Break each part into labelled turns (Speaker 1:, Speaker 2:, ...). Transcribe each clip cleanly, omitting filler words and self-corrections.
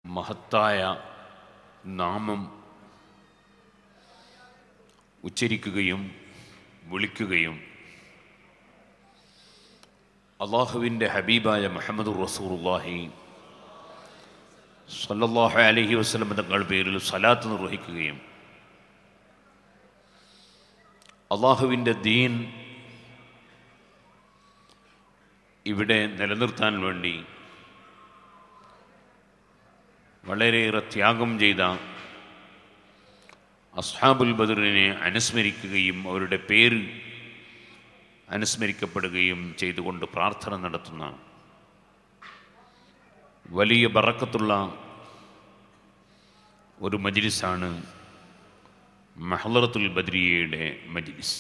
Speaker 1: മഹത്തായ നാമം ഉച്ചരിക്കുകയും വിളിക്കുകയും അള്ളാഹുവിൻ്റെ ഹബീബായ മുഹമ്മദുർ റസൂലുള്ളാഹി സ്വല്ലല്ലാഹു അലൈഹി വസല്ലം തങ്ങളുടെ പേരിൽ സ്വലാത്ത് നിർവഹിക്കുകയും അള്ളാഹുവിൻ്റെ ദീൻ ഇവിടെ നിലനിർത്താൻ വേണ്ടി വളരെയേറെ ത്യാഗം ചെയ്ത അസ്ഹാബുൽ ബദറിനെ അനുസ്മരിക്കുകയും അവരുടെ പേര് അനുസ്മരിക്കപ്പെടുകയും ചെയ്തുകൊണ്ട് പ്രാർത്ഥന നടത്തുന്ന വലിയ ബറക്കത്തുള്ള ഒരു മജ്ലിസാണ് മഹ്ളറത്തുൽ ബദ്രിയയുടെ മജ്ലിസ്.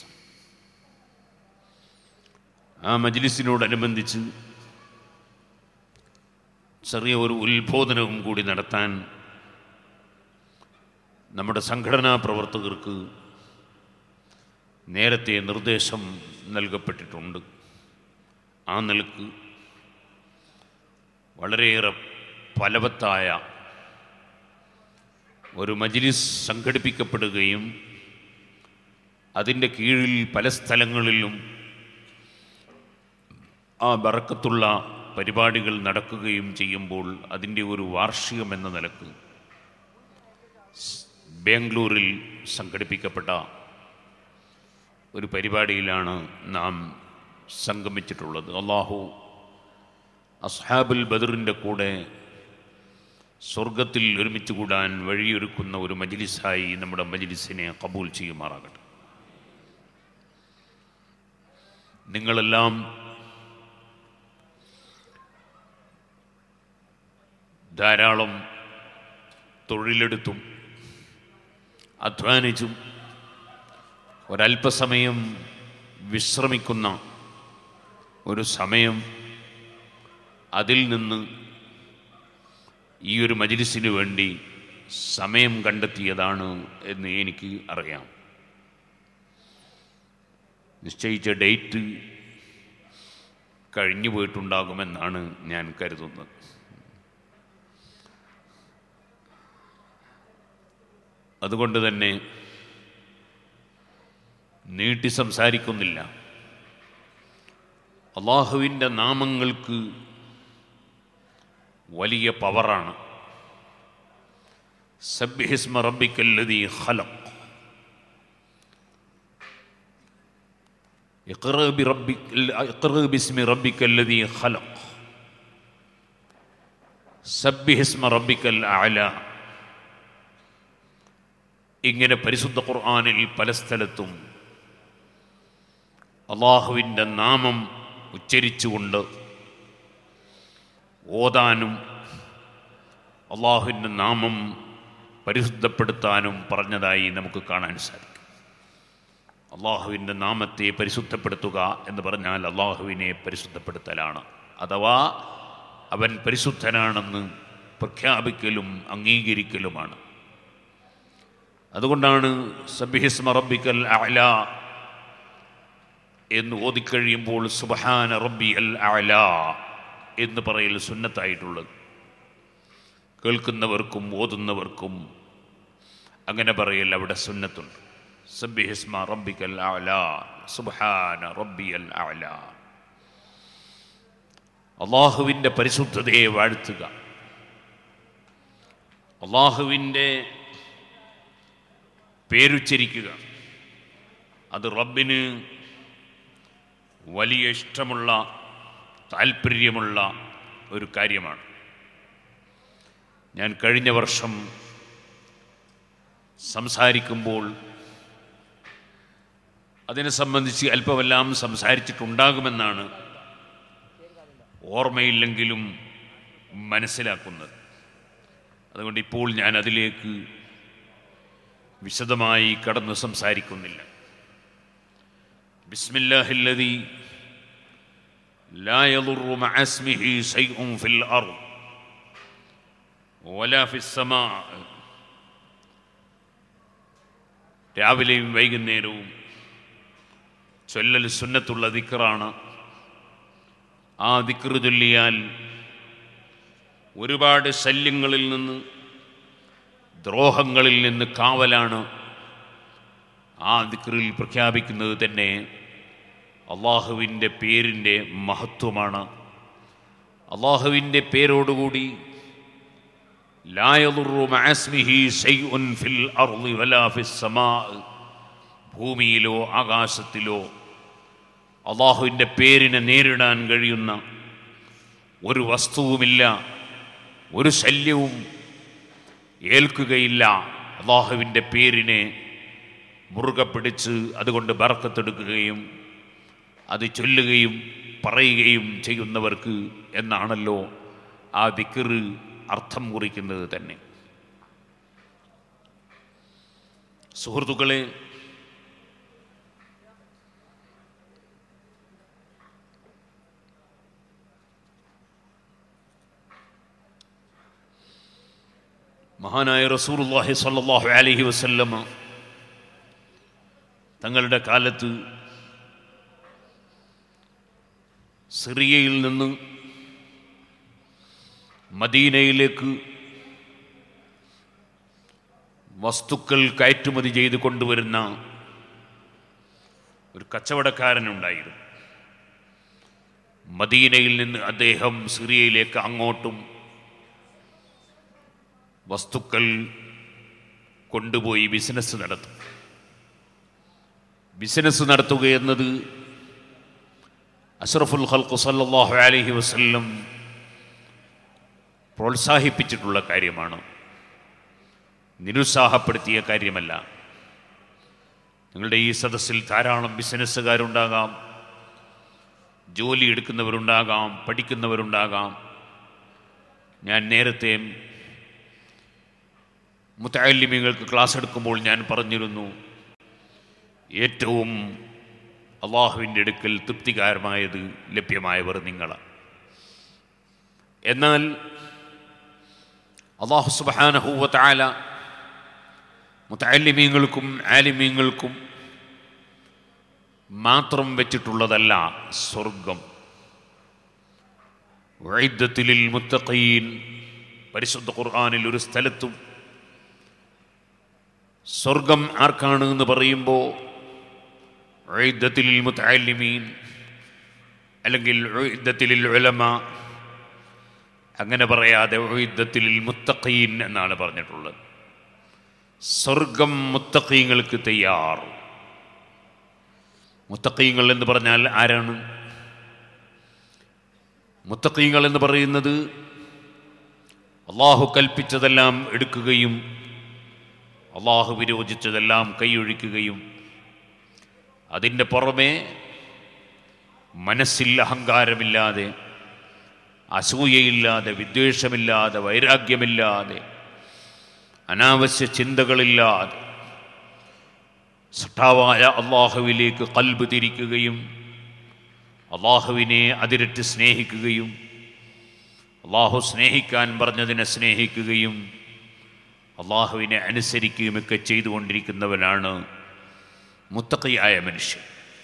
Speaker 1: ആ മജ്ലിസിനോടനുബന്ധിച്ച് ചെറിയ ഒരു ഉത്ബോധനവും കൂടി നടത്താൻ നമ്മുടെ സംഘടനാ പ്രവർത്തകർക്ക് നേരത്തെ നിർദ്ദേശം നൽകപ്പെട്ടിട്ടുണ്ട്. ആ നിലക്ക് വളരെയേറെ ഫലവത്തായ ഒരു മജ്ലിസ് സംഘടിപ്പിക്കപ്പെടുകയും അതിൻ്റെ കീഴിൽ പല സ്ഥലങ്ങളിലും ആ ബറക്കത്തുള്ള പരിപാടികൾ നടക്കുകയും ചെയ്യുമ്പോൾ അതിൻ്റെ ഒരു വാർഷികം എന്ന നിലക്ക് ബാംഗ്ലൂരിൽ സംഘടിപ്പിക്കപ്പെട്ട ഒരു പരിപാടിയിലാണ് നാം സംഗമിച്ചിട്ടുള്ളത്. അള്ളാഹു അസ്ഹാബുൽ ബദറിൻ്റെ കൂടെ സ്വർഗത്തിൽ ഒരുമിച്ച് കൂടാൻ വഴിയൊരുക്കുന്ന ഒരു മജ്ലിസായി നമ്മുടെ മജ്ലിസിനെ കബൂൽ ചെയ്യുമാറാകട്ടെ. നിങ്ങളെല്ലാം ധാരാളം തൊഴിലെടുത്തും അധ്വാനിച്ചും ഒരല്പസമയം വിശ്രമിക്കുന്ന ഒരു സമയം അതിൽ നിന്ന് ഈ ഒരു മജ്ലിസിന് വേണ്ടി സമയം കണ്ടെത്തിയതാണ് എന്ന് എനിക്ക് അറിയാം. നിശ്ചയിച്ച ഡേറ്റ് കഴിഞ്ഞു പോയിട്ടുണ്ടാകുമെന്നാണ് ഞാൻ കരുതുന്നത്. അതുകൊണ്ട് തന്നെ നീട്ടി സംസാരിക്കുന്നില്ല. അള്ളാഹുവിൻ്റെ നാമങ്ങൾക്ക് വലിയ പവറാണ്. സബ്ബിഹിസ്മ റബ്ബിക്കല്ലദീ ഖലഖ്, ഇഖ്റ ബിസ്മി റബ്ബിക്കല്ലദീ ഖലഖ്, സബ്ബിഹിസ്മ റബ്ബിക്കൽ അഅല. ഇങ്ങനെ പരിശുദ്ധ ഖുർആനിൽ പല സ്ഥലത്തും അള്ളാഹുവിൻ്റെ നാമം ഉച്ചരിച്ചുകൊണ്ട് ഓതാനും അള്ളാഹുവിൻ്റെ നാമം പരിശുദ്ധപ്പെടുത്താനും പറഞ്ഞതായി നമുക്ക് കാണാൻ സാധിക്കും. അള്ളാഹുവിൻ്റെ നാമത്തെ പരിശുദ്ധപ്പെടുത്തുക എന്ന് പറഞ്ഞാൽ അള്ളാഹുവിനെ പരിശുദ്ധപ്പെടുത്തലാണ്, അഥവാ അവൻ പരിശുദ്ധനാണെന്ന് പ്രഖ്യാപിക്കലും അംഗീകരിക്കലുമാണ്. അതുകൊണ്ടാണ് സബ്ബിഹിസ്മ റബ്ബിക്കൽ അഅല എന്ന് ഓതിക്കഴിയുമ്പോൾ സുബ്ഹാന റബ്ബിയൽ അഅല എന്ന് പറയൽ സുന്നത്തായിട്ടുള്ളത്. കേൾക്കുന്നവർക്കും ഓതുന്നവർക്കും അങ്ങനെ പറയൽ അവിടെ സുന്നത്തുണ്ട്. സബ്ബിഹിസ്മ റബ്ബിക്കൽ അഅല, സുബ്ഹാന റബ്ബിയൽ അഅല. അള്ളാഹുവിൻ്റെ പരിശുദ്ധതയെ വാഴ്ത്തുക, അള്ളാഹുവിൻ്റെ പേരുച്ചരിക്കുക. അത് റബ്ബിന് വലിയ ഇഷ്ടമുള്ള താല്പര്യമുള്ള ഒരു കാര്യമാണ്. ഞാൻ കഴിഞ്ഞ വർഷം സംസാരിക്കുമ്പോൾ അതിനെ സംബന്ധിച്ച് അല്പമെല്ലാം സംസാരിച്ചിട്ടുണ്ടാകുമെന്നാണ് ഓർമ്മയില്ലെങ്കിലും മനസ്സിലാക്കുന്നത്. അതുകൊണ്ട് ഇപ്പോൾ ഞാൻ അതിലേക്ക് വിശദമായി കടന്നു സംസാരിക്കുന്നില്ല. ബിസ്മില്ലാഹില്ലദീ ലാ യദുറു മഅ ഇസ്മിഹി ശൈഉൻ ഫിൽ അർദ് വലാ ഫിസ് സമാ. രാവിലെയും വൈകുന്നേരവും ചൊല്ലൽ സുന്നത്തുള്ള ദിക്റാണ്. ആ ദിക്ർ ചൊല്ലിയാൽ ഒരുപാട് ശല്യങ്ങളിൽ നിന്ന്, ദ്രോഹങ്ങളിൽ നിന്ന് കാവലാണ്. ആ ദിക്റിൽ പ്രഖ്യാപിക്കുന്നത് തന്നെ അള്ളാഹുവിൻ്റെ പേരിൻ്റെ മഹത്വമാണ്. അള്ളാഹുവിൻ്റെ പേരോടുകൂടി ലാ യദുറു മഅസ്മിഹി ശൈഉൻ ഫിൽ അർളി വലാ ഫിസ് സമാ, ഭൂമിയിലോ ആകാശത്തിലോ അള്ളാഹുവിൻ്റെ പേരിനെ നേരിടാൻ കഴിയുന്ന ഒരു വസ്തുവുമില്ല, ഒരു ശല്യവും ഏൽക്കുകയില്ല. അള്ളാഹുവിൻ്റെ പേരിനെ മുറുകെ പിടിച്ച് അതുകൊണ്ട് ബർക്കത്തെടുക്കുകയും അത് ചൊല്ലുകയും പറയുകയും ചെയ്യുന്നവർക്ക് എന്നാണല്ലോ ആ ദിക്ർ അർത്ഥം കുറിക്കുന്നത് തന്നെ. സുഹൃത്തുക്കളെ, മഹാനായ റസൂലുള്ളാഹി സ്വല്ലല്ലാഹു അലൈഹി വസല്ലമ തങ്ങളുടെ കാലത്ത് സിറിയയിൽ നിന്ന് മദീനയിലേക്ക് വസ്തുക്കൾ കയറ്റുമതി ചെയ്ത് കൊണ്ടുവരുന്ന ഒരു കച്ചവടക്കാരനുണ്ടായിരുന്നു. മദീനയിൽ നിന്ന് അദ്ദേഹം സിറിയയിലേക്ക് അങ്ങോട്ടും വസ്തുക്കൾ കൊണ്ടുപോയി ബിസിനസ് നടത്തും. ബിസിനസ് നടത്തുക എന്നത് അഷ്റഫുൽ ഖൽഖ് സല്ലല്ലാഹു അലൈഹി വസല്ലം പ്രോത്സാഹിപ്പിച്ചിട്ടുള്ള കാര്യമാണ്, നിരുത്സാഹപ്പെടുത്തിയ കാര്യമല്ല. നിങ്ങളുടെ ഈ സദസ്സിൽ ധാരാളം ബിസിനസ്സുകാരുണ്ടാകാം, ജോലി എടുക്കുന്നവരുണ്ടാകാം, പഠിക്കുന്നവരുണ്ടാകാം. ഞാൻ നേരത്തെ മുതഅല്ലിമീങ്ങൾക്ക് ക്ലാസ് എടുക്കുമ്പോൾ ഞാൻ പറഞ്ഞിരുന്നു, ഏറ്റവും അള്ളാഹുവിൻ്റെ അടുക്കൽ തൃപ്തികരമായത് ലഭ്യമായവർ നിങ്ങളാണ്. എന്നാൽ അള്ളാഹു സുബ്ഹാനഹു വ തആല മുതഅല്ലിമീങ്ങൾക്കും ആലിമീങ്ങൾക്കും മാത്രം വെച്ചിട്ടുള്ളതല്ല സ്വർഗം. ഉഇദ്ദത്ത് ലിൽ മുത്തഖീൻ, പരിശുദ്ധ ഖുർആനിൽ ഒരു സ്ഥലത്തും സ്വർഗം ആർക്കാണ് എന്ന് പറയുമ്പോൾ ഉഇദ്ദത്ത് ലിൽ മുതഅല്ലിമീൻ അല്ലെങ്കിൽ ഉഇദ്ദത്ത് ലിൽ ഉലമ അങ്ങനെ പറയാതെ ഉഇദ്ദത്ത് ലിൽ മുത്തഖീൻ എന്നാണ് പറഞ്ഞിട്ടുള്ളത്. സ്വർഗം മുത്തഖീങ്ങൾക്ക് തയ്യാർ. മുത്തഖീങ്ങൾ എന്ന് പറഞ്ഞാൽ ആരാണ്? മുത്തഖീങ്ങൾ എന്ന് പറയുന്നത് അള്ളാഹു കൽപ്പിച്ചതെല്ലാം എടുക്കുകയും അള്ളാഹു വിരോധിച്ചതെല്ലാം കൈയൊഴിക്കുകയും അതിൻ്റെ പുറമെ മനസ്സിൽ അഹങ്കാരമില്ലാതെ, അസൂയയില്ലാതെ, വിദ്വേഷമില്ലാതെ, വൈരാഗ്യമില്ലാതെ, അനാവശ്യ ചിന്തകളില്ലാതെ സട്ടാവായ അള്ളാഹുവിലേക്ക് ഖൽബ് തിരിക്കുകയും അള്ളാഹുവിനെ അതിരറ്റ് സ്നേഹിക്കുകയും അള്ളാഹു സ്നേഹിക്കാൻ പറഞ്ഞതിനെ സ്നേഹിക്കുകയും അള്ളാഹുവിനെ അനുസരിക്കുകയുമൊക്കെ ചെയ്തുകൊണ്ടിരിക്കുന്നവനാണ് മുത്തഖിയായ മനുഷ്യൻ.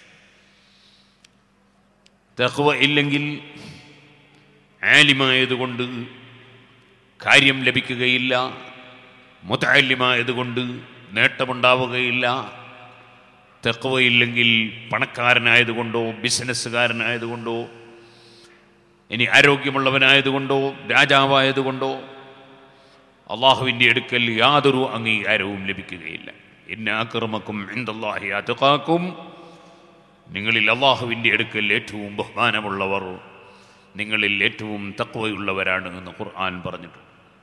Speaker 1: തഖ്വ ഇല്ലെങ്കിൽ ആലിമായതുകൊണ്ട് കാര്യം ലഭിക്കുകയില്ല, മുതഅല്ലിമായതുകൊണ്ട് നേട്ടമുണ്ടാവുകയില്ല. തഖ്വ ഇല്ലെങ്കിൽ പണക്കാരനായതുകൊണ്ടോ ബിസിനസ്സുകാരനായതുകൊണ്ടോ ഇനി ആരോഗ്യമുള്ളവനായതുകൊണ്ടോ രാജാവായതുകൊണ്ടോ അള്ളാഹുവിൻ്റെ അടുക്കൽ യാതൊരു അംഗീകാരവും ലഭിക്കുകയില്ല. ഇന്ന അക്രമക്കും ഇൻദല്ലാഹി അത്ഖാക്കും, നിങ്ങളിൽ അള്ളാഹുവിൻ്റെ അടുക്കൽ ഏറ്റവും ബഹുമാനമുള്ളവർ നിങ്ങളിൽ ഏറ്റവും തഖ്വയുള്ളവരാണ് എന്ന് ഖുർആൻ പറഞ്ഞിട്ടുണ്ട്.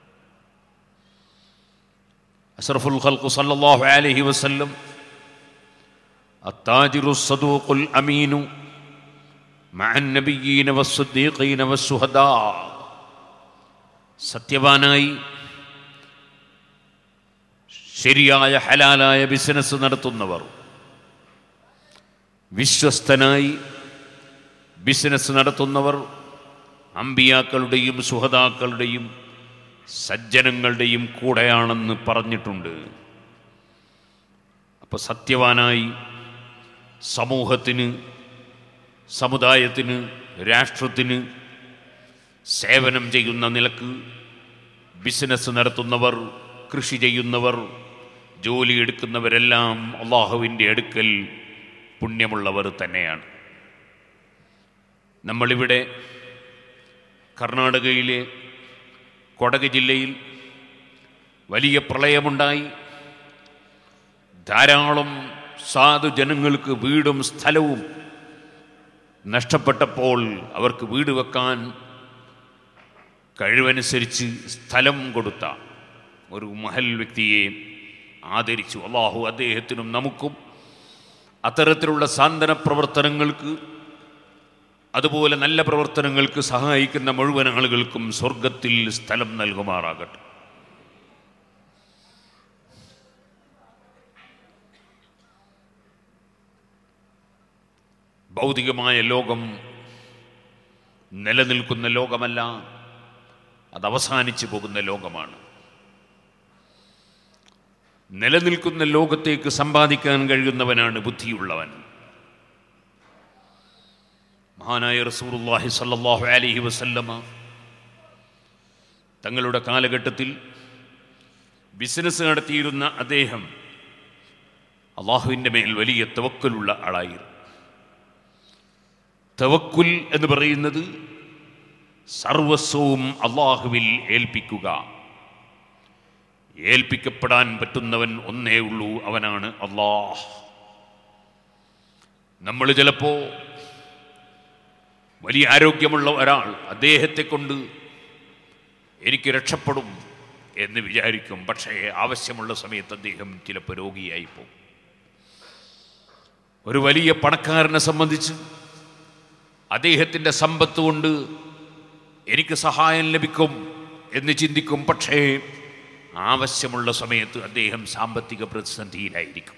Speaker 1: അഷ്റഫുൽ ഖൽഖ് സല്ലല്ലാഹു അലൈഹി വസല്ലം അത്താജിറു സദൂഖുൽ അമീനു മഅൻ നബിയ്യീന വസ്സുദ്ദീഖീന വസ്സുഹദാ, സത്യവാനായി ശരിയായ ഹലാലായ ബിസിനസ് നടത്തുന്നവർ, വിശ്വസ്തനായി ബിസിനസ് നടത്തുന്നവർ അമ്പിയാക്കളുടെയും സുഹദാക്കളുടെയും സജ്ജനങ്ങളുടെയും കൂടെയാണെന്ന് പറഞ്ഞിട്ടുണ്ട്. അപ്പോൾ സത്യവാനായി സമൂഹത്തിന്, സമുദായത്തിന്, രാഷ്ട്രത്തിന് സേവനം ചെയ്യുന്ന നിലക്ക് ബിസിനസ് നടത്തുന്നവർ, കൃഷി ചെയ്യുന്നവർ, ജോലിയെടുക്കുന്നവരെല്ലാം അള്ളാഹുവിൻ്റെ അടുക്കൽ പുണ്യമുള്ളവർ തന്നെയാണ്. നമ്മളിവിടെ കർണാടകയിലെ കൊടക് ജില്ലയിൽ വലിയ പ്രളയമുണ്ടായി. ധാരാളം സാധു ജനങ്ങൾക്ക് വീടും സ്ഥലവും നഷ്ടപ്പെട്ടപ്പോൾ അവർക്ക് വീട് വെക്കാൻ കഴിവനുസരിച്ച് സ്ഥലം കൊടുത്ത ഒരു മഹൽ വ്യക്തിയെ ആദരിച്ചു. അള്ളാഹു അദ്ദേഹത്തിനും നമുക്കും അത്തരത്തിലുള്ള സാന്ത്വന പ്രവർത്തനങ്ങൾക്ക്, അതുപോലെ നല്ല പ്രവർത്തനങ്ങൾക്ക് സഹായിക്കുന്ന മുഴുവൻ ആളുകൾക്കും സ്വർഗത്തിൽ സ്ഥലം നൽകുമാറാകട്ടെ. ഭൗതികമായ ലോകം നിലനിൽക്കുന്ന ലോകമല്ല, അത് അവസാനിച്ചു പോകുന്ന ലോകമാണ്. നിലനിൽക്കുന്ന ലോകത്തേക്ക് സമ്പാദിക്കാൻ കഴിയുന്നവനാണ് ബുദ്ധിയുള്ളവൻ. മഹാനായ റസൂലുള്ളാഹി സ്വല്ലല്ലാഹു അലൈഹി വസല്ലമ തങ്ങളുടെ കാലഘട്ടത്തിൽ ബിസിനസ് നടത്തിയിരുന്ന അദ്ദേഹം അള്ളാഹുവിൻ്റെ മേൽ വലിയ തവക്കുലുള്ള ആളായിരുന്നു. തവക്കുൽ എന്ന് പറയുന്നത് സർവസ്വവും അള്ളാഹുവിൽ ഏൽപ്പിക്കുക. ഏൽപ്പിക്കപ്പെടാൻ പറ്റുന്നവൻ ഒന്നേ ഉള്ളൂ, അവനാണ് അള്ളാഹ്. നമ്മൾ ചിലപ്പോൾ വലിയ ആരോഗ്യമുള്ള ഒരാൾ, അദ്ദേഹത്തെ കൊണ്ട് എനിക്ക് രക്ഷപ്പെടും എന്ന് വിചാരിക്കും. പക്ഷേ ആവശ്യമുള്ള സമയത്ത് അദ്ദേഹം ചിലപ്പോൾ രോഗിയായി പോകും. ഒരു വലിയ പണക്കാരനെ സംബന്ധിച്ച് അദ്ദേഹത്തിൻ്റെ സമ്പത്ത് കൊണ്ട് എനിക്ക് സഹായം ലഭിക്കും എന്ന് ചിന്തിക്കും. പക്ഷേ ആവശ്യമുള്ള സമയത്ത് അദ്ദേഹം സാമ്പത്തിക പ്രതിസന്ധിയിലായിരിക്കും.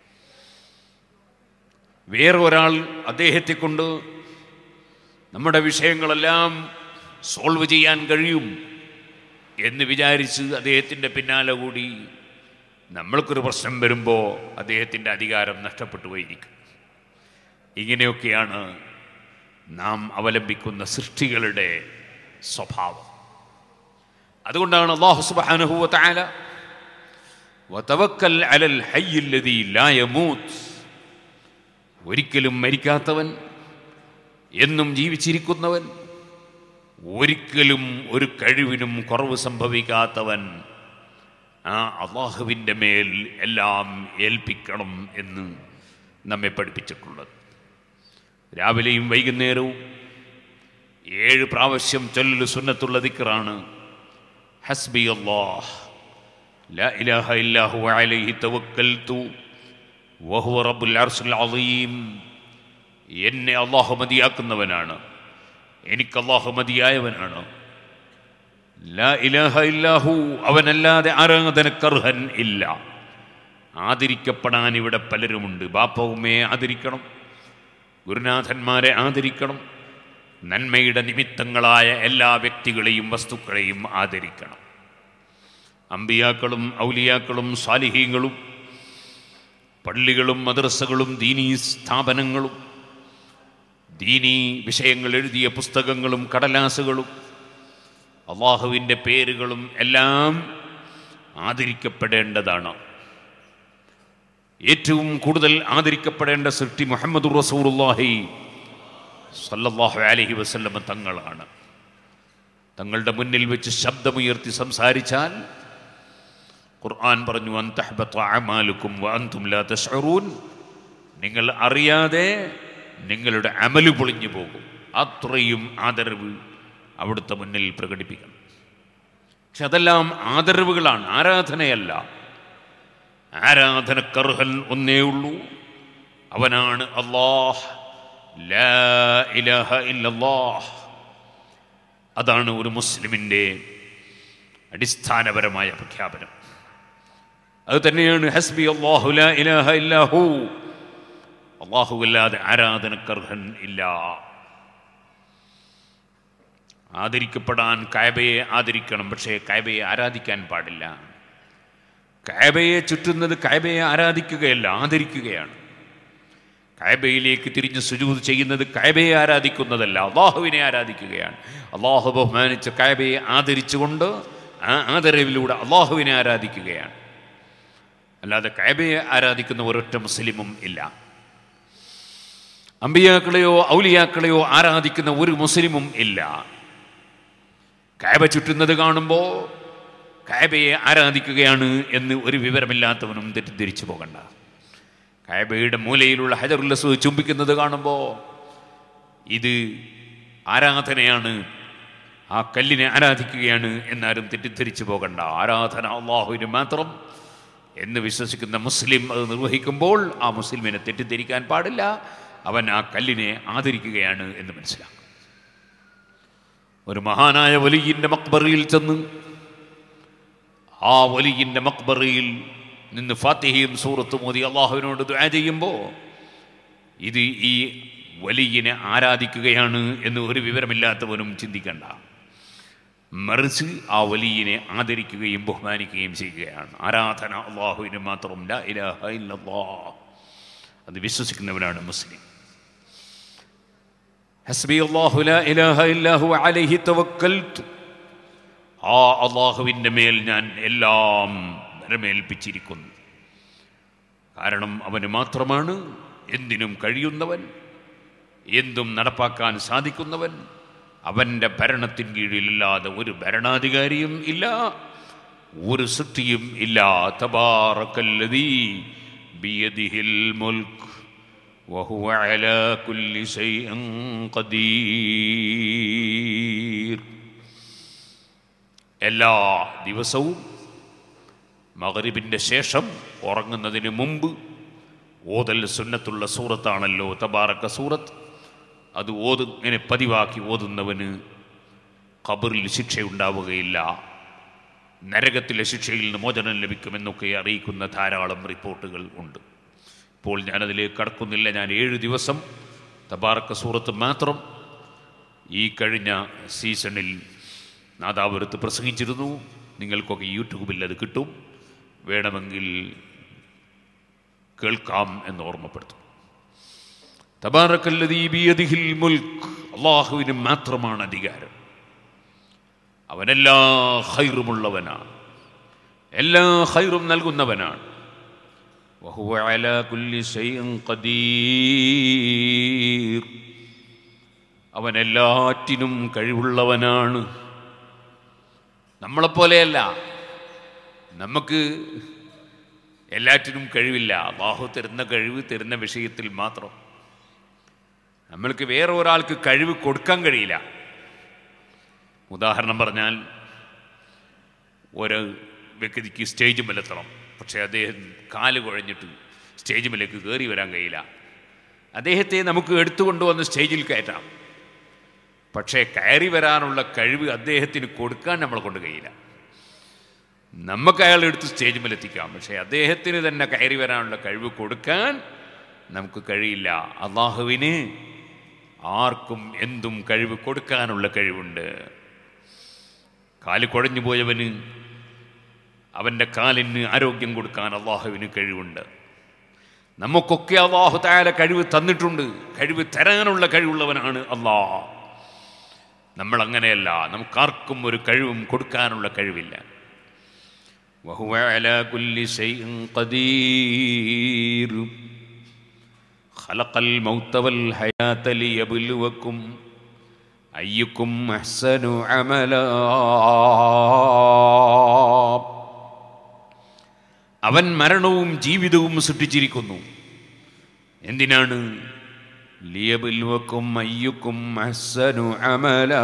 Speaker 1: വേറെ ഒരാൾ അദ്ദേഹത്തെ കൊണ്ട് നമ്മുടെ വിഷയങ്ങളെല്ലാം സോൾവ് ചെയ്യാൻ കഴിയും എന്ന് വിചാരിച്ച് അദ്ദേഹത്തിൻ്റെ പിന്നാലെ കൂടി നമ്മൾക്കൊരു പ്രശ്നം വരുമ്പോൾ അദ്ദേഹത്തിൻ്റെ അധികാരം നഷ്ടപ്പെട്ടു പോയിരിക്കും. ഇങ്ങനെയൊക്കെയാണ് നാം അവലംബിക്കുന്ന സൃഷ്ടികളുടെ സ്വഭാവം. അതുകൊണ്ടാണ് അല്ലാഹു സുബ്ഹാനഹു വ തആല വതവക്കൽ അലൽ ഹയ്യിൽ ലദീ ലാ യമൂത്ത്, ഒരിക്കലും മരിക്കാത്തവൻ, എന്നും ജീവിച്ചിരിക്കുന്നവൻ, ഒരിക്കലും ഒരു കഴിവിനും കുറവ് സംഭവിക്കാത്തവൻ, ആ അല്ലാഹുവിൻ്റെ മേൽ എല്ലാം ഏൽപ്പിക്കണം എന്ന് നമ്മെ പഠിപ്പിച്ചിട്ടുള്ളത്. രാവിലെയും വൈകുന്നേരവും 7 പ്രാവശ്യം ചൊല്ലു സുന്നത്തുള്ള ദിക്റാണ് ഹസ്ബി അല്ലാഹ് ലാ ഇലാഹ ഇല്ലാ ഹുവ അലൈഹി തവക്കൽതു വഹുവ റബ്ബുൽ അർശിൽ അളീം. എന്നെ അള്ളാഹു മതിയാക്കുന്നവനാണ്, എനിക്ക് അള്ളാഹു മതിയായവനാണ്. ലാ ഇലാഹ ഇല്ലാഹു, അവനല്ലാതെ ആരാധനക്കർഹൻ ഇല്ല. ആദരിക്കപ്പെടാൻ ഇവിടെ പലരുമുണ്ട്. ബാപ്പ ഉമ്മയെ ആദരിക്കണം, ഗുരുനാഥന്മാരെ ആദരിക്കണം, നന്മയുടെ നിമിത്തങ്ങളായ എല്ലാ വ്യക്തികളെയും വസ്തുക്കളെയും ആദരിക്കണം. അമ്പിയാക്കളും ഔലിയാക്കളും സാലിഹീങ്ങളും പള്ളികളും മദ്രസകളും ദീനീ സ്ഥാപനങ്ങളും ദീനീ വിഷയങ്ങൾ എഴുതിയ പുസ്തകങ്ങളും കടലാസുകളും അള്ളാഹുവിൻ്റെ പേരുകളും എല്ലാം ആദരിക്കപ്പെടേണ്ടതാണ്. ഏറ്റവും കൂടുതൽ ആദരിക്കപ്പെടേണ്ട സൃഷ്ടി മുഹമ്മദുർ റസൂലുള്ളാഹി സ്വല്ലല്ലാഹു അലൈഹി വസല്ലം തങ്ങളാണ്. തങ്ങളുടെ മുന്നിൽ വെച്ച് ശബ്ദമുയർത്തി സംസാരിച്ചാൽ ഖുർആൻ പറഞ്ഞു, അൻ തഹ്ബത അഅമാലുക്കും വഅൻതും ലാ തശ്ഉറൂൻ, നിങ്ങൾ അറിയാതെ നിങ്ങളുടെ അമല് പൊളിഞ്ഞു പോകും. അത്രയും ആദരവ് അവിടുത്തെ മുന്നിൽ പ്രകടിപ്പിക്കണം. പക്ഷെ അതെല്ലാം ആദരവുകളാണ്, ആരാധനയല്ല. ആരാധനക്കർഹൻ ഒന്നേ ഉള്ളൂ, അവനാണ് അല്ലാഹ്. ലാ ഇലാഹ ഇല്ലല്ലാഹ്. അതാണ് ഒരു മുസ്ലിമിൻ്റെ അടിസ്ഥാനപരമായ പ്രഖ്യാപനം. അത് തന്നെയാണ് ഹസ്ബി അല്ലാഹു ലാ ഇലാഹ ഇല്ലാഹു. അല്ലാഹുവല്ലാതെ ആരാധനക്കർഹൻ ഇല്ല. ആദരിക്കപ്പെടാൻ കഅബയെ ആദരിക്കണം, പക്ഷേ കഅബയെ ആരാധിക്കാൻ പാടില്ല. കഅബയെ ചുറ്റുന്നത് കഅബയെ ആരാധിക്കുകയല്ല, ആദരിക്കുകയാണ്. കഅബയിലേക്ക് തിരിഞ്ഞ് സുജൂദ് ചെയ്യുന്നത് കഅബയെ ആരാധിക്കുന്നതല്ല, അള്ളാഹുവിനെ ആരാധിക്കുകയാണ്. അള്ളാഹു ബഹുമാനിച്ച കഅബയെ ആദരിച്ചുകൊണ്ട് ആ ആദരവിലൂടെ അള്ളാഹുവിനെ ആരാധിക്കുകയാണ്. അല്ലാതെ കഅബയെ ആരാധിക്കുന്ന ഒരൊറ്റ മുസ്ലിമും ഇല്ല. അമ്പിയാക്കളെയോ ഔലിയാക്കളെയോ ആരാധിക്കുന്ന ഒരു മുസ്ലിമും ഇല്ല. കഅബ ചുറ്റുന്നത് കാണുമ്പോൾ കഅബയെ ആരാധിക്കുകയാണ് എന്ന് ഒരു വിവരമില്ലാത്തവനും തെറ്റിദ്ധരിച്ചു പോകണ്ട. കഅബയുടെ മൂലയിലുള്ള ഹജറുൽ അസ്വദ് ചുംബിക്കുന്നത് കാണുമ്പോൾ ഇത് ആരാധനയാണ്, ആ കല്ലിനെ ആരാധിക്കുകയാണ് എന്നാരും തെറ്റിദ്ധരിച്ചു പോകണ്ട. ആരാധന അള്ളാഹുവിന് മാത്രം എന്ന് വിശ്വസിക്കുന്ന മുസ്ലിം അത് നിർവഹിക്കുമ്പോൾ ആ മുസ്ലിമിനെ തെറ്റിദ്ധരിക്കാൻ പാടില്ല. അവൻ ആ കല്ലിനെ ആദരിക്കുകയാണ് എന്ന് മനസ്സിലാക്കും. ഒരു മഹാനായ വലിയിൻ്റെ മക്ബറയിൽ ചെന്ന് ആ വലിയിൻ്റെ മക്ബറയിൽ നിന്ന് ഫാത്തിഹയും സൂറത്തും ഓതി അള്ളാഹുവിനോട് ദുആ ചെയ്യുമ്പോൾ ഇത് ഈ വലിയിനെ ആരാധിക്കുകയാണ് എന്ന് ഒരു വിവരമില്ലാത്തവനും ചിന്തിക്കണ്ട. മറിച്ച് ആ വലിയിനെ ആദരിക്കുകയും ബഹുമാനിക്കുകയും ചെയ്യുകയാണ്. ആരാധന അള്ളാഹുവിന് മാത്രം, ലാ ഇലാഹ ഇല്ലല്ലാഹ്, അത് വിശ്വസിക്കുന്നവനാണ് മുസ്ലിം. ഹസ്ബി അല്ലാഹു ലാ ഇലാഹ ഇല്ലാഹു അലൈഹി തവക്കൽതു, ആ അള്ളാഹുവിൻ്റെ മേൽ ഞാൻ എല്ലാം ഭരമേൽപ്പിച്ചിരിക്കുന്നു. കാരണം അവന് മാത്രമാണ് എന്തിനും കഴിയുന്നവൻ, എന്തും നടപ്പാക്കാൻ സാധിക്കുന്നവൻ. അവൻ്റെ ഭരണത്തിൻ കീഴിലില്ലാതെ ഒരു ഭരണാധികാരിയും ഇല്ല, ഒരു സൃഷ്ടിയും ഇല്ല. തബാറക്കല്ലദീ ബിയദിഹിൽ മുൽക്ക് വഹുവ അലാ കുല്ലി ശൈഇൻ ഖദീർ. എല്ലാ ദിവസവും മഗ്രിബിൻ്റെ ശേഷം ഉറങ്ങുന്നതിന് മുമ്പ് ഓതൽ സുന്നത്തുള്ള സൂറത്താണല്ലോ തബാറക്ക സൂറത്ത്. അത് ഇങ്ങനെ പതിവാക്കി ഓതുന്നവന് ഖബറിൽ ശിക്ഷയുണ്ടാവുകയില്ല, നരകത്തിലെ ശിക്ഷയിൽ നിന്ന് മോചനം ലഭിക്കുമെന്നൊക്കെ അറിയിക്കുന്ന ധാരാളം റിപ്പോർട്ടുകൾ ഉണ്ട്. ഇപ്പോൾ ഞാനതിലേക്ക് കടക്കുന്നില്ല. ഞാൻ 7 ദിവസം തബാറക്ക സൂറത്ത് മാത്രം ഈ കഴിഞ്ഞ സീസണിൽ നാദാപുരത്ത് പ്രസംഗിച്ചിരുന്നു. നിങ്ങൾക്കൊക്കെ യൂട്യൂബിൽ അത് കിട്ടും, വേണമെങ്കിൽ കേൾക്കാം എന്ന് ഓർമ്മപ്പെടുത്തും. തബാറക്കല്ലദീ ബിയദിഹിൽ മുൽക്ക്, അല്ലാഹുവിന് മാത്രമാണ് അധികാരം. അവനെല്ലാ ഖൈറുമുള്ളവനാണ്, എല്ലാ ഖൈറും നൽകുന്നവനാണ്. വഹുവ അലാ കുല്ലി ശൈഇൻ ഖദീർ, അവനെല്ലാറ്റിനും കഴിവുള്ളവനാണ്. നമ്മളെപ്പോലെയല്ല, നമുക്ക് എല്ലാറ്റിനും കഴിവില്ല. അല്ലാഹു തരുന്ന കഴിവ് തരുന്ന വിഷയത്തിൽ മാത്രം. നമ്മൾക്ക് വേറെ ഒരാൾക്ക് കഴിവ് കൊടുക്കാൻ കഴിയില്ല. ഉദാഹരണം പറഞ്ഞാൽ, ഒരു വ്യക്തിക്ക് സ്റ്റേജ് മേലെത്തണം, പക്ഷേ അദ്ദേഹം കാല് കുഴഞ്ഞിട്ട് സ്റ്റേജ് മേലേക്ക് കയറി വരാൻ കഴിയില്ല. അദ്ദേഹത്തെ നമുക്ക് എടുത്തുകൊണ്ടുവന്ന് സ്റ്റേജിൽ കയറ്റാം, പക്ഷേ കയറി വരാനുള്ള കഴിവ് അദ്ദേഹത്തിന് കൊടുക്കാൻ നമ്മളെ കൊണ്ട് കഴിയില്ല. നമുക്ക് അയാളെ എടുത്ത് സ്റ്റേജ് മേലെത്തിക്കാം, പക്ഷേ അദ്ദേഹത്തിന് തന്നെ കയറി വരാനുള്ള കഴിവ് കൊടുക്കാൻ നമുക്ക് കഴിയില്ല. അല്ലാഹുവിന് ആർക്കും എന്തും കഴിവ് കൊടുക്കാനുള്ള കഴിവുണ്ട്. കാല് കുഴഞ്ഞു പോയവന് അവൻ്റെ കാലിന് ആരോഗ്യം കൊടുക്കാൻ അല്ലാഹുവിന് കഴിവുണ്ട്. നമുക്കൊക്കെ അല്ലാഹു തആല കഴിവ് തന്നിട്ടുണ്ട്. കഴിവ് തരാനുള്ള കഴിവുള്ളവനാണ് അല്ലാഹ്. നമ്മളങ്ങനെയല്ല, നമുക്കാർക്കും ഒരു കഴിവും കൊടുക്കാനുള്ള കഴിവില്ല. വഹുവ അലാ കുല്ലി ശൈഇൻ ഖദീർ ഖലഖൽ മൗത വൽ ഹയാത ലിയബ്ലുവക്കും അയ്യുക്കും അഹ്സനു അമലാ. അവൻ മരണവും ജീവിതവും സൃഷ്ടിച്ചിരിക്കുന്നു. എന്തിനാണ്? ലിയബ്ലുവക്കും അയ്യുക്കും അഹ്സനു അമലാ,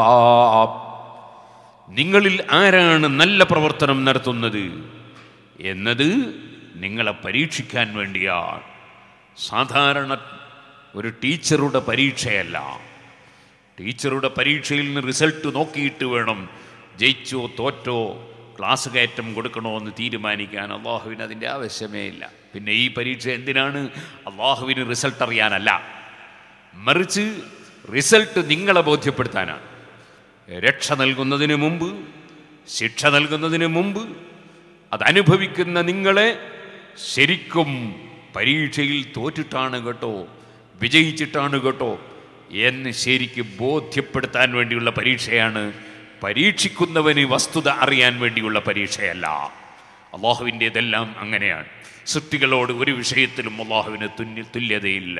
Speaker 1: നിങ്ങളിൽ ആരാണ് നല്ല പ്രവർത്തനം നടത്തുന്നത് എന്നത് നിങ്ങളെ പരീക്ഷിക്കാൻ വേണ്ടിയാണ്. സാധാരണ ഒരു ടീച്ചറുടെ പരീക്ഷയല്ല. ടീച്ചറുടെ പരീക്ഷയിൽ നിന്ന് റിസൾട്ട് നോക്കിയിട്ട് വേണം ജയിച്ചോ തോറ്റോ ക്ലാസ് കയറ്റം കൊടുക്കണോ എന്ന് തീരുമാനിക്കാൻ. അള്ളാഹുവിന് അതിൻ്റെ ആവശ്യമേ ഇല്ല. പിന്നെ ഈ പരീക്ഷ എന്തിനാണ്? അള്ളാഹുവിന് റിസൾട്ട് അറിയാനല്ല, മറിച്ച് റിസൾട്ട് നിങ്ങളെ ബോധ്യപ്പെടുത്താനാണ്. രക്ഷ നൽകുന്നതിന് മുമ്പ്, ശിക്ഷ നൽകുന്നതിന് മുമ്പ് അതനുഭവിക്കുന്ന നിങ്ങളെ ശരിക്കും പരീക്ഷയിൽ തോറ്റിട്ടാണ് കേട്ടോ, വിജയിച്ചിട്ടാണ് കേട്ടോ എന്ന് ശരിക്ക് ബോധ്യപ്പെടുത്താൻ വേണ്ടിയുള്ള പരീക്ഷയാണ് പരീക്ഷിക്കുന്നവന് വസ്തുത അറിയാൻ വേണ്ടിയുള്ള പരീക്ഷയല്ല. അള്ളാഹുവിൻ്റെതെല്ലാം അങ്ങനെയാണ്. സൃഷ്ടികളോട് ഒരു വിഷയത്തിലും അള്ളാഹുവിന് തുല്യതയില്ല.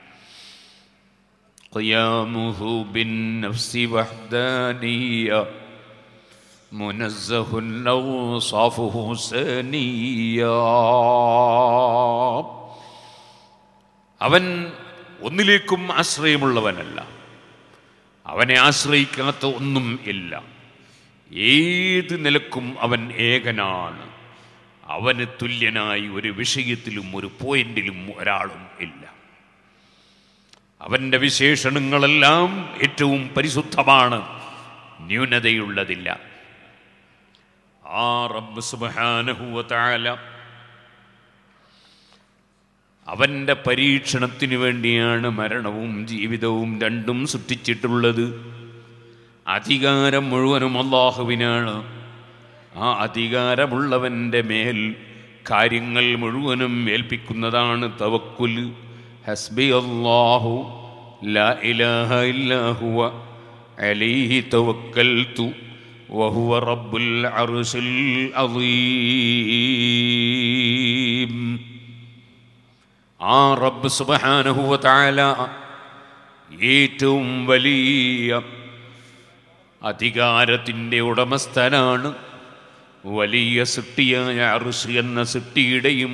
Speaker 1: ഖിയാമുഹു ബിന്നഫ്സി വഹ്ദാനിയ്യ മുനസ്സഹുൻ ഔസാഫുഹു സനിയ്യ. അവൻ ഒന്നിലേക്കും ആശ്രയമുള്ളവനല്ല, അവനെ ആശ്രയിക്കാത്ത ഒന്നും ഇല്ല. ഏത് നിലക്കും അവൻ ഏകനാണ്. അവന് തുല്യനായി ഒരു വിഷയത്തിലും ഒരു പോയിന്റിലും ഒരാളും ഇല്ല. അവൻ്റെ വിശേഷണങ്ങളെല്ലാം ഏറ്റവും പരിശുദ്ധമാണ്, ന്യൂനതയുള്ളതില്ല. ആ റബ്ബ് സുബ്ഹാനഹു വ തആല അവൻ്റെ പരീക്ഷണത്തിന് വേണ്ടിയാണ് മരണവും ജീവിതവും രണ്ടും സൃഷ്ടിച്ചിട്ടുള്ളത്. അധികാരം മുഴുവനും അല്ലാഹുവിനാണ്. ആ അധികാരമുള്ളവൻ്റെ മേൽ കാര്യങ്ങൾ മുഴുവനും ഏൽപ്പിക്കുന്നതാണ് തവക്കുൽ. ഹസ്ബി അല്ലാഹു ലാ ഇലാഹ ഇല്ലാ ഹുവ അലൈഹി തവക്കൽതു വഹുവ റബ്ബുൽ അർശിൽ അളീം. ആ റബ്ബ് സുബ്ഹാനഹു വ തആല ഏറ്റവും വലിയ അധികാരത്തിൻ്റെ ഉടമസ്ഥനാണ്. വലിയ സൃഷ്ടിയായ അർശ് എന്ന സൃഷ്ടിയുടെയും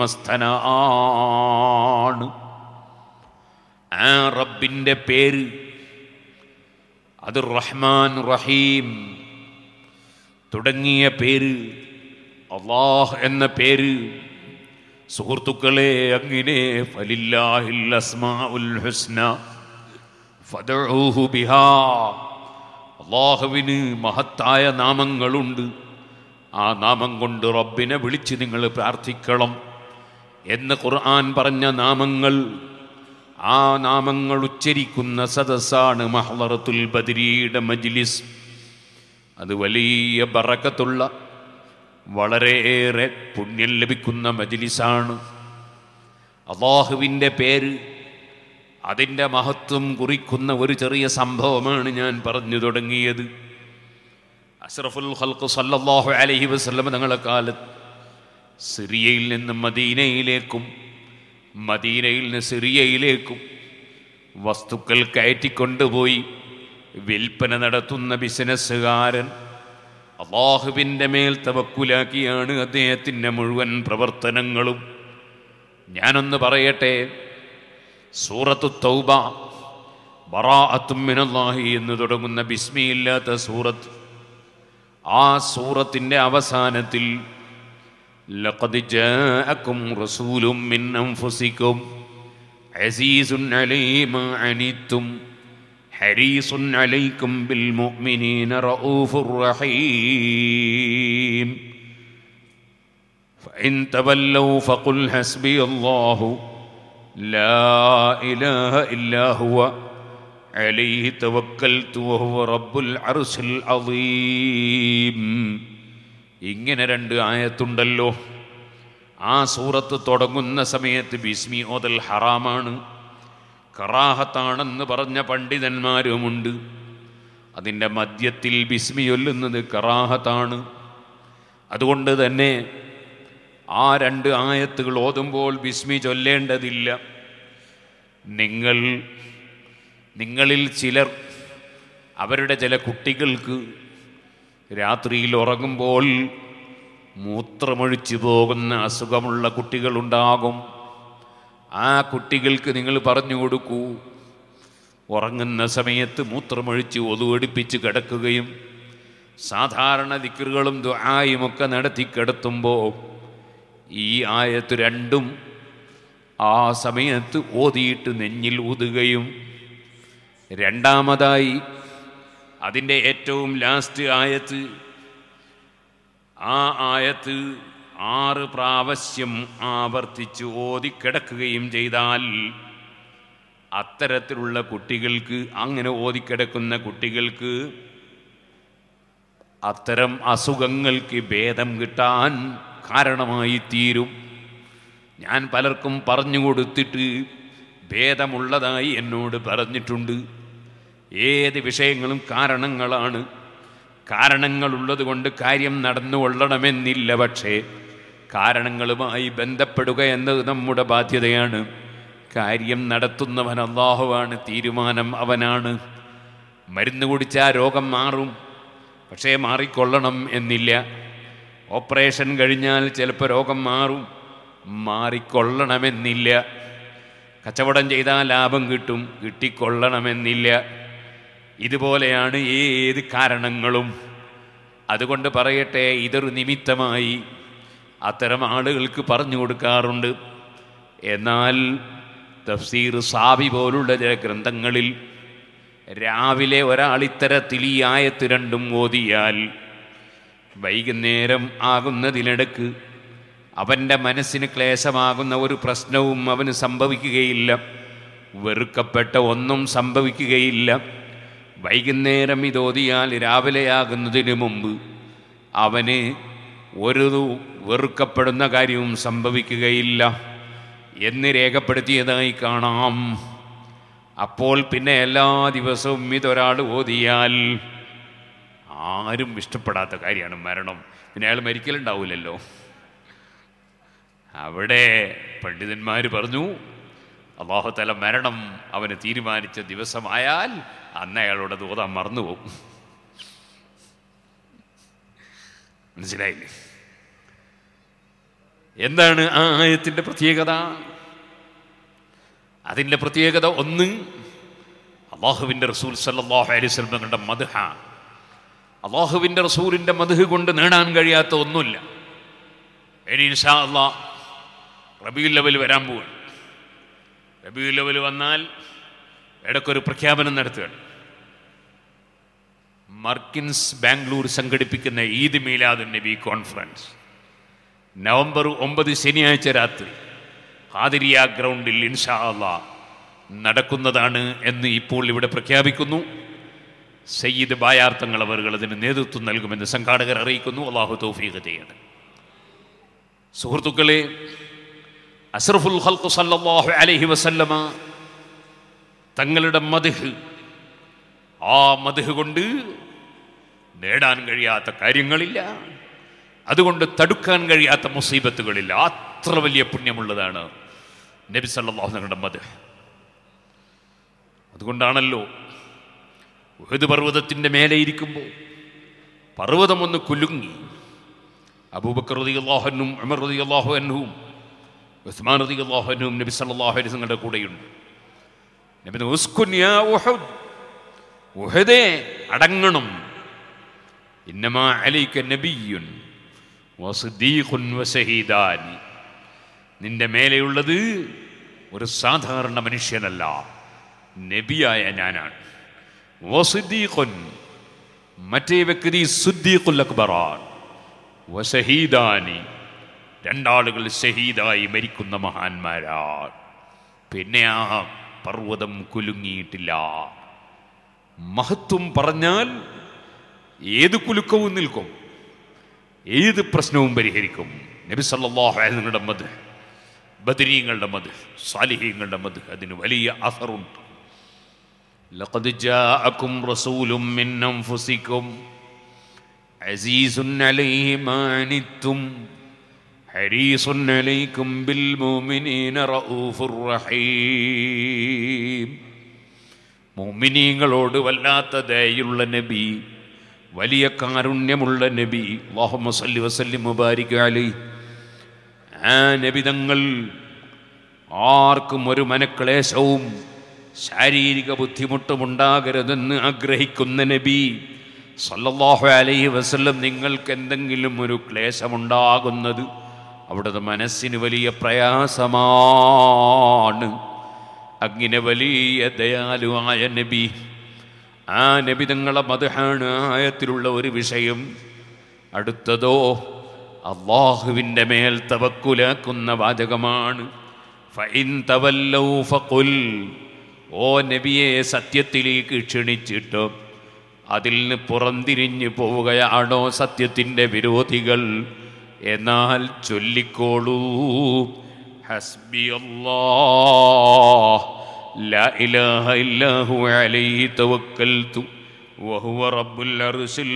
Speaker 1: ഉടമസ്ഥനാണ്. ആ റബ്ബിൻ്റെ പേര് അത് റഹ്മാൻ റഹീം തുടങ്ങിയ പേര്, അല്ലാഹ് എന്ന പേര്. സുഹൃത്തുക്കളെ, അങ്ങനെ ഫലില്ലാഹിൽ അസ്മാഉൽ ഹുസ്ന ഫദ്ഉഹു ബിഹാ. അല്ലാഹുവിന് മഹത്തായ നാമങ്ങളുണ്ട്. ആ നാമം കൊണ്ട് റബ്ബിനെ വിളിച്ച് നിങ്ങൾ പ്രാർത്ഥിക്കണം എന്ന് ഖുർആൻ പറഞ്ഞ നാമങ്ങൾ, ആ നാമങ്ങൾ ഉച്ചരിക്കുന്ന സദസ്സാണ് മഹ്ളറത്തുൽ ബദരിയുടെ മജ്ലിസ്. അത് വലിയ ബറക്കത്തുള്ള, വളരെയേറെ പുണ്യം ലഭിക്കുന്ന മജ്ലിസാണ്. അല്ലാഹുവിൻ്റെ പേര്, അതിൻ്റെ മഹത്വം കുറിക്കുന്ന ഒരു ചെറിയ സംഭവമാണ് ഞാൻ പറഞ്ഞു തുടങ്ങിയത്. അഷ്റഫുൽ ഖൽഖ് സല്ലല്ലാഹു അലൈഹി വസല്ലം തങ്ങളുടെ കാലത്ത് സിറിയയിൽ നിന്ന് മദീനയിലേക്കും മദീനയിൽ നിന്ന് സിറിയയിലേക്കും വസ്തുക്കൾ കയറ്റിക്കൊണ്ടുപോയി വിൽപ്പന നടത്തുന്ന ബിസിനസ്സുകാരൻ അല്ലാഹുവിൻ്റെ മേൽ തവക്കുലാക്കിയാണ് അദ്ദേഹത്തിൻ്റെ മുഴുവൻ പ്രവർത്തനങ്ങളും. ഞാനൊന്ന് പറയട്ടെ, സൂറത്തു തൗബ ബറാഅത്തും മിനല്ലാഹി എന്ന് തുടങ്ങുന്ന ബിസ്മിയില്ലാത്ത സൂറത്ത്, ആ സൂറത്തിൻ്റെ അവസാനത്തിൽ ലഖദ് ജാഅക്കും റസൂലും മിൻ അൻഫുസിക്കും അസീസുൻ അലൈഹി മാ അനിത്തും ഹരീസുൻ അലൈക്കും ബിൽ മുഅ്മിനീന റഊഫുർ റഹീം ഫഇൻ തവല്ലൗ ഫഖുൽ ഹസ്ബിയല്ലാഹു ലാ ഇലാഹ ഇല്ലാ ഹുവ അലൈഹി തവക്കൽതു വഹുവ റബ്ബുൽ അർശിൽ അളീം. ഇങ്ങനെ രണ്ട് ആയത്തുണ്ടല്ലോ. ആ സൂറത്ത് തുടങ്ങുന്ന സമയത്ത് ബിസ്മി ഓതൽ ഹറാമാണ്, കറാഹത്താണെന്ന് പറഞ്ഞ പണ്ഡിതന്മാരുമുണ്ട്. അതിൻ്റെ മധ്യത്തിൽ ബിസ്മി ചൊല്ലുന്നത് കറാഹത്താണ്. അതുകൊണ്ട് തന്നെ ആ രണ്ട് ആയത്തുകൾ ഓതുമ്പോൾ ബിസ്മി ചൊല്ലേണ്ടതില്ല. നിങ്ങളിൽ ചിലർ അവരുടെ ചില കുട്ടികൾക്ക് രാത്രിയിൽ ഉറങ്ങുമ്പോൾ മൂത്രമൊഴിച്ചു പോകുന്ന അസുഖമുള്ള കുട്ടികളുണ്ടാകും. ആ കുട്ടികൾക്ക് നിങ്ങൾ പറഞ്ഞു കൊടുക്കൂ, ഉറങ്ങുന്ന സമയത്ത് മൂത്രമൊഴിച്ച് ഒതുവെടുപ്പിച്ച് കിടക്കുകയും സാധാരണ ദിക്റുകളും ദുആയുമൊക്കെ നടത്തി കിടത്തുമ്പോൾ ഈ ആയത്ത് രണ്ടും ആ സമയത്ത് ഓതിയിട്ട് നെഞ്ഞിൽ ഊതുകയും, രണ്ടാമതായി അതിൻ്റെ ഏറ്റവും ലാസ്റ്റ് ആയത്ത്, ആ ആയത്ത് 6 പ്രാവശ്യം ആവർത്തിച്ച് ഓതിക്കിടക്കുകയും ചെയ്താൽ അത്തരത്തിലുള്ള കുട്ടികൾക്ക്, അങ്ങനെ ഓതിക്കിടക്കുന്ന കുട്ടികൾക്ക് അത്തരം അസുഖങ്ങൾക്ക് ഭേദം കിട്ടാൻ കാരണമായി തീരും. ഞാൻ പലർക്കും പറഞ്ഞു കൊടുത്തിട്ട് ഭേദമുള്ളതായി എന്നോട് പറഞ്ഞിട്ടുണ്ട്. ഏത് വിഷയങ്ങളും കാരണങ്ങളാണ്. കാരണങ്ങളുള്ളത് കൊണ്ട് കാര്യം നടന്നുകൊള്ളണമെന്നില്ല. പക്ഷേ കാരണങ്ങളുമായി ബന്ധപ്പെടുക എന്നത് നമ്മുടെ ബാധ്യതയാണ്. കാര്യം നടത്തുന്നവൻ അല്ലാഹുവാണ്, തീരുമാനം അവനാണ്. മരുന്ന് കുടിച്ചാൽ രോഗം മാറും, പക്ഷേ മാറിക്കൊള്ളണം എന്നില്ല. ഓപ്പറേഷൻ കഴിഞ്ഞാൽ ചിലപ്പോൾ രോഗം മാറും, മാറിക്കൊള്ളണമെന്നില്ല. കച്ചവടം ചെയ്താൽ ലാഭം കിട്ടും, കിട്ടിക്കൊള്ളണമെന്നില്ല. ഇതുപോലെയാണ് ഏത് കാരണങ്ങളും. അതുകൊണ്ട് പറയട്ടെ, ഇതൊരു നിമിത്തമായി അത്തരം ആളുകൾക്ക് പറഞ്ഞു കൊടുക്കാറുണ്ട്. എന്നാൽ തഫ്സീർ സാബി പോലുള്ള ചില ഗ്രന്ഥങ്ങളിൽ രാവിലെ ഒരാൾ ഇത്തരത്തിൽ ഈ ആയത്ത് രണ്ടും ഓതിയാൽ വൈകുന്നേരം ആകുന്നതിനിടക്ക് അവൻ്റെ മനസ്സിന് ക്ലേശമാകുന്ന ഒരു പ്രശ്നവും അവന് സംഭവിക്കുകയില്ല, വെറുക്കപ്പെട്ട ഒന്നും സംഭവിക്കുകയില്ല. വൈകുന്നേരം ഇതോതിയാൽ രാവിലെയാകുന്നതിന് മുമ്പ് അവന് ഒരു വെറുക്കപ്പെടുന്ന കാര്യവും സംഭവിക്കുകയില്ല എന്ന് രേഖപ്പെടുത്തിയതായി കാണാം. അപ്പോൾ പിന്നെ എല്ലാ ദിവസവും ഇതൊരാൾ ഓതിയാൽ ആരും ഇഷ്ടപ്പെടാത്ത കാര്യമാണ് മരണം. പിന്നെ അയാൾ മരിക്കലുണ്ടാവില്ലല്ലോ. അവിടെ പണ്ഡിതന്മാർ പറഞ്ഞു, അല്ലാഹു തആല മരണം അവന് തീരുമാനിച്ച ദിവസമായാൽ അന്ന് അയാളോട് അത് ഓതാൻ മറന്നുപോകും. മനസ്സിലായില്ലേ? എന്താണ് ആ ആയത്തിൻ്റെ പ്രത്യേകത? അതിൻ്റെ പ്രത്യേകത ഒന്ന്, അല്ലാഹുവിൻ്റെ റസൂൽ സല്ലല്ലാഹു അലൈഹി വസല്ലം തങ്ങളുടെ മദ്ഹ. അല്ലാഹുവിൻ്റെ റസൂലിൻ്റെ മദ്ഹ് കൊണ്ട് നേടാൻ കഴിയാത്ത ഒന്നുമില്ല. ഇനി ഇൻഷാ അല്ലാഹ് റബീഉൽ അവ്വൽ വരാൻ പോവുകയാണ്. റബീഉൽ അവ്വൽ വന്നാൽ ഇടയ്ക്കൊരു പ്രഖ്യാപനം നടത്തുകയാണ്. മർക്കിൻസ് ബാംഗ്ലൂർ സംഘടിപ്പിക്കുന്ന ഈദ് മീലാദുൻ നബി കോൺഫറൻസ് നവംബർ 9 ശനിയാഴ്ച രാത്രി ഖാദിരിയ ഗ്രൗണ്ടിൽ ഇൻഷാ അല്ലാഹ് നടക്കുന്നതാണ് എന്ന് ഇപ്പോൾ ഇവിടെ പ്രഖ്യാപിക്കുന്നു. സയ്യിദ് ബായാർ തങ്ങൾ അവர்கள் അതിന് നേതൃത്വം നൽകുമെന്ന് സംഘാടകർ അറിയിക്കുന്നു. അല്ലാഹു തൗഫീഖ് ചെയ്യട്ടെ. സുഹൃത്തുക്കളെ, അസ്റഫുൽ ഖൽഖ് സല്ലല്ലാഹു അലൈഹി വസല്ലമ തങ്ങളുടെ മദ്ഹ്, ആ മദ്ഹ് കൊണ്ട് നേടാൻ കഴിയാത്ത കാര്യങ്ങളില്ല, അതുകൊണ്ട് തടുക്കാൻ കഴിയാത്ത മുസീബത്തുകളില്ല. അത്ര വലിയ പുണ്യമുള്ളതാണ് നബി സല്ലല്ലാഹു അലൈഹി വസല്ലമയുടെ മദ്ഹ്. അതുകൊണ്ടാണല്ലോ ഉഹദ് പർവ്വതത്തിൻ്റെ മേലെ ഇരിക്കുമ്പോൾ പർവ്വതം ഒന്ന് കുലുങ്ങി. അബൂബക്കർ റളിയല്ലാഹു അൻഹും ഉമർ റളിയല്ലാഹു അൻഹും ഉസ്മാൻ റളിയല്ലാഹു അൻഹും നബി സല്ലല്ലാഹു അലൈഹി വസല്ലമയുടെ കൂടെയുണ്ട്. നബി ഉസ്കുൻ യാ ഉഹദ്, ഉഹദേ അടങ്ങണം. ഇന്നമാ അലൈക നബിയ്യുൻ വസിദ്ദീഖുൻ വശഹീദാനി, നിന്റെ മേലെയുള്ളത് ഒരു സാധാരണ മനുഷ്യനല്ല, നബിയായ ഞാനാണ്. വസിദ്ദീഖുൻ, മറ്റേ വ്യക്തി സിദ്ദീഖുൽ അക്ബറാൻ. വശഹീദാനി, രണ്ടാളുകൾ ഷഹീദായി മരിക്കുന്ന മഹാന്മാരാണ്. പിന്നെ ആ പർവ്വതം കുലുങ്ങിയിട്ടില്ല. മഹത്വം പറഞ്ഞാൽ ഏത് കുലുക്കവും നിൽക്കും, ഏത് പ്രശ്നവും പരിഹരിക്കും. നബി സല്ലല്ലാഹു അലൈഹി വസല്ലമയുടെ മദ്ഹ്, ബദരീങ്ങളുടെ മദ്ഹ്, സാലിഹീങ്ങളുടെ മദ്ഹ്, അതിന് വലിയ അസറുണ്ട്. ലഖദ് ജാഅകും റസൂലും മിൻ അൻഫുസികും അസീസുൻ അലൈഹി മാ അനിത്തും ഹരീസുൻ അലൈക്കും ബിൽ മുഅ്മിനീന റഊഫുർ റഹീം. മുഅ്മിനീങ്ങളോട് വല്ലാത്ത ദയയുള്ള നബി, വലിയ കാരുണ്യമുള്ള നബി. അല്ലാഹുമ്മ സ്വല്ലി വസല്ലിം മുബാരിക് അലൈഹി. ആ നബി തങ്ങൾ ആർക്കും ഒരു മനക്ലേശവും ശാരീരിക ബുദ്ധിമുട്ടും ഉണ്ടാകരുതെന്ന് ആഗ്രഹിക്കുന്ന നബി സല്ലല്ലാഹു അലൈഹി വസല്ലം, നിങ്ങൾക്ക് എന്തെങ്കിലും ഒരു ക്ലേശമുണ്ടാകുന്നത് അവിടുത്തെ മനസ്സിന് വലിയ പ്രയാസമാണ്. അങ്ങനെ വലിയ ദയാലുവായ നബി, ആ നബി തങ്ങളെ മദ്ഹാണ് ആയത്തിലുള്ള ഒരു വിഷയം. അടുത്തതോ അല്ലാഹുവിൻ്റെ മേൽ തവക്കുലാക്കുന്ന വാചകമാണ്. ഫഇൻ തവല്ലൗ ഫഖുൽ, ഓ നബിയെ സത്യത്തിലേക്ക് ക്ഷണിച്ചിട്ട് അതിൽ നിന്ന് പുറംതിരിഞ്ഞു പോവുകയാണോ സത്യത്തിൻ്റെ വിരോധികൾ? എന്നാൽ ചൊല്ലിക്കോളൂ, ഹസ്ബി അല്ലാഹ് ലാ ഇലാഹ ഇല്ലാ ഹുവ അലൈഹി തവക്കൽതു വഹുവ റബ്ബുൽ അർശിൽ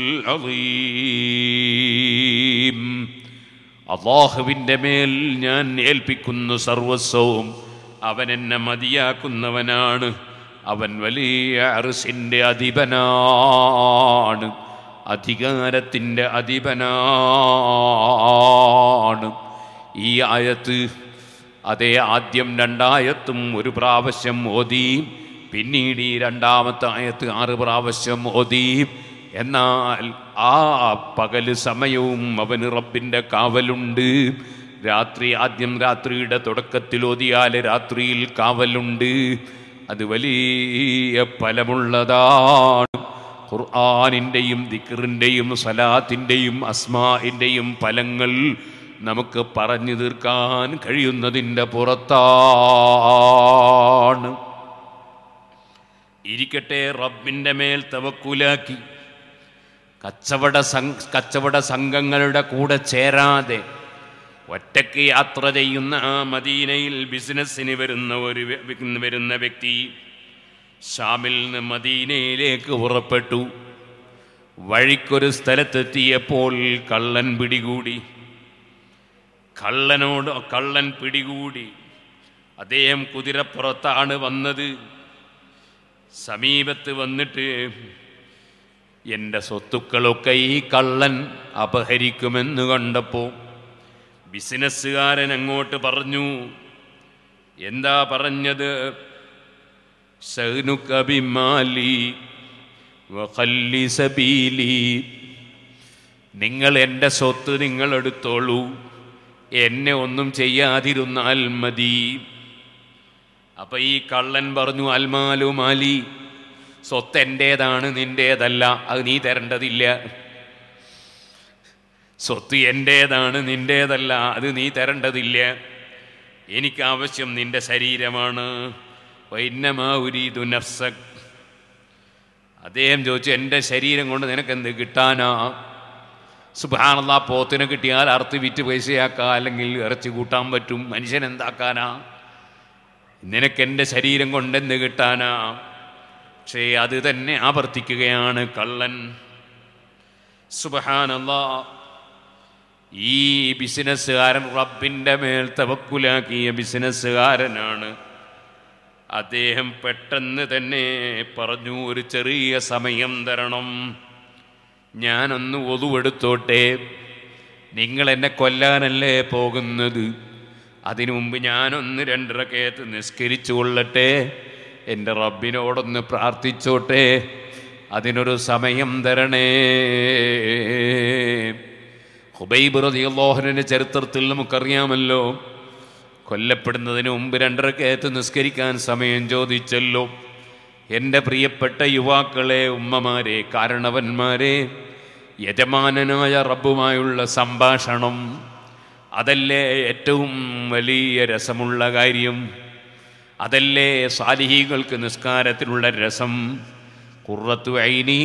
Speaker 1: അളീം. അല്ലാഹുവിൻ്റെ മേൽ ഞാൻ ഏൽപ്പിക്കുന്നു സർവസ്വവും. അവൻ എന്നെ മതിയാക്കുന്നവനാണ്. അവൻ വലിയ അർശിൻ്റെ അധിപനാണ്, അധികാരത്തിൻ്റെ അധിപനാണ്. ഈ ആയത്ത് അതേ ആദ്യം രണ്ടായത്തും ഒരു പ്രാവശ്യം ഓതി, പിന്നീട് ഈ രണ്ടാമത്തെ ആയത്ത് 6 പ്രാവശ്യം ഓതി. എന്നാൽ ആ പകല് സമയവും അവന് റബ്ബിൻ്റെ കാവലുണ്ട്. രാത്രി ആദ്യം രാത്രിയുടെ തുടക്കത്തിൽ ഓതിയാൽ രാത്രിയിൽ കാവലുണ്ട്. അത് വലിയ ഫലമുള്ളതാണ്. ഖുർആനിൻ്റെയും ദിക്റിൻ്റെയും സലാത്തിൻ്റെയും അസ്മാഇൻ്റെയും ഫലങ്ങൾ നമുക്ക് പറഞ്ഞു തീർക്കാൻ കഴിയുന്നതിൻ്റെ പുറത്താണ്. ഇരിക്കട്ടെ, റബ്ബിൻ്റെ മേൽ തവക്കുലാക്കി കച്ചവട സംഘങ്ങളുടെ കൂടെ ചേരാതെ ഒറ്റയ്ക്ക് യാത്ര ചെയ്യുന്ന ആ മദീനയിൽ ബിസിനസ്സിന് വരുന്ന വ്യക്തി ഷാമിൽ നിന്ന് മദീനയിലേക്ക് പുറപ്പെട്ടു. വഴിക്കൊരു സ്ഥലത്തെത്തിയപ്പോൾ കള്ളൻ പിടികൂടി. അദ്ദേഹം കുതിരപ്പുറത്താണ് വന്നത്. സമീപത്ത് വന്നിട്ട് എൻ്റെ സ്വത്തുക്കളൊക്കെ ഈ കള്ളൻ അപഹരിക്കുമെന്ന് കണ്ടപ്പോൾ ബിസിനസ്സുകാരൻ അങ്ങോട്ട് പറഞ്ഞു. എന്താ പറഞ്ഞത്? ശഅ്നുക ബിമാലി വഖല്ലി സബീലി. നിങ്ങൾ എൻ്റെ സ്വത്ത് നിങ്ങൾ എടുത്തോളൂ, എന്നെ ഒന്നും ചെയ്യാതിരുന്നാൽ മതി. അപ്പം ഈ കള്ളൻ പറഞ്ഞു, അൽമാലു മാലി, സ്വത്ത് എൻ്റേതാണ്, നിൻ്റേതല്ല, അത് നീ തരേണ്ടതില്ല. സ്വത്ത് എൻ്റേതാണ്, നിൻ്റേതല്ല, അത് നീ തരേണ്ടതില്ല. എനിക്ക് ആവശ്യം നിൻ്റെ ശരീരമാണ്. വൈന്നമാ ഉരീദു നഫ്സക്. അദ്ദേഹം ചോദിച്ചു, എൻ്റെ ശരീരം കൊണ്ട് നിനക്കെന്ത് കിട്ടാനാ? സുബ്ഹാനല്ലാഹ്, പോത്തിനെ കിട്ടിയാൽ അറുത്ത് വിറ്റ് പൈസയാക്കാം, അല്ലെങ്കിൽ ഇറച്ചി കൂട്ടാൻ പറ്റും. മനുഷ്യൻ എന്താക്കാനാ? നിനക്കെൻ്റെ ശരീരം കൊണ്ടെന്ത് കിട്ടാനാ? പക്ഷേ അത് തന്നെ ആവർത്തിക്കുകയാണ് കള്ളൻ. സുബ്ഹാനല്ലാഹ്, ഈ ബിസിനസ്സുകാരൻ റബ്ബിൻ്റെ മേൽ തവക്കുലാക്കിയ ബിസിനസ്സുകാരനാണ്. അദ്ദേഹം പെട്ടെന്ന് തന്നെ പറഞ്ഞു, ഒരു ചെറിയ സമയം തരണം, ഞാനൊന്ന് ഒതുവെടുത്തോട്ടെ. നിങ്ങൾ എന്നെ കൊല്ലാനല്ലേ പോകുന്നത്? അതിനു മുമ്പ് ഞാനൊന്ന് 2 റകഅത്ത് നിസ്കരിച്ചു കൊള്ളട്ടെ, എൻ്റെ റബ്ബിനോടൊന്ന് പ്രാർത്ഥിച്ചോട്ടെ, അതിനൊരു സമയം തരണേ. ഖുബൈബ് റളിയല്ലാഹു അൻഹുവിന്റെ ചരിത്രത്തിൽ നമുക്കറിയാമല്ലോ, കൊല്ലപ്പെടുന്നതിന് മുമ്പ് 2 റകഅത്ത് നിസ്കരിക്കാൻ സമയം ചോദിച്ചല്ലോ. എൻ്റെ പ്രിയപ്പെട്ട യുവാക്കളെ, ഉമ്മമാരെ, കാരണവന്മാരെ, യജമാനനായ റബ്ബുമായുള്ള സംഭാഷണം അതല്ലേ ഏറ്റവും വലിയ രസമുള്ള കാര്യം. അതല്ലേ സാലിഹീകൾക്ക് നിസ്കാരത്തിലുള്ള രസം. ഖുർറത്തു ഐനി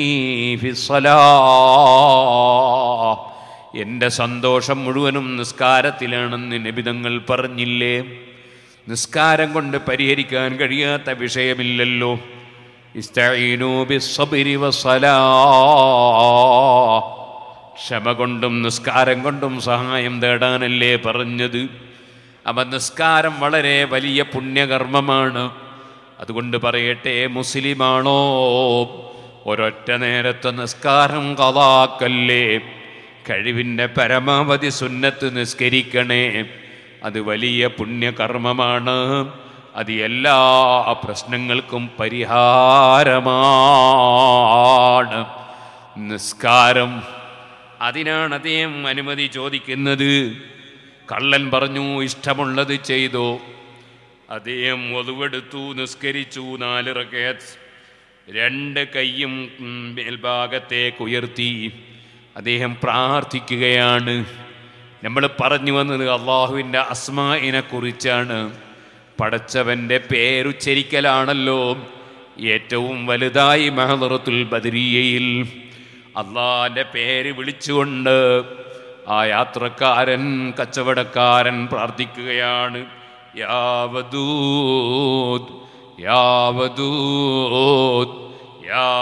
Speaker 1: ഫിസ്സലാഹ്, എൻ്റെ സന്തോഷം മുഴുവനും നിസ്കാരത്തിലാണെന്ന് നബി തങ്ങൾ പറഞ്ഞില്ലേ? നിസ്കാരം കൊണ്ട് പരിഹരിക്കാൻ കഴിയാത്ത വിഷയമില്ലല്ലോ. ഇസ്തഈനൂ ബിസ്സബ്രി വസ്സലാഹ്, ക്ഷമ കൊണ്ടും നിസ്കാരം കൊണ്ടും സഹായം തേടാനല്ലേ പറഞ്ഞത്. അപ്പം നിസ്കാരം വളരെ വലിയ പുണ്യകർമ്മമാണ്. അതുകൊണ്ട് പറയട്ടെ, മുസ്ലിമാണോ, ഒരൊറ്റ നേരത്തെ നിസ്കാരം ഖളാക്കല്ലേ, കഴിവിൻ്റെ പരമാവധി സുന്നത്ത് നിസ്കരിക്കണേ. അത് വലിയ പുണ്യകർമ്മമാണ്. അത് എല്ലാ പ്രശ്നങ്ങൾക്കും പരിഹാരമാണ് നിസ്കാരം. അതിനാണ് അദ്ദേഹം അനുമതി ചോദിക്കുന്നത്. കള്ളൻ പറഞ്ഞു, ഇഷ്ടമുള്ളത് ചെയ്തോ. അദ്ദേഹം ഒതുവെടുത്തു, നിസ്കരിച്ചു 4 റകഅത്ത്. 2 കൈയും മേൽഭാഗത്തേക്ക് ഉയർത്തി അദ്ദേഹം പ്രാർത്ഥിക്കുകയാണ്. നമ്മൾ പറഞ്ഞു വന്നത് അള്ളാഹുവിൻ്റെ അസ്മാഇനെ കുറിച്ചാണ്. പടച്ചവൻ്റെ പേരുച്ചരിക്കലാണല്ലോ ഏറ്റവും വലുതായി മഹ്ദറത്തുൽ ബദരിയയിൽ അള്ളാഹിൻ്റെ പേര് വിളിച്ചുകൊണ്ട് ആ യാത്രക്കാരൻ, കച്ചവടക്കാരൻ പ്രാർത്ഥിക്കുകയാണ്. യാ വദൂദ് യാ വദൂദ് യാ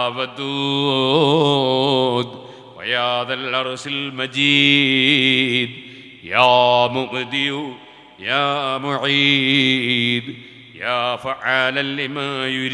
Speaker 1: വദൂദ് വയാ ദൽ അർശിൽ മജീദ് യാ മുബ്ദിഉ യാ മുഈദ് യാ ഫഅലൻ ലിമാ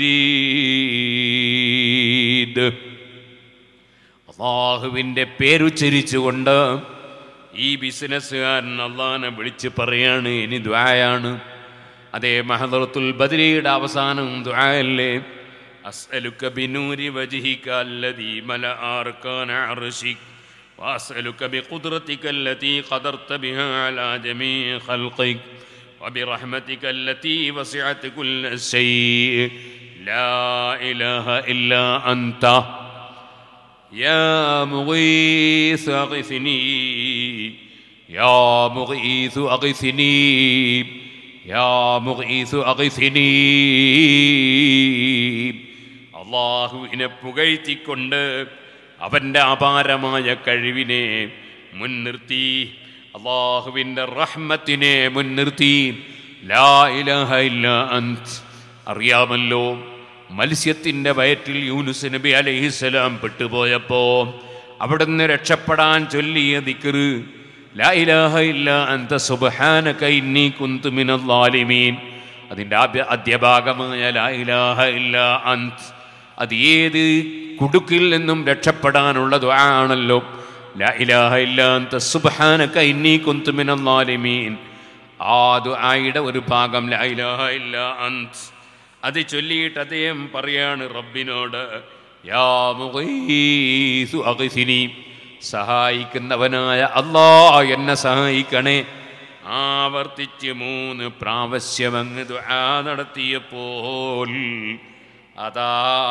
Speaker 1: യുരീദ്. അല്ലാഹുവിൻ്റെ പേരുച്ചരിച്ചുകൊണ്ട് ഈ ബിസിനസ്സുകാരൻ അള്ളാഹിനെ വിളിച്ച് പറയാണ്. ഇനി ദുആയാണ്. അതേ മഹദറത്തുൽ ബദരിയുടെ അവസാനം ദുആയല്ലേ? അസ്അലുക ബിനൂരി വജ്ഹിക അല്ലദീ മലഅ അർകാന അർശിക വഅസ്അലുക ബിഖുദ്റതിക അല്ലതീ ഖദർത ബിഹാ അലാ ജമീഇ ഖൽഖിക വബിറഹ്മതിക അല്ലതീ വസിഅത് കുല്ല ശൈഇ ലാ ഇലാഹ ഇല്ലാ അൻത യാ മുഗീസ് അഗ്സിനി യാ മുഗീസ് അഗ്സിനി യാ മുഗീസ് അഗ്സിനി. അല്ലാഹുവിനെ പുകഴ്ത്തിക്കൊണ്ട് അവൻ്റെ അപാരമായ കഴിവിനെ മുൻനിർത്തി, അല്ലാഹുവിൻ്റെ റഹ്മത്തിനെ മുൻനിർത്തി ലാ ഇലാഹ ഇല്ലാ അൻത്. അറിയാമല്ലോ, മത്സ്യത്തിൻ്റെ വയറ്റിൽ യൂനുസ് നബി അലൈഹിസ്സലാം പെട്ടുപോയപ്പോൾ അവിടുന്ന് രക്ഷപ്പെടാൻ ചൊല്ലിയ ദിക്ർ ലാ ഇലാഹ ഇല്ലാ അൻത സുബ്ഹാനക ഇന്നി കുന്തു മിനൽ ളാലിമീൻ. അതിൻ്റെ ആദ്യഭാഗമായ ലാ ഇലാഹ ഇല്ലാ അൻത് അത് ഏത് കുടുക്കിൽ നിന്നും രക്ഷപ്പെടാനുള്ള ദുആ ആണല്ലോ. ലാ ഇലാഹ ഇല്ലാ അൻത സുബ്ഹാനക ഇന്നി കുന്തു മിനൽ ളാലിമീൻ. ആ ദുആയുടെ ഒരു ഭാഗം ലാ ഇലാഹ ഇല്ലാ അൻത്. അത് ചൊല്ലിയിട്ട് അദ്ദേഹം പറയാണ് റബ്ബിനോട്, യാ മുഗീസു അഗ്സിനി, സഹായിക്കുന്നവനായ അല്ലാ എന്നെ സഹായിക്കണേ. ആവർത്തിച്ച് 3 പ്രാവശ്യം അങ്ങ് ദുആ നടത്തിയപ്പോൾ അതാ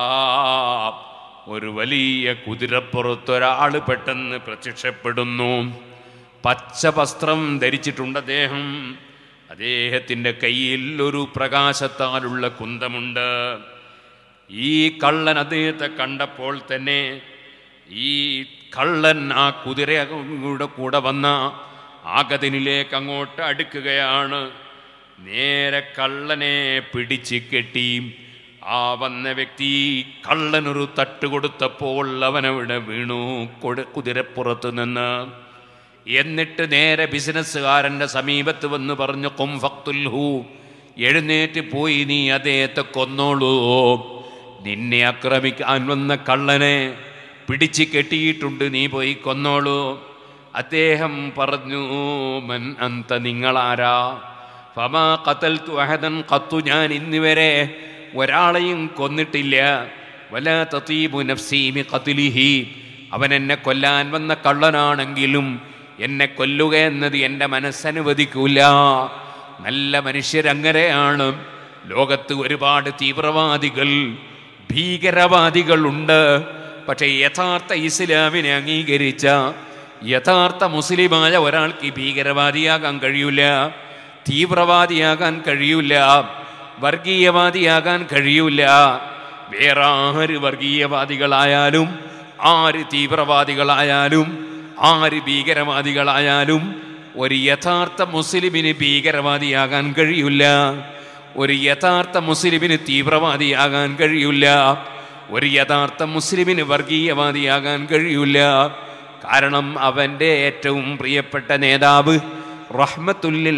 Speaker 1: ഒരു വലിയ കുതിരപ്പുറത്തൊരാൾ പെട്ടെന്ന് പ്രത്യക്ഷപ്പെടുന്നു. പച്ച വസ്ത്രം ധരിച്ചിട്ടുണ്ട് അദ്ദേഹം. അദ്ദേഹത്തിൻ്റെ കയ്യിൽ ഒരു പ്രകാശത്താലുള്ള കുന്തമുണ്ട്. ഈ കള്ളൻ അദ്ദേഹത്തെ കണ്ടപ്പോൾ തന്നെ ഈ കള്ളൻ ആ കുതിരയുടെ കൂടെ വന്ന ആഗതനിലേക്ക് അങ്ങോട്ട് അടുക്കുകയാണ്. നേരെ കള്ളനെ പിടിച്ച് കെട്ടി. ആ വന്ന വ്യക്തി കള്ളനൊരു തട്ട് കൊടുത്തപ്പോൾ അവനവിടെ വീണു കുതിരപ്പുറത്ത് നിന്ന്. എന്നിട്ട് നേരെ ബിസിനസ്സുകാരൻ്റെ സമീപത്ത് വന്ന് പറഞ്ഞു, ഖും ഫഖ്തുൽഹു, എഴുന്നേറ്റ് പോയി നീ അദ്ദേഹത്തെ കൊന്നോളൂ. നിന്നെ ആക്രമിക്കാൻ വന്ന കള്ളനെ പിടിച്ച് കെട്ടിയിട്ടുണ്ട്, നീ പോയി കൊന്നോളൂ. അദ്ദേഹം പറഞ്ഞു, മൻ അന്ത, നിങ്ങളാരാ? ഫമാ ഖതൽതു അഹദൻ ഖത്തു, ഞാൻ ഇന്നുവരെ ഒരാളെയും കൊന്നിട്ടില്ല. വലാ തതീബു നഫ്സി ബിഖത്ലിഹി, അവൻ എന്നെ കൊല്ലാൻ വന്ന കള്ളനാണെങ്കിലും എന്നെ കൊല്ലുക എന്നത് എൻ്റെ മനസ്സനുവദിക്കൂല. നല്ല മനുഷ്യരങ്ങനെയാണ്. ലോകത്ത് ഒരുപാട് തീവ്രവാദികൾ, ഭീകരവാദികളുണ്ട്. പക്ഷേ യഥാർത്ഥ ഇസ്ലാമിനെ അംഗീകരിച്ച യഥാർത്ഥ മുസ്ലിമായ ഒരാൾക്ക് ഭീകരവാദിയാകാൻ കഴിയൂല, തീവ്രവാദിയാകാൻ കഴിയൂല, വർഗീയവാദിയാകാൻ കഴിയൂല. വേറെ ആര് വർഗീയവാദികളായാലും, ആര് തീവ്രവാദികളായാലും, ആര് ഭീകരവാദികളായാലും ഒരു യഥാർത്ഥ മുസ്ലിമിന് ഭീകരവാദിയാകാൻ കഴിയില്ല, ഒരു യഥാർത്ഥ മുസ്ലിമിന് തീവ്രവാദിയാകാൻ കഴിയില്ല, ഒരു യഥാർത്ഥ മുസ്ലിമിന് വർഗീയവാദിയാകാൻ കഴിയില്ല. കാരണം അവൻ്റെ ഏറ്റവും പ്രിയപ്പെട്ട നേതാവ് റഹ്മത്തുൽ ലിൽ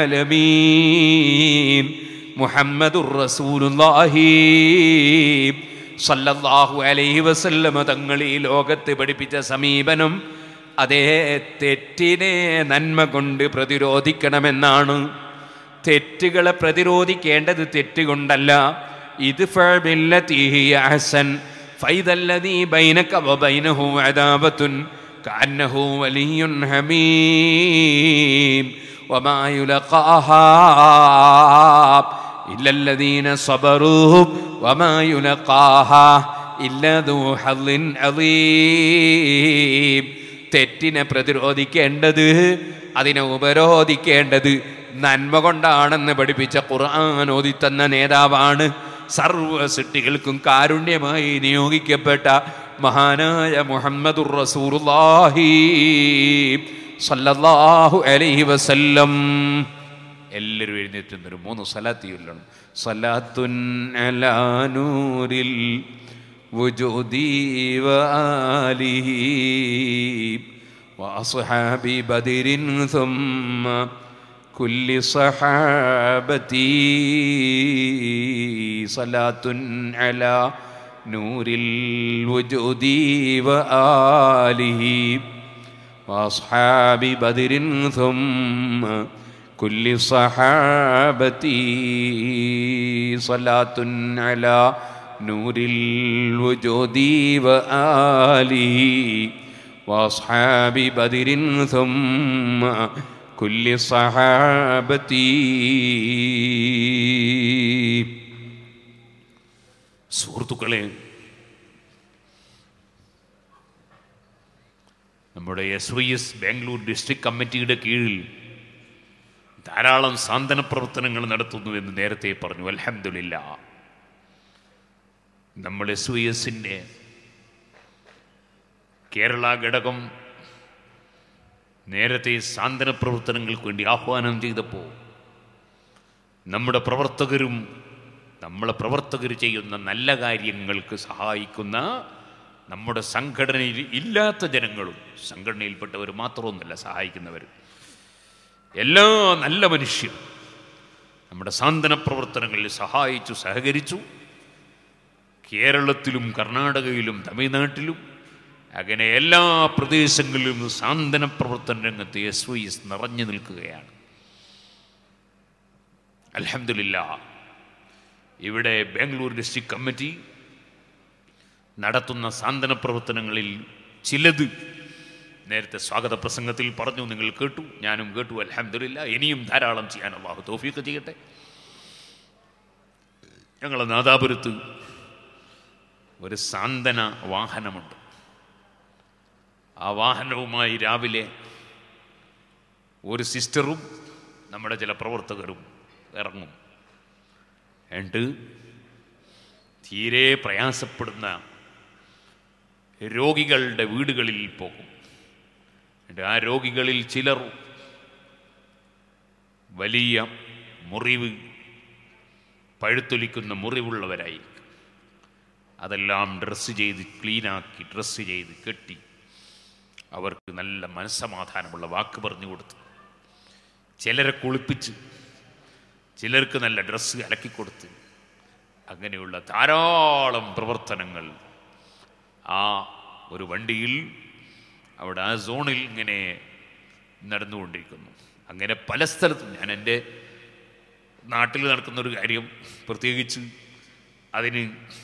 Speaker 1: ആലമീൻ മുഹമ്മദുർ റസൂലുള്ളാഹി സല്ലല്ലാഹു അലൈഹി വസല്ലമ തങ്ങൾ ഈ ലോകത്ത് പഠിപ്പിച്ച സമീപനം അതേ തെറ്റിനെ നന്മ കൊണ്ട് പ്രതിരോധിക്കണമെന്നാണ്. തെറ്റുകളെ പ്രതിരോധിക്കേണ്ടത് തെറ്റുകൊണ്ടല്ല. ഇദ്ഫഅ ബില്ലതി ഹിയ അഹ്സൻ ഫൈദല്ലദീ ബൈനക വബൈനഹു അദാവത്തുൻ കഅന്നഹു വലിയ്യുൻ ഹമീം വമാ യുലഖാഹാ ഇല്ലല്ലദീന സബറൂ വമാ യുലഖാഹാ ഇല്ലാ ദൂ ഹദ്ദിൻ അദീം. തെറ്റിനെ പ്രതിരോധിക്കേണ്ടത്, അതിനെ ഉപരോധിക്കേണ്ടത് നന്മ കൊണ്ടാണെന്ന് പഠിപ്പിച്ച ഖുർആൻ ഓതിത്തന്ന നേതാവാണ്. സർവ്വ സൃഷ്ടികൾക്കും കാരുണ്യമായി നിയോഗിക്കപ്പെട്ട മഹാനായ മുഹമ്മദുർ റസൂലുള്ളാഹി സല്ലല്ലാഹു അലൈഹി വസല്ലം. എല്ലാവരും എഴുന്നേറ്റുന്നൊരു 3 സ്വലാത്ത് ചൊല്ലണം. സ്വലാത്തുൻ അലാ നൂരിൽ الوجود وآله وأصحاب بدر ثم كل صحابتي صلاة على نور الوجود وآله وأصحاب بدر ثم كل صحابتي صلاة على نور الوجود وآله وأصحاب بدر ثم كل صحابتي. സുഹൃത്തുക്കളെ, നമ്മുടെ SYS ബാംഗ്ലൂർ ഡിസ്ട്രിക്ട് കമ്മിറ്റിയുടെ കീഴിൽ ധാരാളം സാന്ത്വന പ്രവർത്തനങ്ങൾ നടത്തുന്നു എന്ന് നേരത്തെ പറഞ്ഞു. അൽഹംദുലില്ലാഹ്. നമ്മൾ SYSന്റെ കേരള ഘടകം നേരത്തെ സാന്ത്വന പ്രവർത്തനങ്ങൾക്ക് വേണ്ടി ആഹ്വാനം ചെയ്തപ്പോൾ നമ്മളെ പ്രവർത്തകർ ചെയ്യുന്ന നല്ല കാര്യങ്ങൾക്ക് സഹായിക്കുന്ന നമ്മുടെ സംഘടനയിൽ ഇല്ലാത്ത ജനങ്ങളും, സംഘടനയിൽപ്പെട്ടവർ മാത്രമൊന്നുമല്ല സഹായിക്കുന്നവർ, എല്ലാ നല്ല മനുഷ്യരും നമ്മുടെ സാന്ത്വന പ്രവർത്തനങ്ങളിൽ സഹായിച്ചു, സഹകരിച്ചു. കേരളത്തിലും കർണാടകയിലും തമിഴ്നാട്ടിലും അങ്ങനെ എല്ലാ പ്രദേശങ്ങളിലും സാന്ത്വന പ്രവർത്തന രംഗത്ത് SYS നിറഞ്ഞു നിൽക്കുകയാണ്. അൽഹംദുലില്ലാഹ്. ഇവിടെ ബാംഗ്ലൂർ ഡിസ്ട്രിക്ട് കമ്മിറ്റി നടത്തുന്ന സാന്ത്വന പ്രവർത്തനങ്ങളിൽ ചിലത് നേരത്തെ സ്വാഗത പ്രസംഗത്തിൽ പറഞ്ഞു, നിങ്ങൾ കേട്ടു, ഞാനും കേട്ടു. അൽഹംദുലില്ലാഹ്. ഇനിയും ധാരാളം ചെയ്യാൻ അല്ലാഹു തൗഫീഖ് ചെയ്യട്ടെ. ഞങ്ങളെ നാദാപുരത്ത് ഒരു സാന്ത്വന വാഹനമുണ്ട്. ആ വാഹനവുമായി രാവിലെ ഒരു സിസ്റ്ററും നമ്മുടെ ചില പ്രവർത്തകരും ഇറങ്ങും. എന്നിട്ട് തീരെ പ്രയാസപ്പെടുന്ന രോഗികളുടെ വീടുകളിൽ പോകും. എന്നിട്ട് ആ രോഗികളിൽ ചിലർ വലിയ മുറിവ്, പഴുത്തൊലിക്കുന്ന മുറിവുള്ളവരായിരിക്കും. അതെല്ലാം ഡ്രസ്സ് ചെയ്ത് ക്ലീനാക്കി, ഡ്രസ്സ് ചെയ്ത് കെട്ടി അവർക്ക് നല്ല മനസ്സമാധാനമുള്ള വാക്ക് പറഞ്ഞു കൊടുത്ത്, ചിലരെ കുളിപ്പിച്ച്, ചിലർക്ക് നല്ല ഡ്രസ്സ് അലക്കിക്കൊടുത്ത്, അങ്ങനെയുള്ള ധാരാളം പ്രവർത്തനങ്ങൾ ആ ഒരു വണ്ടിയിൽ അവിടെ ആ സോണിൽ ഇങ്ങനെ നടന്നുകൊണ്ടിരിക്കുന്നു. അങ്ങനെ പല സ്ഥലത്തും ഞാൻ എൻ്റെ നാട്ടിൽ നടക്കുന്നൊരു കാര്യം പ്രത്യേകിച്ച് അതിന്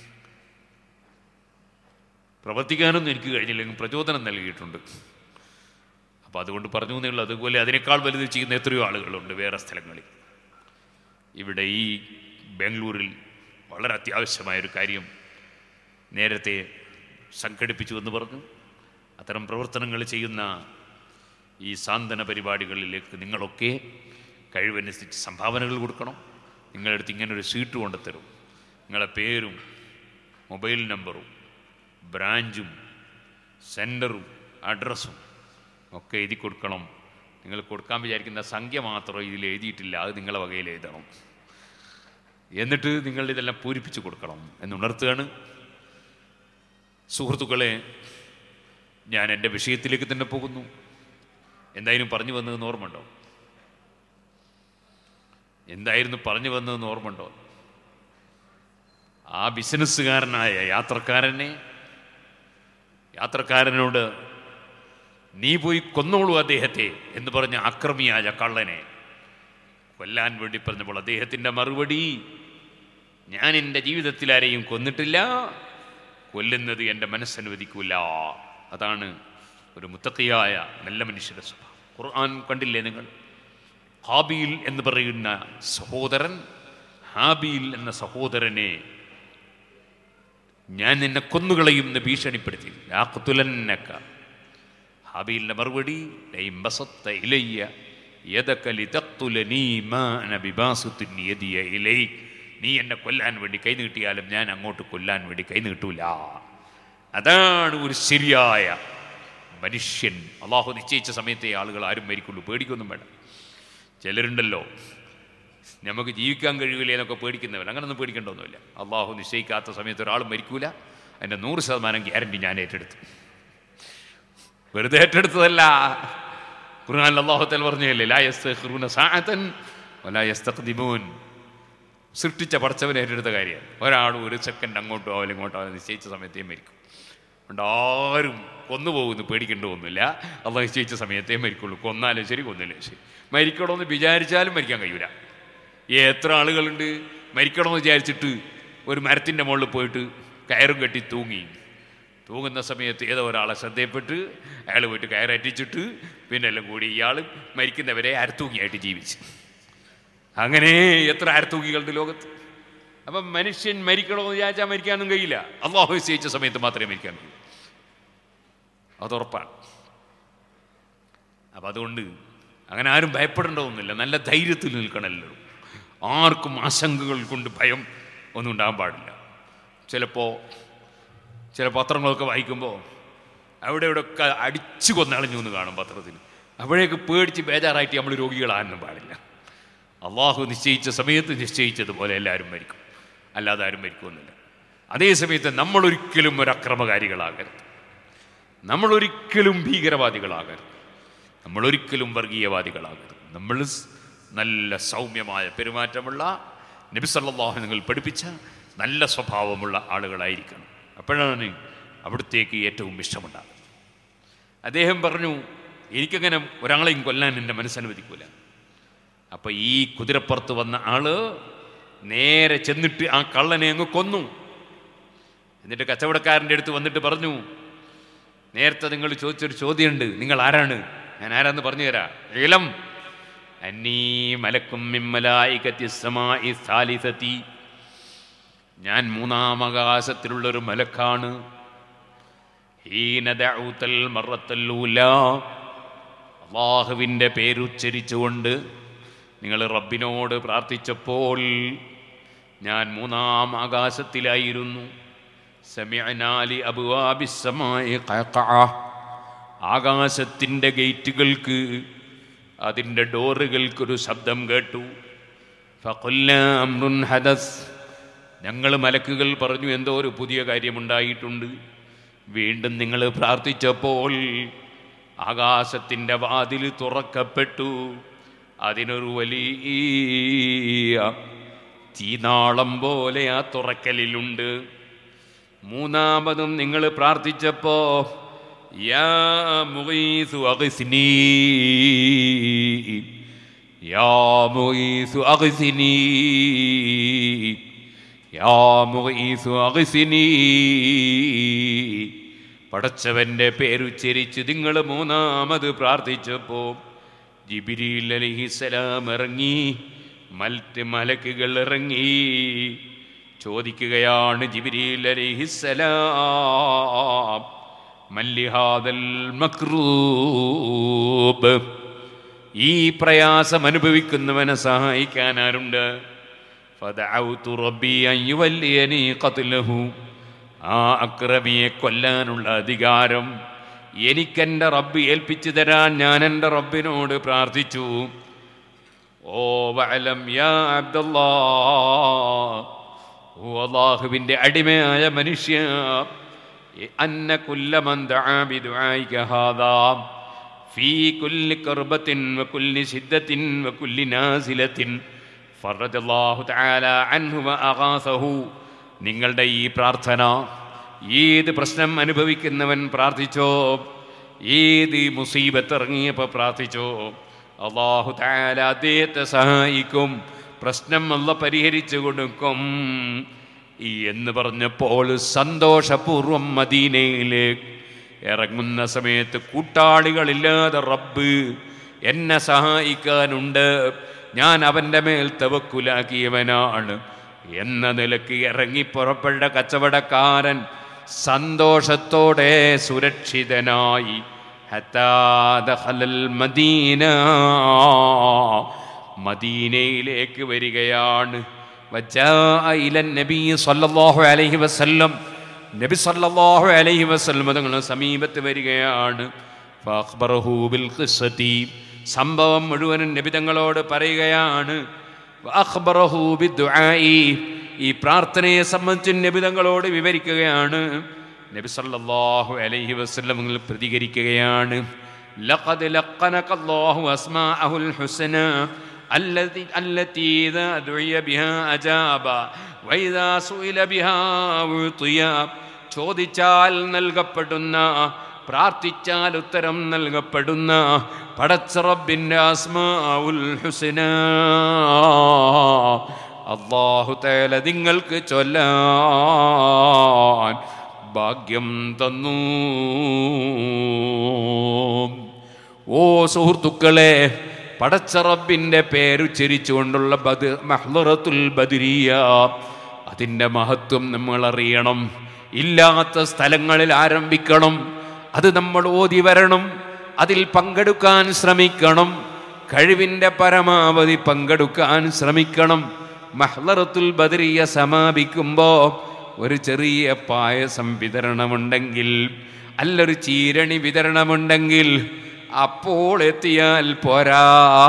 Speaker 1: പ്രവർത്തിക്കാനൊന്നും എനിക്ക് കഴിഞ്ഞില്ലെങ്കിൽ പ്രചോദനം നൽകിയിട്ടുണ്ട്. അപ്പോൾ അതുകൊണ്ട് പറഞ്ഞു എന്നുള്ളൂ. അതുപോലെ അതിനേക്കാൾ വലുത് ചെയ്യുന്ന എത്രയോ ആളുകളുണ്ട് വേറെ സ്ഥലങ്ങളിൽ. ഇവിടെ ഈ ബാംഗ്ലൂരിൽ വളരെ അത്യാവശ്യമായൊരു കാര്യം നേരത്തെ സംഘടിപ്പിച്ചു എന്ന് പറഞ്ഞു. അത്തരം പ്രവർത്തനങ്ങൾ ചെയ്യുന്ന ഈ സാന്ത്വന പരിപാടികളിലേക്ക് നിങ്ങളൊക്കെ കഴിവനുസരിച്ച് സംഭാവനകൾ കൊടുക്കണം. നിങ്ങളുടെ അടുത്ത് ഇങ്ങനൊരു ഷീറ്റ് കൊണ്ടുത്തരും. നിങ്ങളുടെ പേരും മൊബൈൽ നമ്പറും ബ്രാഞ്ചും സെൻറ്ററും അഡ്രസ്സും ഒക്കെ എഴുതി കൊടുക്കണം. നിങ്ങൾ കൊടുക്കാൻ വിചാരിക്കുന്ന സംഖ്യ മാത്രം ഇതിൽ എഴുതിയിട്ടില്ല, അത് നിങ്ങളെ വകയിൽ എഴുതണം. എന്നിട്ട് നിങ്ങൾ ഇതെല്ലാം പൂരിപ്പിച്ച് കൊടുക്കണം എന്നുണർത്തുകയാണ്. സുഹൃത്തുക്കളെ, ഞാൻ എൻ്റെ വിഷയത്തിലേക്ക് തന്നെ പോകുന്നു. എന്തായാലും പറഞ്ഞു വന്നതെന്ന് ഓർമ്മയുണ്ടോ? എന്തായിരുന്നു പറഞ്ഞു വന്നതെന്ന് ഓർമ്മയുണ്ടോ? ആ ബിസിനസ്സുകാരനായ യാത്രക്കാരനോട് നീ പോയി കൊന്നോളൂ അദ്ദേഹത്തെ എന്ന് പറഞ്ഞ അക്രമിയായ കള്ളനെ കൊല്ലാൻ വേണ്ടി പറഞ്ഞപ്പോൾ അദ്ദേഹത്തിൻ്റെ മറുപടി, ഞാൻ എൻ്റെ ജീവിതത്തിൽ ആരെയും കൊന്നിട്ടില്ല, കൊല്ലുന്നത് എൻ്റെ മനസ്സനുവദിക്കൂല. അതാണ് ഒരു മുത്തഖിയായ നല്ല മനുഷ്യരുടെ സ്വഭാവം. ഖുർആൻ കണ്ടില്ലേ നിങ്ങൾ? ഹാബീൽ എന്ന് പറയുന്ന സഹോദരൻ ഹാബീൽ എന്ന സഹോദരനെ ഞാൻ നിന്നെ കൊന്നുകളയും എന്ന് ഭീഷണിപ്പെടുത്തി. ഹാബീലിൻ്റെ മറുപടി, നീ എന്നെ കൊല്ലാൻ വേണ്ടി കൈ നീട്ടിയാലും ഞാൻ അങ്ങോട്ട് കൊല്ലാൻ വേണ്ടി കൈ നീട്ടൂല. അതാണ് ഒരു ശരിയായ മനുഷ്യൻ. അള്ളാഹു നിശ്ചയിച്ച സമയത്തെ ആളുകൾ ആരും മരിക്കുള്ളൂ, പേടിക്കൊന്നും വേണ്ട. ചിലരുണ്ടല്ലോ നമുക്ക് ജീവിക്കാൻ കഴിയില്ല എന്നൊക്കെ പേടിക്കുന്നവർ, അങ്ങനൊന്നും പേടിക്കേണ്ടതൊന്നുമില്ല. അള്ളാഹു നിശ്ചയിക്കാത്ത സമയത്ത് ഒരാളും മരിക്കൂല. അതിൻ്റെ 100% ഗ്യാരണ്ടി ഞാൻ ഏറ്റെടുത്തു. വെറുതെ ഏറ്റെടുത്തതല്ല. ഖുർആനിൽ അല്ലാഹു തആല പറഞ്ഞില്ലേ, ലാ യസ്തഖിറൂന സഅതൻ വലാ യസ്തഖ്ദിമൂൻ. സൃഷ്ടിച്ച പടച്ചവൻ ഏറ്റെടുത്ത കാര്യമാണ്. ഒരാളും ഒരു സെക്കൻഡ് അങ്ങോട്ടോ ആവില്ല ഇങ്ങോട്ടോ നിശ്ചയിച്ച സമയത്തേ മരിക്കും. അതുകൊണ്ട് ആരും കൊന്നുപോകുന്നു പേടിക്കേണ്ട ഒന്നുമില്ല. അള്ളാഹു നിശ്ചയിച്ച സമയത്തേ മരിക്കുള്ളൂ. കൊന്നാലും ശരി കൊന്നില്ലേ ശരി. മരിക്കണമെന്ന് വിചാരിച്ചാലും മരിക്കാൻ കഴിയൂല. എത്ര ആളുകളുണ്ട് മരിക്കണമെന്ന് വിചാരിച്ചിട്ട് ഒരു മരത്തിൻ്റെ മുകളിൽ പോയിട്ട് കയറും കെട്ടി തൂങ്ങുന്ന സമയത്ത് ഏതോ ഒരാളെ ശ്രദ്ധയപ്പെട്ട് അയാൾ പോയിട്ട് കയററ്റിച്ചിട്ട് പിന്നെ എല്ലാം കൂടി ഇയാൾ മരിക്കുന്നവരെ അരത്തൂങ്ങിയായിട്ട് ജീവിച്ച്. അങ്ങനെ എത്ര അരത്തൂങ്ങികളുണ്ട് ലോകത്ത്. അപ്പം മനുഷ്യൻ മരിക്കണമെന്ന് വിചാരിച്ചാൽ മരിക്കാനൊന്നും കഴിയില്ല. അള്ളാഹു നിശ്ചയിച്ച സമയത്ത് മാത്രമേ മരിക്കാൻ കഴിയൂ. അതുറപ്പാണ്. അപ്പം അതുകൊണ്ട് അങ്ങനെ ആരും ഭയപ്പെടേണ്ടതൊന്നുമില്ല. നല്ല ധൈര്യത്തിൽ നിൽക്കണമല്ലോ. ആർക്കും ആശങ്കകൾ കൊണ്ട് ഭയം ഒന്നും ഉണ്ടാകാൻ പാടില്ല. ചില പത്രങ്ങളൊക്കെ വായിക്കുമ്പോൾ അവിടെ ഇവിടെയൊക്കെ അടിച്ചു കൊന്നളഞ്ഞു എന്ന് കാണും പത്രത്തിൽ. അപ്പോഴേക്ക് പേടിച്ച് ബേജാറായിട്ട് നമ്മൾ രോഗികളാകാനും പാടില്ല. അള്ളാഹു നിശ്ചയിച്ച സമയത്ത് നിശ്ചയിച്ചതുപോലെ എല്ലാവരും മരിക്കും, അല്ലാതെ ആരും മരിക്കുമെന്നില്ല. അതേസമയത്ത് നമ്മളൊരിക്കലും ഒരു അക്രമകാരികളാകരുത്, നമ്മളൊരിക്കലും ഭീകരവാദികളാകരുത്, നമ്മളൊരിക്കലും വർഗീയവാദികളാകരുത്. നമ്മൾ നല്ല സൗമ്യമായ പെരുമാറ്റമുള്ള നബി സല്ലല്ലാഹു അലൈഹി വസല്ലം പഠിപ്പിച്ച നല്ല സ്വഭാവമുള്ള ആളുകളായിരിക്കണം. അപ്പോഴാണ് അവിടത്തേക്ക് ഏറ്റവും ഇഷ്ടമുണ്ടാകുന്നത്. അദ്ദേഹം പറഞ്ഞു, എനിക്കങ്ങനെ ഒരാളെയും കൊല്ലാൻ എൻ്റെ മനസ്സനുവദിക്കൂല. അപ്പം ഈ കുതിരപ്പുറത്ത് വന്ന ആള് നേരെ ചെന്നിട്ട് ആ കള്ളനെ അങ്ങ് കൊന്നു. എന്നിട്ട് കച്ചവടക്കാരൻ്റെ അടുത്ത് വന്നിട്ട് പറഞ്ഞു, നേരത്തെ നിങ്ങൾ ചോദിച്ചൊരു ചോദ്യമുണ്ട്, നിങ്ങൾ ആരാണ്? ഞാൻ ആരാന്ന് പറഞ്ഞു തരാം. ഇലം അന്നീ മലക്കും മിൻ മലായികത്തി സമാഇ സാലിസതി, ഞാൻ 3-ാം ആകാശത്തിലുള്ളൊരു മലക്കാണ്. ഹീന ദഅഉതൽ മറത്തൽ ഊലാ, അല്ലാഹുവിൻ്റെ പേരുച്ചരിച്ചുകൊണ്ട് നിങ്ങൾ റബ്ബിനോട് പ്രാർത്ഥിച്ചപ്പോൾ ഞാൻ 3-ാം ആകാശത്തിലായിരുന്നു. സമിഅനാ ലി അബ്വാബിസ് സമാഇ ഖഅഖഅ, ആകാശത്തിൻ്റെ ഗേറ്റുകൾക്ക്, അതിൻ്റെ ഡോറുകൾക്കൊരു ശബ്ദം കേട്ടു. ഫഖുൽനാ അംറുൻ ഹദസ്, ഞങ്ങൾ മലക്കുകൾ പറഞ്ഞു എന്തോ ഒരു പുതിയ കാര്യമുണ്ടായിട്ടുണ്ട്. വീണ്ടും നിങ്ങൾ പ്രാർത്ഥിച്ചപ്പോൾ ആകാശത്തിൻ്റെ വാതിൽ തുറക്കപ്പെട്ടു. അതിനൊരു വലിയ തീനാളം പോലെ ആ തുറക്കലിലുണ്ട്. 3-ാമതും നിങ്ങൾ പ്രാർത്ഥിച്ചപ്പോ യാ മുഗീസു അഗ്സിനി, യാ മുഗീസു അഗ്സിനി, യാ മുഗീസു അഗ്സിനി, പടച്ചവൻ്റെ പേരുച്ചരിച്ച് നിങ്ങൾ 3-ാമത് പ്രാർത്ഥിച്ചപ്പോ ജിബ്രീൽ അലൈഹിസ്സലാം ഇറങ്ങി, മറ്റ് മലക്കുകൾ ഇറങ്ങി. ചോദിക്കുകയാണ് ജിബ്രീൽ അലൈഹിസ്സലാം, മല്ലിഹാദൽ മക്രൂബ്, ഈ പ്രയാസം അനുഭവിക്കുന്നവനെ സഹായിക്കാൻ ആരുണ്ട്? ഫദഅഉതു റബ്ബി അൻ യുവല്ലിയനി ഖത്ലഹു, ആ അക്രമിയെ കൊല്ലാനുള്ള അധികാരം എനിക്കെൻ്റെ റബ്ബ് ഏൽപ്പിച്ചു തരാൻ ഞാൻ എൻ്റെ റബ്ബിനോട് പ്രാർത്ഥിച്ചു. ഓ വഅലം യാ അബ്ദുല്ലാഹ്, ഓ അല്ലാഹുവിൻ്റെ അടിമയായ മനുഷ്യ, അന്ന കുല്ല മൻ ദഅ ബിദുആഇക ഹാദാ ഫീ കുല്ലി കർബത്തിൻ വകുല്ലി ശിദ്ദത്തിൻ വകുല്ലി നാസിലത്തിൻ ഫറജല്ലാഹു തആല അൻഹു വഅഗാസഹു, നിങ്ങളുടെ ഈ പ്രാർത്ഥന ഏത് പ്രശ്നം അനുഭവിക്കുന്നവൻ പ്രാർത്ഥിച്ചോ, ഏത് മുസീബത്ത് ഇറങ്ങിയപ്പോൾ പ്രാർത്ഥിച്ചോ, അല്ലാഹു തആല അദ്ദേഹത്തെ സഹായിക്കും, പ്രശ്നം അല്ലാഹു പരിഹരിച്ചു കൊടുക്കും എന്ന് പറഞ്ഞപ്പോൾ സന്തോഷപൂർവം മദീനയിലേക്ക് ഇറങ്ങുന്ന സമയത്ത് കൂട്ടാളികളില്ലാതെ റബ്ബ് എന്നെ സഹായിക്കാനുണ്ട്, ഞാൻ അവൻ്റെ മേൽ തവക്കുലാക്കിയവനാണ് എന്ന നിലക്ക് ഇറങ്ങി പുറപ്പെട്ട കച്ചവടക്കാരൻ സന്തോഷത്തോടെ സുരക്ഷിതനായി ഹത്താ ദഖലൽ മദീന, മദീനയിലേക്ക് വരികയാണ്. വജാഅ ഇലൻ നബി സല്ലല്ലാഹു അലൈഹി വസല്ലം, നബി സല്ലല്ലാഹു അലൈഹി വസല്ലം തങ്ങളുടെ സമീപത്ത് വരികയാണ്. ഫഅഖ്ബറഹു ബിൽ ഖിസ്സതി, സംഭവം മുഴുവനും നബി തങ്ങളോട് പറയുകയാണ്. വഅഖ്ബറഹു ബിദ്ദുആഇ, ഈ പ്രാർത്ഥനയെ സംബന്ധിച്ച് നബി തങ്ങളോട് വിവരിക്കുകയാണ്. നബി സല്ലല്ലാഹു അലൈഹി വസല്ലം പ്രതികരിക്കുകയാണ്, ലഖദ് ലഖനകല്ലാഹു അസ്മാഅഹുൽ ഹുസ്ന അല്ലതി ഇദാ ദുഇയ ബിഹാ അജാബ വഇദാ സുഇല ബിഹാ ഉതിയ. ചോദിച്ചാൽ നൽകപ്പെടുന്ന, പ്രാർത്ഥിച്ചാൽ ഉത്തരം നൽകപ്പെടുന്ന പടച്ച റബ്ബിൻ്റെ അസ്മാഉൽ ഹുസ്ന അല്ലാഹു തആല നിങ്ങൾക്ക് ചൊല്ലാൻ ഭാഗ്യം തന്നു. ഓ സുഹൃത്തുക്കളെ, പടച്ച റബ്ബിൻ്റെ പേരുച്ചരിച്ചുകൊണ്ടുള്ള മഹ്ളറത്തുൽ ബദരിയ, അതിൻ്റെ മഹത്വം നമ്മൾ അറിയണം. ഇല്ലാത്ത സ്ഥലങ്ങളിൽ ആരംഭിക്കണം, അത് നമ്മൾ ഓതി വരണം, അതിൽ പങ്കെടുക്കാൻ ശ്രമിക്കണം, കഴിവിൻ്റെ പരമാവധി പങ്കെടുക്കാൻ ശ്രമിക്കണം. മഹ്ളറത്തുൽ ബദരിയ സമാപിക്കുമ്പോൾ ഒരു ചെറിയ പായസം വിതരണമുണ്ടെങ്കിൽ, അല്ലൊരു ചീരണി വിതരണമുണ്ടെങ്കിൽ അപ്പോൾ എത്തിയാൽ പോരാ,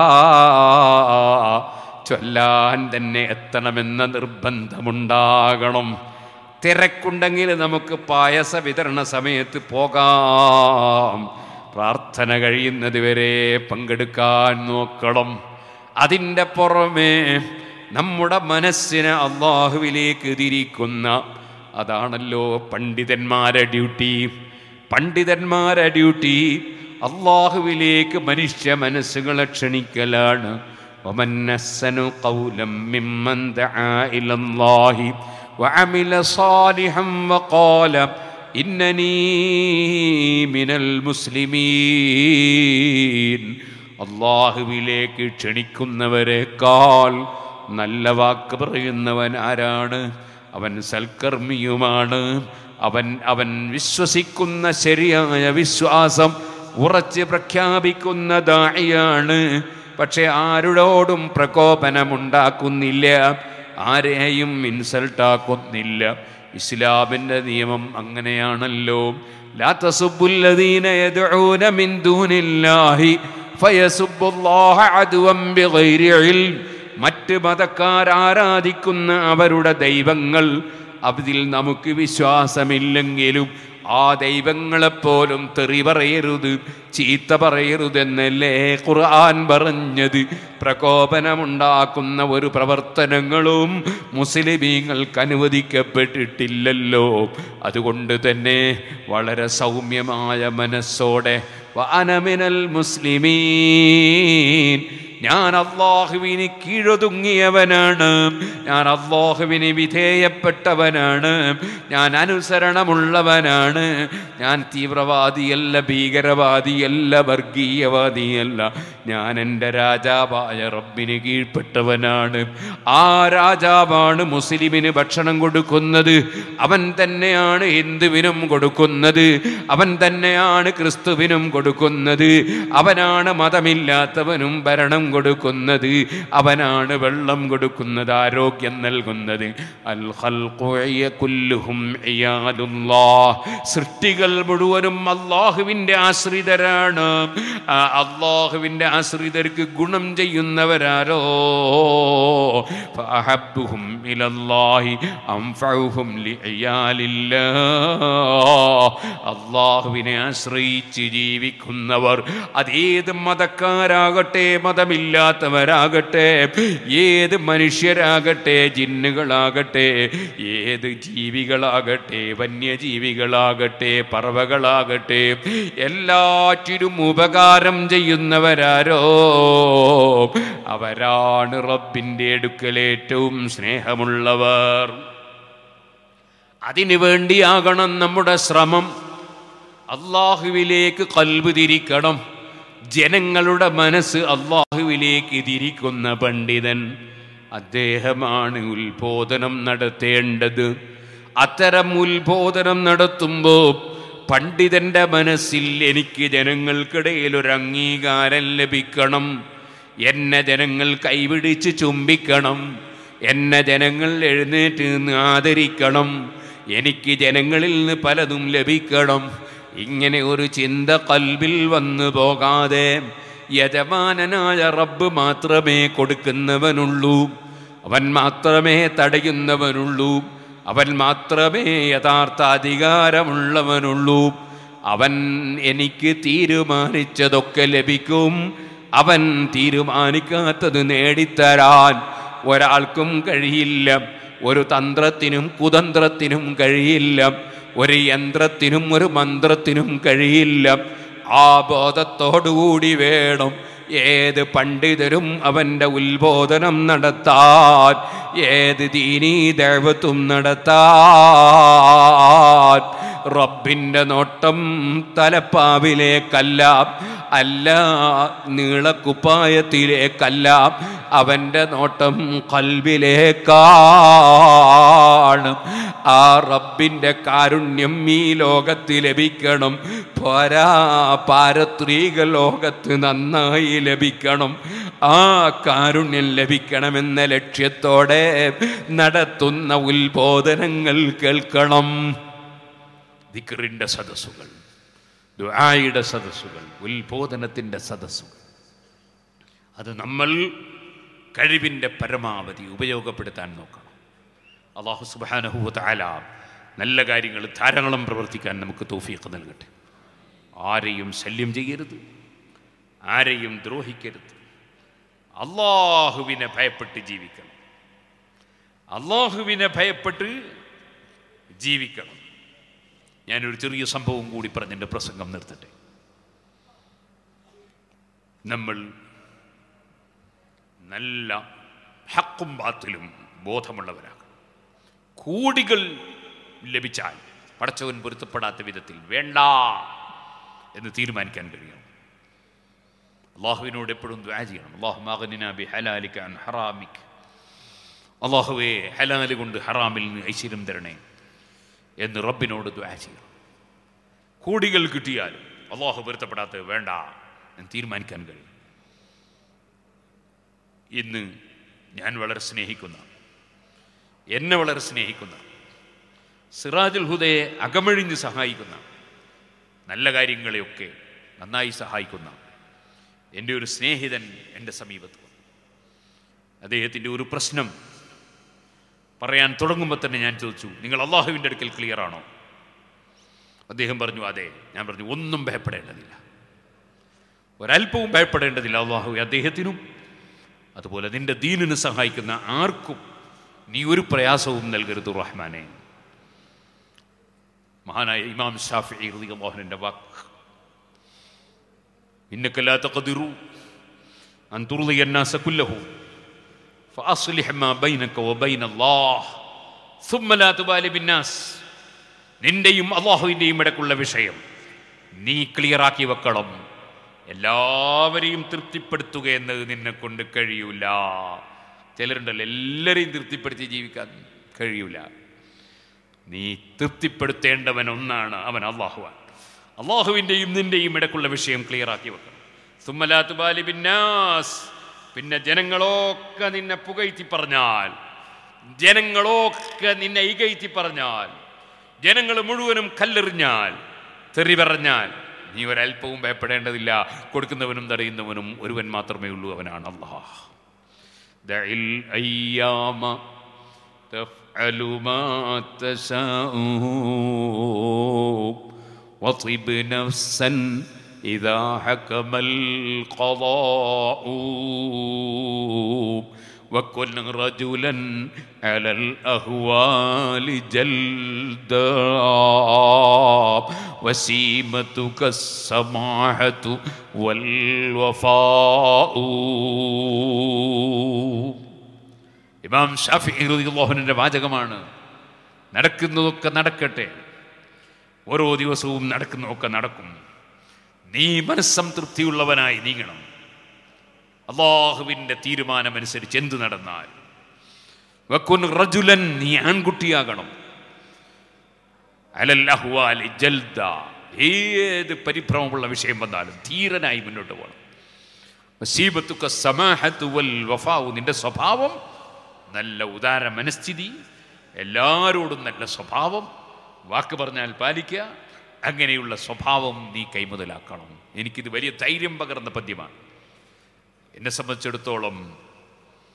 Speaker 1: ചൊല്ലാൻ തന്നെ എത്തണമെന്ന നിർബന്ധമുണ്ടാകണം. തിരക്കുണ്ടെങ്കിൽ നമുക്ക് പായസ വിതരണ സമയത്ത് പോകാം, പ്രാർത്ഥന കഴിയുന്നത് വരെ പങ്കെടുക്കാൻ നോക്കണം. അതിൻ്റെ പുറമെ നമ്മുടെ മനസ്സിനെ അള്ളാഹുവിലേക്ക് തിരിക്കുന്ന, അതാണല്ലോ പണ്ഡിതന്മാരെ ഡ്യൂട്ടി. പണ്ഡിതന്മാരെ ഡ്യൂട്ടി അള്ളാഹുവിലേക്ക് മനുഷ്യ മനസ്സുകളെ ക്ഷണിക്കലാണ്. വമൻ അഹ്സനു ഖൗലൻ മിമ്മൻ ദഅ ഇലല്ലാഹി വഅമില സാലിഹൻ വഖാല ഇന്നനീ മിനൽ മുസ്ലിമീൻ. അള്ളാഹുവിലേക്ക് ക്ഷണിക്കുന്നവരെക്കാൾ നല്ല വാക്ക് പറയുന്നവൻ ആരാണ്? അവൻ സൽക്കർമ്മിയുമാണ്. അവൻ വിശ്വസിക്കുന്ന ശരിയായ വിശ്വാസം ഉറച്ച് പ്രഖ്യാപിക്കുന്ന ദാഇയാണ്. പക്ഷെ ആരോടും പ്രകോപനമുണ്ടാക്കുന്നില്ല, ആരെയും ഇൻസൾട്ടാക്കുന്നില്ല. ഇസ്ലാമിൻ്റെ നിയമം അങ്ങനെയാണല്ലോ. ലാ തസുബ്ബുല്ലദീന യദ്ഊന മിൻ ദൂനില്ലാഹി ഫയസുബ്ബുല്ലാഹ അദ്വൻ ബിഗൈരി ഇൽം. മറ്റ് മതക്കാർ ആരാധിക്കുന്ന അവരുടെ ദൈവങ്ങൾ, അതിൽ നമുക്ക് വിശ്വാസമില്ലെങ്കിലും ആ ദൈവങ്ങളെപ്പോലും തെറി പറയരുത്, ചീത്ത പറയരുതെന്നല്ലേ ഖുർആൻ പറഞ്ഞത്. പ്രകോപനമുണ്ടാക്കുന്ന ഒരു പ്രവർത്തനങ്ങളും മുസ്ലിമീങ്ങൾക്ക് അനുവദിക്കപ്പെട്ടിട്ടില്ലല്ലോ. അതുകൊണ്ട് തന്നെ വളരെ സൗമ്യമായ മനസ്സോടെ വഅന മിനൽ മുസ്ലിമീൻ, ഞാൻ അള്ളാഹുവിന് കീഴൊതുങ്ങിയവനാണ്, ഞാൻ അള്ളാഹുവിന് വിധേയപ്പെട്ടവനാണ്, ഞാൻ അനുസരണമുള്ളവനാണ്, ഞാൻ തീവ്രവാദിയല്ല, ഭീകരവാദിയല്ല, വർഗീയവാദിയല്ല, ഞാൻ എൻ്റെ രാജാവായ റബ്ബിന് കീഴ്പ്പെട്ടവനാണ്. ആ രാജാവാണ് മുസ്ലിമിന് ഭക്ഷണം കൊടുക്കുന്നത്, അവൻ തന്നെയാണ് ഹിന്ദുവിനും കൊടുക്കുന്നത്, അവൻ തന്നെയാണ് ക്രിസ്തുവിനും കൊടുക്കുന്നത്, അവനാണ് മതമില്ലാത്തവനും ഭരണം കൊടുക്കുന്നത്, അവനാണ് വെള്ളം കൊടുക്കുന്നത്, ആരോഗ്യം നൽകുന്നത്. അൽ ഖൽഖു കുല്ലുഹും ഇയാലുല്ലാഹ്, സൃഷ്ടികൾ മുഴുവനും അല്ലാഹുവിൻ്റെ ആശ്രിതരാണ്. അല്ലാഹുവിൻ്റെ ആശ്രിതർക്ക് ഗുണം ചെയ്യുന്നവരാരോ ഫഅഹബ്ബുഹും ഇലല്ലാഹി അൻഫഉഹും ലിഇയാലില്ലാഹ്. അല്ലാഹുവിനെ ആശ്രയിച്ച് ജീവിക്കുന്നവർ, അതേത് മതക്കാരാകട്ടെ മതമില്ലാത്തവരാകട്ടെ, ഏത് മനുഷ്യരാകട്ടെ ജിന്നുകളാകട്ടെ, ഏത് ജീവികളാകട്ടെ, വന്യജീവികളാകട്ടെ, പറവകളാകട്ടെ, എല്ലാറ്റിനും ഉപകാരം ചെയ്യുന്നവരാരോ അവരാണ് റബ്ബിൻ്റെ അടുക്കൽ ഏറ്റവും സ്നേഹമുള്ളവർ. അതിനു വേണ്ടിയാകണം നമ്മുടെ ശ്രമം. അല്ലാഹുവിലേക്ക് ഖൽബ് തിരിക്കണം. ജനങ്ങളുടെ മനസ്സ് അല്ലാഹുവിലേക്ക് തിരിക്കുന്ന പണ്ഡിതൻ, അദ്ദേഹമാണ് ഉത്ബോധനം നടത്തേണ്ടത്. അത്തരം ഉത്ബോധനം നടത്തുമ്പോൾ പണ്ഡിതൻ്റെ മനസ്സിൽ എനിക്ക് ജനങ്ങൾക്കിടയിൽ ഒരു അംഗീകാരം ലഭിക്കണം, എന്നെ ജനങ്ങൾ കൈപിടിച്ച് ചുംബിക്കണം, എന്നെ ജനങ്ങൾ എഴുന്നേറ്റ് നിന്ന് ആദരിക്കണം, എനിക്ക് ജനങ്ങളിൽ നിന്ന് പലതും ലഭിക്കണം. ഇങ്ങനെ ഒരു ചിന്ത ഖൽബിൽ വന്നു പോകാതെ യജമാനനായ റബ്ബ് മാത്രമേ കൊടുക്കുന്നവനുള്ളൂ. അവൻ മാത്രമേ തടയുന്നവനുള്ളൂ, അവൻ മാത്രമേ യഥാർത്ഥ അധികാരമുള്ളവനുള്ളൂ. അവൻ എനിക്ക് തീരുമാനിച്ചതൊക്കെ ലഭിക്കും, അവൻ തീരുമാനിക്കാത്തത് നേടിത്തരാൻ ഒരാൾക്കും കഴിയില്ല. ഒരു തന്ത്രത്തിനും കുതന്ത്രത്തിനും കഴിയില്ല, ഒരു യന്ത്രത്തിനും ഒരു മന്ത്രത്തിനും കഴിയില്ല. ആ ബോധത്തോടുകൂടി വേണം ഏത് പണ്ഡിതരും അവൻ്റെ ഉത്ബോധനം നടത്താൻ, ഏത് ദീനീ ദഅവത്തും നടത്താൻ. റബ്ബിൻ്റെ നോട്ടം തലപ്പാവിലേക്കല്ല, അല്ല നീളക്കുപ്പായത്തിലേക്കല്ല, അവൻ്റെ നോട്ടം ഖൽബിലേക്കാണ്. ആ റബ്ബിൻ്റെ കാരുണ്യം ഈ ലോകത്ത് ലഭിക്കണം, പോരാ പാരത്രിക ലോകത്ത് നന്നായി ലഭിക്കണം. ആ കാരുണ്യം ലഭിക്കണമെന്ന ലക്ഷ്യത്തോടെ നടത്തുന്ന ഉത്ബോധനങ്ങൾ കേൾക്കണം. ദിക്റിൻ്റെ സദസ്സുകൾ, ദുആയുടെ സദസ്സുകൾ, ഉത്ബോധനത്തിൻ്റെ സദസ്സുകൾ, അത് നമ്മൾ കഴിവിൻ്റെ പരമാവധി ഉപയോഗപ്പെടുത്താൻ നോക്കണം. അല്ലാഹു സുബ്ഹാനഹു വ തആല നല്ല കാര്യങ്ങൾ ധാരാളം പ്രവർത്തിക്കാൻ നമുക്ക് തൗഫീഖ് നൽകട്ടെ. ആരെയും ശല്യം ചെയ്യരുത്, ആരെയും ദ്രോഹിക്കരുത്. അല്ലാഹുവിനെ ഭയപ്പെട്ട് ജീവിക്കണം, അല്ലാഹുവിനെ ഭയപ്പെട്ട് ജീവിക്കണം. ഞാനൊരു ചെറിയ സംഭവം കൂടി പറഞ്ഞെൻ്റെ പ്രസംഗം നിർത്തട്ടെ. നമ്മൾ നല്ല ഹക്കും ബാത്തിലും ബോധമുള്ളവരാണ്. കോടികൾ ലഭിച്ചാൽ പടച്ചവൻ പൊരുത്തപ്പെടാത്ത വിധത്തിൽ വേണ്ട എന്ന് തീരുമാനിക്കാൻ കഴിയണം. അള്ളാഹുവിനോട് എപ്പോഴും ദുആ ചെയ്യണം. അല്ലാഹുമ്മ അഗ്നിനാ ബിഹലാലിക അൻ ഹറാമിക. അള്ളാഹുവേ, ഹലാൽ കൊണ്ട് ഹറാമിൽ നിന്ന് ഐശ്വര്യം തരണേ എന്ന് റബ്ബിനോട് ദുആ ചെയ്യണം. കോടികൾ കിട്ടിയാലും അള്ളാഹു പൊരുത്തപ്പെടാത്തത് വേണ്ട എന്ന് തീരുമാനിക്കാൻ കഴിയും. ഇന്ന് ഞാൻ വളരെ സ്നേഹിക്കുന്ന, എന്നെ വളരെ സ്നേഹിക്കുന്ന, സിറാജുൽ ഹുദയെ അകമഴിഞ്ഞ് സഹായിക്കുന്ന, നല്ല കാര്യങ്ങളെയൊക്കെ നന്നായി സഹായിക്കുന്ന എൻ്റെ ഒരു സ്നേഹിതൻ എൻ്റെ സമീപത്ത് വന്നു. അദ്ദേഹത്തിൻ്റെ ഒരു പ്രശ്നം പറയാൻ തുടങ്ങുമ്പോൾ തന്നെ ഞാൻ ചോദിച്ചു, നിങ്ങൾ അള്ളാഹുവിൻ്റെ അടുക്കൽ ക്ലിയർ ആണോ? അദ്ദേഹം പറഞ്ഞു അതെ. ഞാൻ പറഞ്ഞു ഒന്നും ഭയപ്പെടേണ്ടതില്ല, ഒരല്പവും ഭയപ്പെടേണ്ടതില്ല. അള്ളാഹു അദ്ദേഹത്തിനും അതുപോലെ നിന്റെ ദീനിന് സഹായിക്കുന്ന ആർക്കും നീ ഒരു പ്രയാസവും നൽകരുത് റഹ്മാനെ. മഹാനായ ഇമാം ശാഫിഈ റളിയല്ലാഹു അൻഹുവിന്റെ വാക്ക്, ഇന്നക ലാ തഖദിറു അൻ തുർദിയ അന്നാസ കുല്ലഹും ഫഅസ്ലിഹ് മാ ബൈനക വബൈന അല്ലാഹ് സുമ്മ ലാ തുബാലി ബിന്നാസ്. നിന്റെയും അല്ലാഹുവിൻ്റെയും ഇടയ്ക്കുള്ള വിഷയം നീ ക്ലിയറാക്കി വെക്കണം. എല്ലാവരെയും തൃപ്തിപ്പെടുത്തുക എന്നത് നിന്നെ കൊണ്ട് കഴിയൂല. ചിലരുണ്ടല്ലോ എല്ലാവരെയും തൃപ്തിപ്പെടുത്തി ജീവിക്കാൻ കഴിയൂല. നീ തൃപ്തിപ്പെടുത്തേണ്ടവൻ ഒന്നാണ്, അവൻ അള്ളാഹുവാണ്. അള്ളാഹുവിൻ്റെയും നിന്റെയും ഇടയ്ക്കുള്ള വിഷയം ക്ലിയറാക്കി വെക്കണം. സുമ്മ ലാ തുബാലി ബിന്നാസ്. പിന്നെ ജനങ്ങളൊക്കെ നിന്നെ പുകഴ്ത്തി പറഞ്ഞാൽ, ജനങ്ങളൊക്കെ നിന്നെ ഇകഴ്ത്തി പറഞ്ഞാൽ, ജനങ്ങൾ മുഴുവനും കല്ലെറിഞ്ഞാൽ, തെറി പറഞ്ഞാൽ നീ ഒരല്പവും ഭയപ്പെടേണ്ടതില്ല. കൊടുക്കുന്നവനും തടയുന്നവനും ഒരുവൻ മാത്രമേ ഉള്ളൂ, അവനാണ് അല്ലാഹ്. ദഇൽ അയ്യാമ തഫ്അലു മാ തശാഉ വതിബ് നഫ്സൻ ഇദാ ഹകമൽ ഖദാഉ وكن رجلا على الأهوال جلدا وسيمتك السماحة والوفاء. ഇമാം ശാഫിഈ റളിയല്ലാഹു അൻഹുവിന്റെ വാചകമാണ്. നടക്കുന്നതൊക്കെ നടക്കട്ടെ, ഓരോ ദിവസവും നടക്കുന്നതൊക്കെ നടക്കും. നീ മനസ്സംതൃപ്തിയുള്ളവനായി നീങ്ങണം. അള്ളാഹുവിൻ്റെ തീരുമാനമനുസരിച്ച് എന്തു നടന്നാൽ. വകുൻ റജുലൻ, നീ ആൺകുട്ടിയാകണം. അലൽ അഹ്വാലി ജൽദ, ഏത് പരിഭ്രമമുള്ള വിഷയം വന്നാലും ധീരനായി മുന്നോട്ട് പോകണം. വസീബത്തുക സമാഹത്തു വൽ വഫാഉ, നിന്റെ സ്വഭാവം നല്ല ഉദാര മനസ്ഥിതി, എല്ലാവരോടും നല്ല സ്വഭാവം, വാക്ക് പറഞ്ഞാൽ പാലിക്കുക. അങ്ങനെയുള്ള സ്വഭാവം നീ കൈമുതലാക്കണം. എനിക്കിത് വലിയ ധൈര്യം പകർന്ന പദ്യമാണ്. എന്നെ സംബന്ധിച്ചിടത്തോളം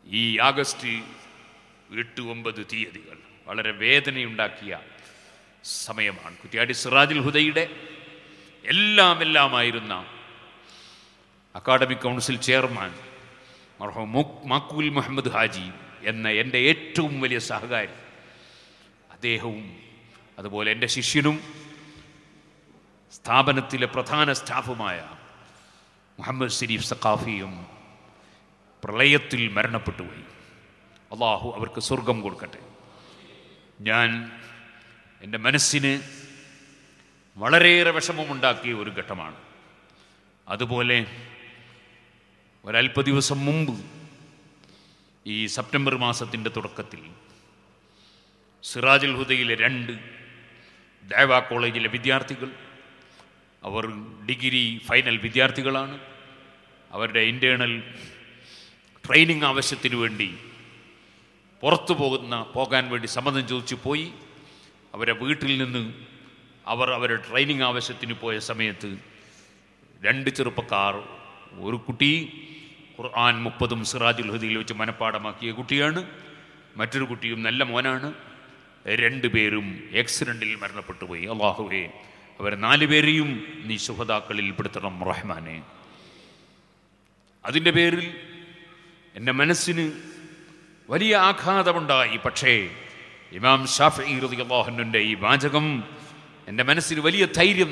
Speaker 1: ഈ ആഗസ്റ്റ് 8-9 തീയതികൾ വളരെ വേദനയുണ്ടാക്കിയ സമയമാണ്. കുറ്റ്യാടി സിറാജുൽ ഹുദയുടെ എല്ലാമായിരുന്ന അക്കാഡമിക് കൗൺസിൽ ചെയർമാൻ മർഹൂം മാക്കൂൽ മുഹമ്മദ് ഹാജി എന്ന എൻ്റെ ഏറ്റവും വലിയ സഹകാരി, അദ്ദേഹവും അതുപോലെ എൻ്റെ ശിഷ്യനും സ്ഥാപനത്തിലെ പ്രധാന സ്റ്റാഫുമായ മുഹമ്മദ് ഷരീഫ് സഖാഫിയും പ്രളയത്തിൽ മരണപ്പെട്ടുപോയി. അള്ളാഹു അവർക്ക് സ്വർഗം കൊടുക്കട്ടെ. ഞാൻ എൻ്റെ മനസ്സിന് വളരെയേറെ വിഷമമുണ്ടാക്കിയ ഒരു ഘട്ടമാണ്. അതുപോലെ ഒരല്പ ദിവസം മുമ്പ് ഈ സെപ്റ്റംബർ മാസത്തിൻ്റെ തുടക്കത്തിൽ സിറാജുൽ ഹുദയിലെ 2 ദഅവ കോളേജിലെ വിദ്യാർത്ഥികൾ, അവർ ഡിഗ്രി ഫൈനൽ വിദ്യാർത്ഥികളാണ്, അവരുടെ ഇൻറ്റേർണൽ ട്രെയിനിങ് ആവശ്യത്തിന് വേണ്ടി പുറത്തു പോകാൻ വേണ്ടി സമ്മതം ചോദിച്ചു പോയി. അവരെ വീട്ടിൽ നിന്ന് അവരുടെ ട്രെയിനിങ് ആവശ്യത്തിന് പോയ സമയത്ത് 2 ചെറുപ്പക്കാർ, ഒരു കുട്ടി ഖുർആൻ 30 സിറാജുൽ ഹുദയിൽ വെച്ച് മനഃപ്പാടമാക്കിയ കുട്ടിയാണ്, മറ്റൊരു കുട്ടിയും നല്ല മോനാണ്. 2 പേരും ആക്സിഡൻറ്റിൽ മരണപ്പെട്ടു പോയി. അല്ലാഹുവേ, അവർ 4 പേരെയും നീ ശുഹദാക്കളിൽ പെടുത്തണം റഹ്മാനെ. അതിൻ്റെ പേരിൽ എൻ്റെ മനസ്സിന് വലിയ ആഘാതമുണ്ടായി. പക്ഷേ ഇമാം ഷാഫിഈ റളിയല്ലാഹു അൻഹുവിൻ്റെ ഈ വാചകം എൻ്റെ മനസ്സിന് വലിയ ധൈര്യം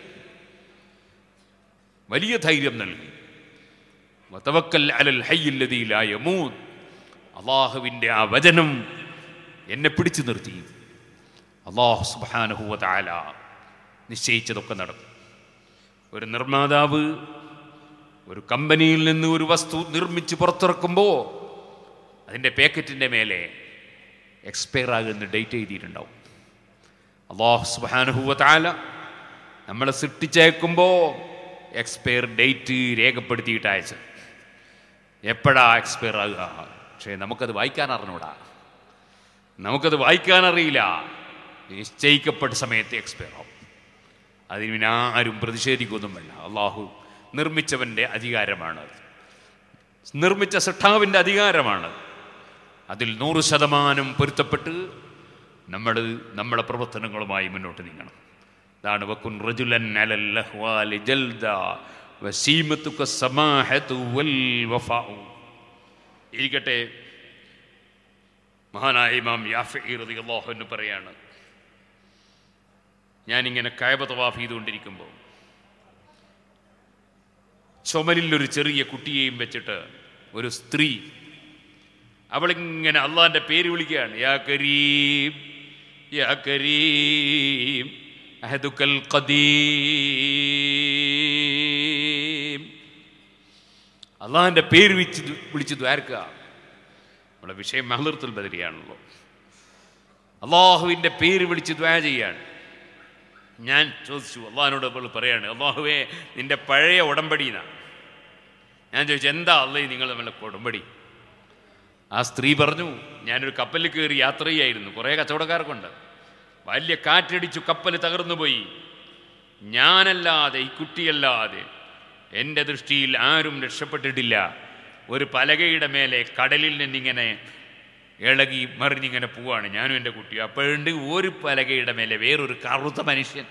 Speaker 1: നൽകി. വതവക്കൽ അലൽ ഹയ്യിൽ ലദീ ലാ യമൂത്ത്. അല്ലാഹുവിൻ്റെ ആ വചനം എന്നെ പിടിച്ചു നിർത്തി. അല്ലാഹു സുബ്ഹാനഹു വ തആല നിശ്ചയിച്ചതൊക്കെ നടക്കും. ഒരു നിർമ്മാതാവ് ഒരു കമ്പനിയിൽ നിന്ന് ഒരു വസ്തു നിർമ്മിച്ച് പുറത്തിറക്കുമ്പോൾ അതിൻ്റെ പാക്കറ്റിൻ്റെ മേലെ എക്സ്പയർ ആകുന്ന ഡേറ്റ് എഴുതിയിട്ടുണ്ടാവും. അല്ലാഹു സുബ്ഹാനഹു വ തആല നമ്മളെ സൃഷ്ടിച്ചേക്കുമ്പോൾ എക്സ്പയർ ഡേറ്റ് രേഖപ്പെടുത്തിയിട്ട് അയച്ചു. എപ്പോഴാ എക്സ്പയർ ആകുക? പക്ഷേ നമുക്കത് വായിക്കാൻ അറിയില്ല. നിശ്ചയിക്കപ്പെട്ട സമയത്ത് എക്സ്പയർ ആവും. അതിന് പിന്നെ ആരും പ്രതിഷേധിക്കൊന്നും വേണ്ട. അള്ളാഹു നിർമ്മിച്ചവൻ്റെ അധികാരമാണ്, നിർമ്മിച്ച സൃഷ്ടാവിൻ്റെ അധികാരമാണ്. അതിൽ 100% പൊരുത്തപ്പെട്ട് നമ്മുടെ പ്രവർത്തനങ്ങളുമായി മുന്നോട്ട് നീങ്ങണം. അതാണ് വകുൻ റജുലൻ അലൽ അഹ്വാലി ജൽദ വസീമതുക സമാഹതു വൽ വഫാഉ. ഇരിക്കട്ടെ, മഹാനായ ഇമാം യാഫിഈ റളിയല്ലാഹു അൻഹു പറയാണ്, ഞാനിങ്ങനെ കഅബ തവാഫ് ചെയ്തുകൊണ്ടിരിക്കുമ്പോൾ ചുമലിൽ ഒരു ചെറിയ കുട്ടിയെയും വെച്ചിട്ട് ഒരു സ്ത്രീ, അവളിങ്ങനെ അള്ളാഹിൻ്റെ പേര് വിളിക്കുകയാണ്. യാ കരീം യാ കരീം അഹദുക്കൽ ഖദീം. അള്ളാഹിൻ്റെ പേര് വിളിച്ച് ദ്വാരക്കുക. നമ്മുടെ വിഷയം മഹ്ലറത്തുൽ ബദരിയാണല്ലോ. അള്ളാഹുവിൻ്റെ പേര് വിളിച്ച് ദ്വാ ചെയ്യാണ്. ഞാൻ ചോദിച്ചു, അള്ളാഹിനോട് അപ്പോൾ പറയാണ്, അള്ളാഹുവേ നിൻ്റെ പഴയ ഉടമ്പടിന്നാണ്. ഞാൻ ചോദിച്ചു, എന്താ അള്ളാഹ് നിങ്ങൾ നമ്മളെ ഉടമ്പടി? ആ സ്ത്രീ പറഞ്ഞു, ഞാനൊരു കപ്പലിൽ കയറി യാത്ര ചെയ്യായിരുന്നു, കുറേ കച്ചവടക്കാർക്കുണ്ട്. വലിയ കാറ്റടിച്ചു, കപ്പൽ തകർന്നു പോയി. ഞാനല്ലാതെ, ഈ കുട്ടിയല്ലാതെ എൻ്റെ ദൃഷ്ടിയിൽ ആരും രക്ഷപ്പെട്ടിട്ടില്ല. ഒരു പലകയുടെ മേലെ കടലിൽ നിന്നിങ്ങനെ ഇളകി മറിഞ്ഞിങ്ങനെ പോവാണ് ഞാനും എൻ്റെ കുട്ടിയും. അപ്പോഴുണ്ട് ഒരു പലകയുടെ മേലെ വേറൊരു കറുത്ത മനുഷ്യൻ.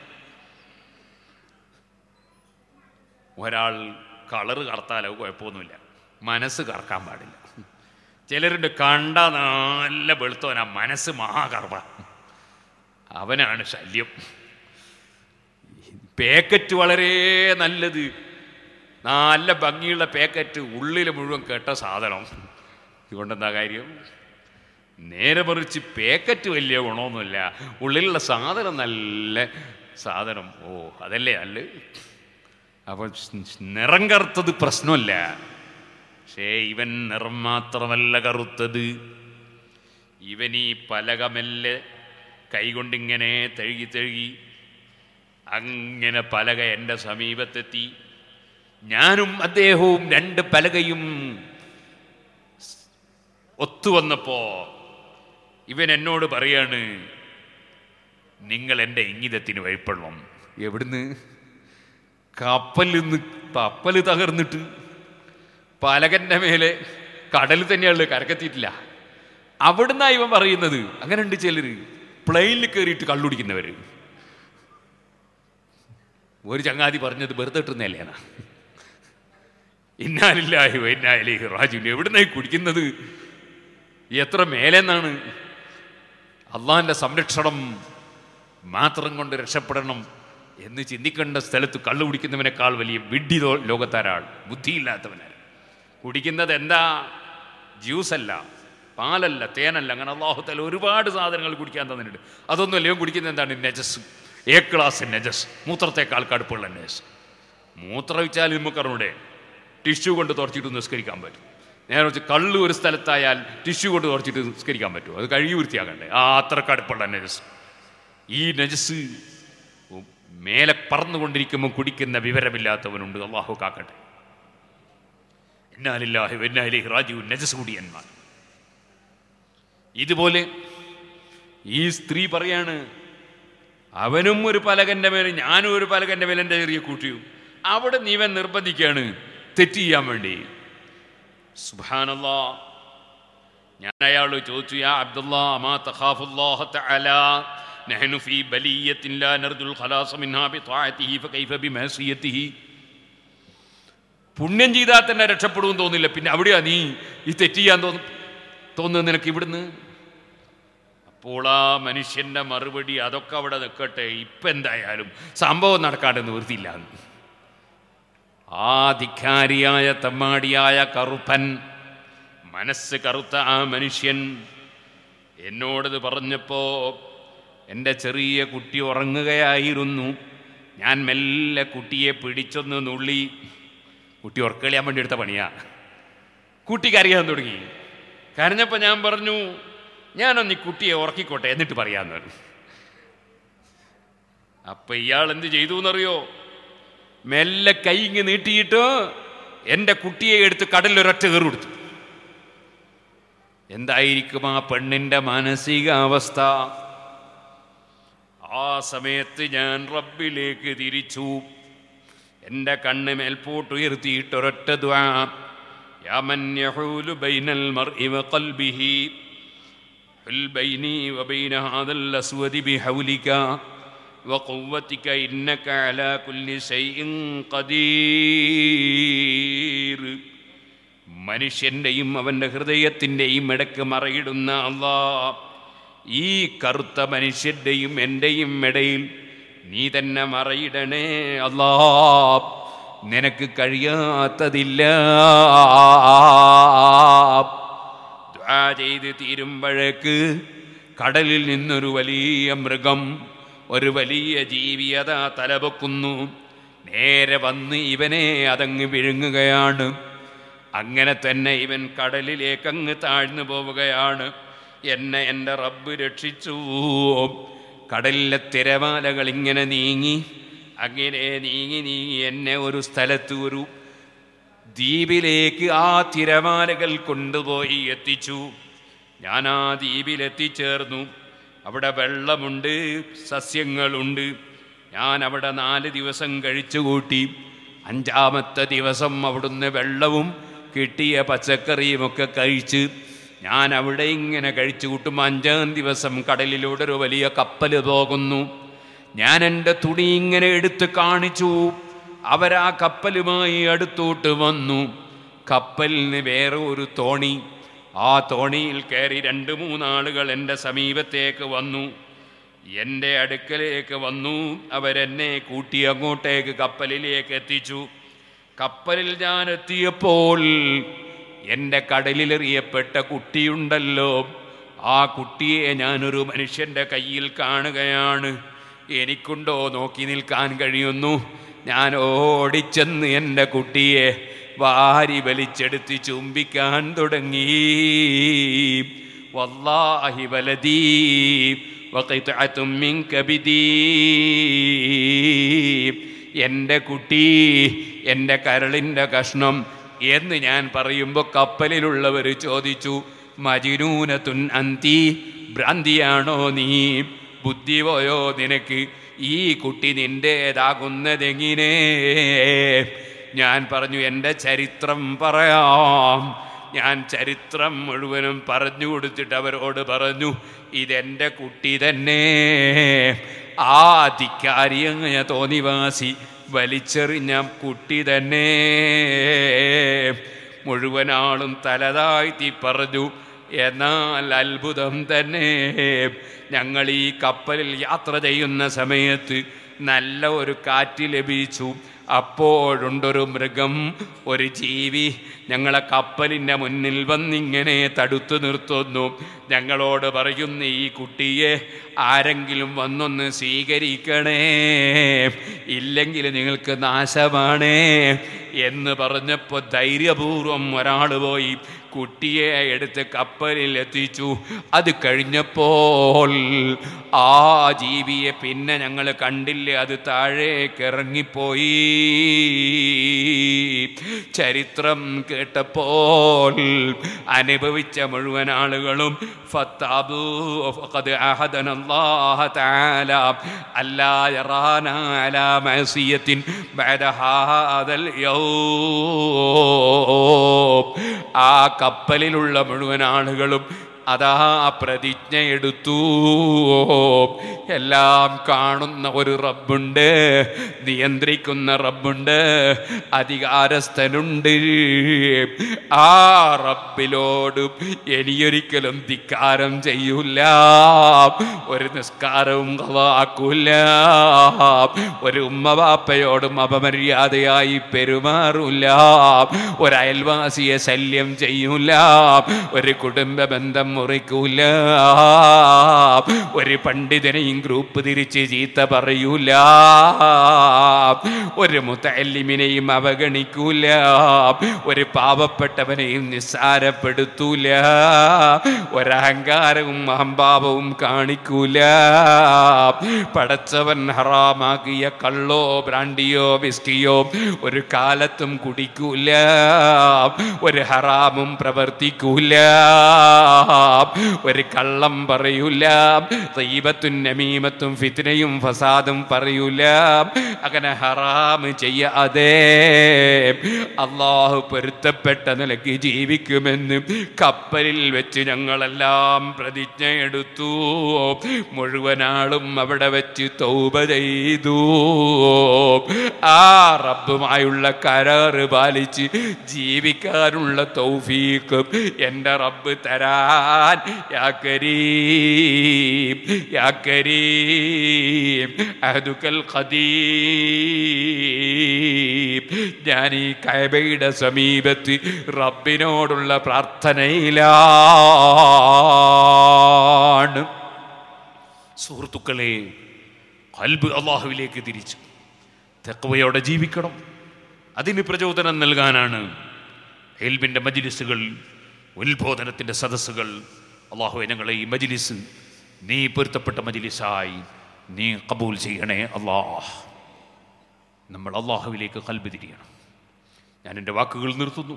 Speaker 1: ഒരാൾ കളറ് കറുത്താലോ കുഴപ്പമൊന്നുമില്ല, മനസ്സ് കറക്കാൻ പാടില്ല. ചിലരുണ്ട് കണ്ട നല്ല വെളുത്തവനാ, മനസ്സ് മഹാകർവ, അവനാണ് ശല്യം. പാക്കറ്റ് വളരെ നല്ലത്, നല്ല ഭംഗിയുള്ള പാക്കറ്റ്, ഉള്ളിൽ മുഴുവൻ കെട്ട സാധനം. ഇതുകൊണ്ടെന്താ കാര്യം? നേരെ മറിച്ച് പാക്കറ്റ് വലിയ ഗുണമൊന്നുമില്ല, ഉള്ളിലുള്ള സാധനം നല്ല സാധനം. ഓ, അതല്ലേ നല്ല. അപ്പോൾ നിറം കറുത്തത് പ്രശ്നമല്ല. പക്ഷേ ഇവൻ നിറം മാത്രമല്ല കറുത്തത്, ഇവൻ ഈ പലകമെല്ലെ കൈകൊണ്ടിങ്ങനെ തഴുകി അങ്ങനെ പലക എൻ്റെ സമീപത്തെത്തി. ഞാനും അദ്ദേഹവും 2 പലകയും ഒത്തുവന്നപ്പോ ഇവൻ എന്നോട് പറയാണ്, നിങ്ങൾ എൻ്റെ ഇംഗിതത്തിന് വഴിപ്പെടണം. എവിടുന്ന്? കപ്പൽ തകർന്നിട്ട് പലകൻ്റെ മേലെ കടലിൽ തന്നെയുള്ളത്, കരക്കെത്തിയിട്ടില്ല. അവിടുന്ന് ഇവൻ പറയുന്നത്. അങ്ങനെ ഉണ്ട് ചിലർ പ്ലെയിനിൽ കയറിയിട്ട് കള്ളുടിക്കുന്നവർ. ഒരു ചങ്ങാതി പറഞ്ഞത് വെറുതെ ഇട്ടുന്നല്ലേനാ. ഇന്നാ ലില്ലാഹി വ ഇന്നാ ഇലൈഹി റാജിഊൻ. എവിടുന്നായി കുടിക്കുന്നത്? എത്ര മേലെന്നാണ്. അള്ളാഹിൻ്റെ സംരക്ഷണം മാത്രം കൊണ്ട് രക്ഷപ്പെടണം എന്ന് ചിന്തിക്കേണ്ട സ്ഥലത്ത് കള്ളു കുടിക്കുന്നവനേക്കാൾ വലിയ വിഡ്ഢി ലോകത്താരാൾ, ബുദ്ധിയില്ലാത്തവനാണ്. കുടിക്കുന്നത് എന്താ? ജ്യൂസല്ല, പാലല്ല, തേനല്ല. അങ്ങനെ അല്ലാഹു തആല ഒരുപാട് സാധനങ്ങൾ കുടിക്കാൻ തന്നിട്ടുണ്ട്. അതൊന്നുമല്ല ഇവൻ കുടിക്കുന്നത്. എന്താണ്? നജസ്, എ ക്ലാസ് നജസ്, മൂത്രത്തേക്കാൾ കടുപ്പുള്ള നജസ്. മൂത്രവിച്ചാൽ നമുക്കറിഞ്ഞൂടെ ടിഷ്യൂ കൊണ്ട് തുടച്ചിട്ട് നിസ്കരിക്കാൻ പറ്റും. നേരെ വെച്ച് കള്ള് ഒരു സ്ഥലത്തായാൽ ടിഷ്യൂ കൊണ്ട് തുടച്ചിട്ട് നിസ്കരിക്കാൻ പറ്റും. അത് കഴുകി വൃത്തിയാകണ്ടേ? അത്ര കടുപ്പുള്ള നജസ്. ഈ നജസ് മേലെ പറന്നുകൊണ്ടിരിക്കുമ്പോൾ കുടിക്കുന്ന വിവരമില്ലാത്തവനുണ്ട്. അല്ലാഹു കാക്കട്ടെ. ഇന്നാ ലില്ലാഹി വ ഇന്നാ ഇലൈഹി റാജിഊൻ. നജസ് കുടിയന്മാർ. ഇതുപോലെ ഈ സ്ത്രീ പറയാണ്, അവനും ഒരു പലകൻ്റെ മേലെ ഞാനും ഒരു പലകൻ്റെ മേലെ എൻ്റെ ചെറിയ കൂട്ടിയും. അവിടെ നീവൻ നിർബന്ധിക്കുകയാണ് തെറ്റ് ചെയ്യാൻ വേണ്ടി. സുബ്ഹാനല്ലാഹ്. ഞാൻ അയാളോട് ചോദിച്ചു, യാ അബ്ദുല്ലാ മാ തഖാഫുല്ലാഹ തആല നഹ്നു ഫീ ബലിയത്തിൻ ലാ നർജുൽ ഖലാസ മിൻഹാ ബിത്വാഅതിഹി ഫകൈഫ ബിമഅസിയതിഹി. പുണ്യം ചെയ്താൽ തന്നെ രക്ഷപ്പെടുമെന്ന് തോന്നില്ല, പിന്നെ അവിടെയാ നീ ഈ തെറ്റ് ചെയ്യാൻ തോന്നുന്നത് നിനക്ക് ഇവിടുന്ന്? അപ്പോൾ ആ മനുഷ്യൻ്റെ മറുപടി, അതൊക്കെ അവിടെ നിൽക്കട്ടെ, ഇപ്പം എന്തായാലും സംഭവം നടക്കാണ്ട് നിവൃത്തിയില്ല. ആ ധിക്കാരിയായ തമ്മാടിയായ കറുപ്പൻ, മനസ്സ് കറുത്ത ആ മനുഷ്യൻ എന്നോടത് പറഞ്ഞപ്പോൾ എൻ്റെ ചെറിയ കുട്ടി ഉറങ്ങുകയായിരുന്നു. ഞാൻ മെല്ലെ കുട്ടിയെ പിടിച്ചൊന്ന് നുള്ളി. കുട്ടി ഉറക്കളിയാൻ വേണ്ടി എടുത്ത പണിയാ. കുട്ടിക്ക് അറിയാൻ തുടങ്ങി. കരഞ്ഞപ്പോൾ ഞാൻ പറഞ്ഞു, ഞാനൊന്ന് ഈ കുട്ടിയെ ഉറക്കിക്കോട്ടെ എന്നിട്ട് പറയാന്ന് പറഞ്ഞു. അപ്പം ഇയാൾ എന്ത് ചെയ്തു എന്നറിയോ? മെല്ലെ കൈ ഇങ്ങ് നീട്ടിയിട്ട് എൻ്റെ കുട്ടിയെ എടുത്ത് കടലിലൊരൊറ്റ കയറി കൊടുത്തു. എന്തായിരിക്കും ആ പെണ്ണിൻ്റെ മാനസികാവസ്ഥ? ആ സമയത്ത് ഞാൻ റബ്ബിലേക്ക് തിരിച്ചു. എൻ്റെ കണ്ണ് മേൽപോട്ടുയർത്തിയിട്ട് ഒരൊറ്റ ദുആ, യാ മൻ യഹൂലു ബൈനൽ മർഇ വഖൽബിഹി ഹുൽ ബൈനി വബൈന ഹാദൽ അസ്വദി ബിഹൗലിക വഖുവ്വതിക ഇന്നക അലാ കുല്ലി ശൈഇൻ ഖദീർ. മനുഷ്യൻ്റെയും അവൻ്റെ ഹൃദയത്തിൻ്റെയും ഇടയ്ക്ക് മറയിടുന്ന അല്ലാഹ്, ഈ കറുത്ത മനുഷ്യൻ്റെയും എൻ്റെയും ഇടയിൽ നീ തന്നെ മറയിടണേ അല്ലാഹ്. നിനക്ക് കഴിയാത്തതില്ല. ദുആ ചെയ്ത് തീരുമ്പോഴേക്ക് കടലിൽ നിന്നൊരു വലിയ മൃഗം, ഒരു വലിയ ജീവി അതാ തലപൊക്കുന്നു. നേരെ വന്ന് ഇവനെ അതങ്ങ് വിഴുങ്ങുകയാണ്. അങ്ങനെ തന്നെ ഇവൻ കടലിലേക്ക് അങ്ങ് താഴ്ന്നു പോവുകയാണ്. എന്നെ എൻ്റെ റബ്ബ് രക്ഷിച്ചു. കടലിലെ തിരമാലകൾ ഇങ്ങനെ നീങ്ങി, അങ്ങനെ നീങ്ങി നീങ്ങി എന്നെ ഒരു സ്ഥലത്ത്, ഒരു ദ്വീപിലേക്ക് ആ തിരമാലകൾ കൊണ്ടുപോയി എത്തിച്ചു. ഞാൻ ആ ദ്വീപിലെത്തിച്ചേർന്നു. അവിടെ വെള്ളമുണ്ട്, സസ്യങ്ങളുണ്ട്. ഞാൻ അവിടെ 4 ദിവസം കഴിച്ചുകൂട്ടി. 5-ാമത്തെ ദിവസം അവിടുന്ന് വെള്ളവും കിട്ടിയ പച്ചക്കറിയുമൊക്കെ കഴിച്ച് ഞാൻ അവിടെ ഇങ്ങനെ കഴിച്ചു കൂട്ടുമ്പോൾ 5-ാം ദിവസം കടലിലൂടെ ഒരു വലിയ കപ്പൽ പോകുന്നു. ഞാൻ എൻ്റെ തുണി ഇങ്ങനെ എടുത്ത് കാണിച്ചു. അവരാ കപ്പലുമായി അടുത്തോട്ട് വന്നു. കപ്പലിന് വേറെ ഒരു തോണി. ആ തോണിയിൽ കയറി 2-3 ആളുകൾ എൻ്റെ സമീപത്തേക്ക് വന്നു, എൻ്റെ അടുക്കലേക്ക് വന്നു. അവരെന്നെ കൂട്ടി അങ്ങോട്ടേക്ക് കപ്പലിലേക്ക് എത്തിച്ചു. കപ്പലിൽ ഞാൻ എത്തിയപ്പോൾ എൻ്റെ കടലിലെറിയപ്പെട്ട കുട്ടിയുണ്ടല്ലോ, ആ കുട്ടിയെ ഞാനൊരു മനുഷ്യൻ്റെ കയ്യിൽ കാണുകയാണ്. എനിക്കുണ്ടോ നോക്കി നിൽക്കാൻ കഴിയുന്നു? ഞാൻ ഓടിച്ചെന്ന് എൻ്റെ കുട്ടിയെ വാരി വലിച്ചെടുത്ത് ചുംബിക്കാൻ തുടങ്ങി. വല്ലാഹി വലദീ വഖിത്അതും മിൻ കബിദീ. എൻ്റെ കുട്ടി, എൻ്റെ കരളിൻ്റെ കഷ്ണം എന്ന് ഞാൻ പറയുമ്പോൾ കപ്പലിലുള്ളവർ ചോദിച്ചു, മജ്നൂനത്തുൻ അന്തി, ഭ്രാന്തിയാണോ നീ? ബുദ്ധി പോയോ നിനക്ക്? ഈ കുട്ടി നിൻ്റേതാകുന്നതെങ്ങനെ? ഞാൻ പറഞ്ഞു, എൻ്റെ ചരിത്രം പറയാം. ഞാൻ ചരിത്രം മുഴുവനും പറഞ്ഞു കൊടുത്തിട്ട് അവരോട് പറഞ്ഞു, ഇതെൻ്റെ കുട്ടി തന്നെ. ആ ധിക്കാരിയങ്ങയ തോന്നിവാസി വലിച്ചെറിഞ്ഞ കുട്ടി തന്നെ. മുഴുവനാളും തലതാഴ്ത്തി പറഞ്ഞു, എന്നാൽ അത്ഭുതം തന്നെ, ഞങ്ങൾ ഈ കപ്പലിൽ യാത്ര ചെയ്യുന്ന സമയത്ത് നല്ല ഒരു കാറ്റ് ലഭിച്ചു. അപ്പോഴുണ്ടൊരു മൃഗം, ഒരു ജീവി ഞങ്ങളെ കപ്പലിൻ്റെ മുന്നിൽ വന്നിങ്ങനെ തടുത്തു നിർത്തുന്നു. ഞങ്ങളോട് പറയുന്നു, ഈ കുട്ടിയെ ആരെങ്കിലും വന്നൊന്ന് സ്വീകരിക്കണേ, ഇല്ലെങ്കിൽ നിങ്ങൾക്ക് നാശമാണേ എന്ന് പറഞ്ഞപ്പോൾ ധൈര്യപൂർവം ഒരാൾ പോയി കുട്ടിയെ എടുത്ത് കപ്പലിൽ എത്തിച്ചു. അത് കഴിഞ്ഞപ്പോൾ ആ ജീവിയെ പിന്നെ ഞങ്ങൾ കണ്ടില്ല, അത് താഴേക്ക് ഇറങ്ങിപ്പോയി. ചരിത്രം കേട്ടപ്പോൾ അനുഭവിച്ച മുഴുവൻ ആളുകളും ആ കപ്പലിലുള്ള മുഴുവൻ ആളുകളും അതാ പ്രതിജ്ഞ എടുത്തു. എല്ലാം കാണുന്ന ഒരു റബ്ബുണ്ട്, നിയന്ത്രിക്കുന്ന റബ്ബുണ്ട്, അധികാരസ്ഥനുണ്ട്. ആ റബ്ബിലോട് ഇനിയൊരിക്കലും ധിക്കാരം ചെയ്യൂല, ഒരു നിസ്കാരവും കളാക്കൂല, ഒരു ഉമ്മവാപ്പയോടും അപമര്യാദയായി പെരുമാറൂല, ഒരു അയൽവാസിയെ ശല്യം ചെയ്യൂല, ഒരു കുടുംബ ബന്ധം മുറിക്കൂല, ഒരു പണ്ഡിതനെയും ഗ്രൂപ്പ് തിരിച്ച് ചീത്ത പറയൂല, ഒരു മുതഅല്ലിമിനെയും അവഗണിക്കൂല, ഒരു പാവപ്പെട്ടവനെയും നിസ്സാരപ്പെടുത്തൂല, ഒരഹങ്കാരവും അഹംഭാവവും കാണിക്കൂല. പടച്ചവൻ ഹറാമാക്കിയ കള്ളോ ബ്രാൻഡിയോ വിസ്കിയോ ഒരു കാലത്തും കുടിക്കൂല, ഒരു ഹറാമും പ്രവർത്തിക്കൂല, ഒരു കള്ളം പറയൂല, ഗീബത്തും നമീമത്തും ഫിത്നയും ഫസാദും പറയൂല. അങ്ങനെ ഹറാം ചെയ്യാതെ അല്ലാഹു പൊരുത്തപ്പെട്ട നിലയ്ക്ക് ജീവിക്കുമെന്ന് കപ്പലിൽ വെച്ച് ഞങ്ങളെല്ലാം പ്രതിജ്ഞ എടുത്തു. മുഴുവനാളും അവിടെ വെച്ച് തൗബ ചെയ്തു. ആ റബ്ബുമായുള്ള കരാറ് പാലിച്ച് ജീവിക്കാനുള്ള തൗഫീഖ് എൻ്റെ റബ്ബ് തരാൻ യാ കരീം യാ കരീം അഹ്ദുകൽ ഖദീം. ഞാൻ ഈ കഅബയുടെ സമീപത്ത് റബ്ബിനോടുള്ള പ്രാർത്ഥനയിലാണ്. സുഹൃത്തുക്കളെ, ഖൽബ് അല്ലാഹുവിലേക്ക് തിരിച്ചു തഖ്വയോടെ ജീവിക്കണം. അതിന് പ്രചോദനം നൽകാനാണ് ഇൽമിൻ്റെ മജ്ലിസുകൾ, ഉത്ബോധനത്തിൻ്റെ സദസ്സുകൾ. അല്ലാഹുവേ, ഞങ്ങളെ ഈ മജ്ലിസ് നീ പൊരുത്തപ്പെട്ട മജ്ലിസായി നീ ഖബൂൽ ചെയ്യണേ അല്ലാഹ്. നമ്മൾ അല്ലാഹുവിലേക്ക് ഖൽബ് തിരിയണം. ഞാൻ എൻ്റെ വാക്കുകൾ നിർത്തുന്നു.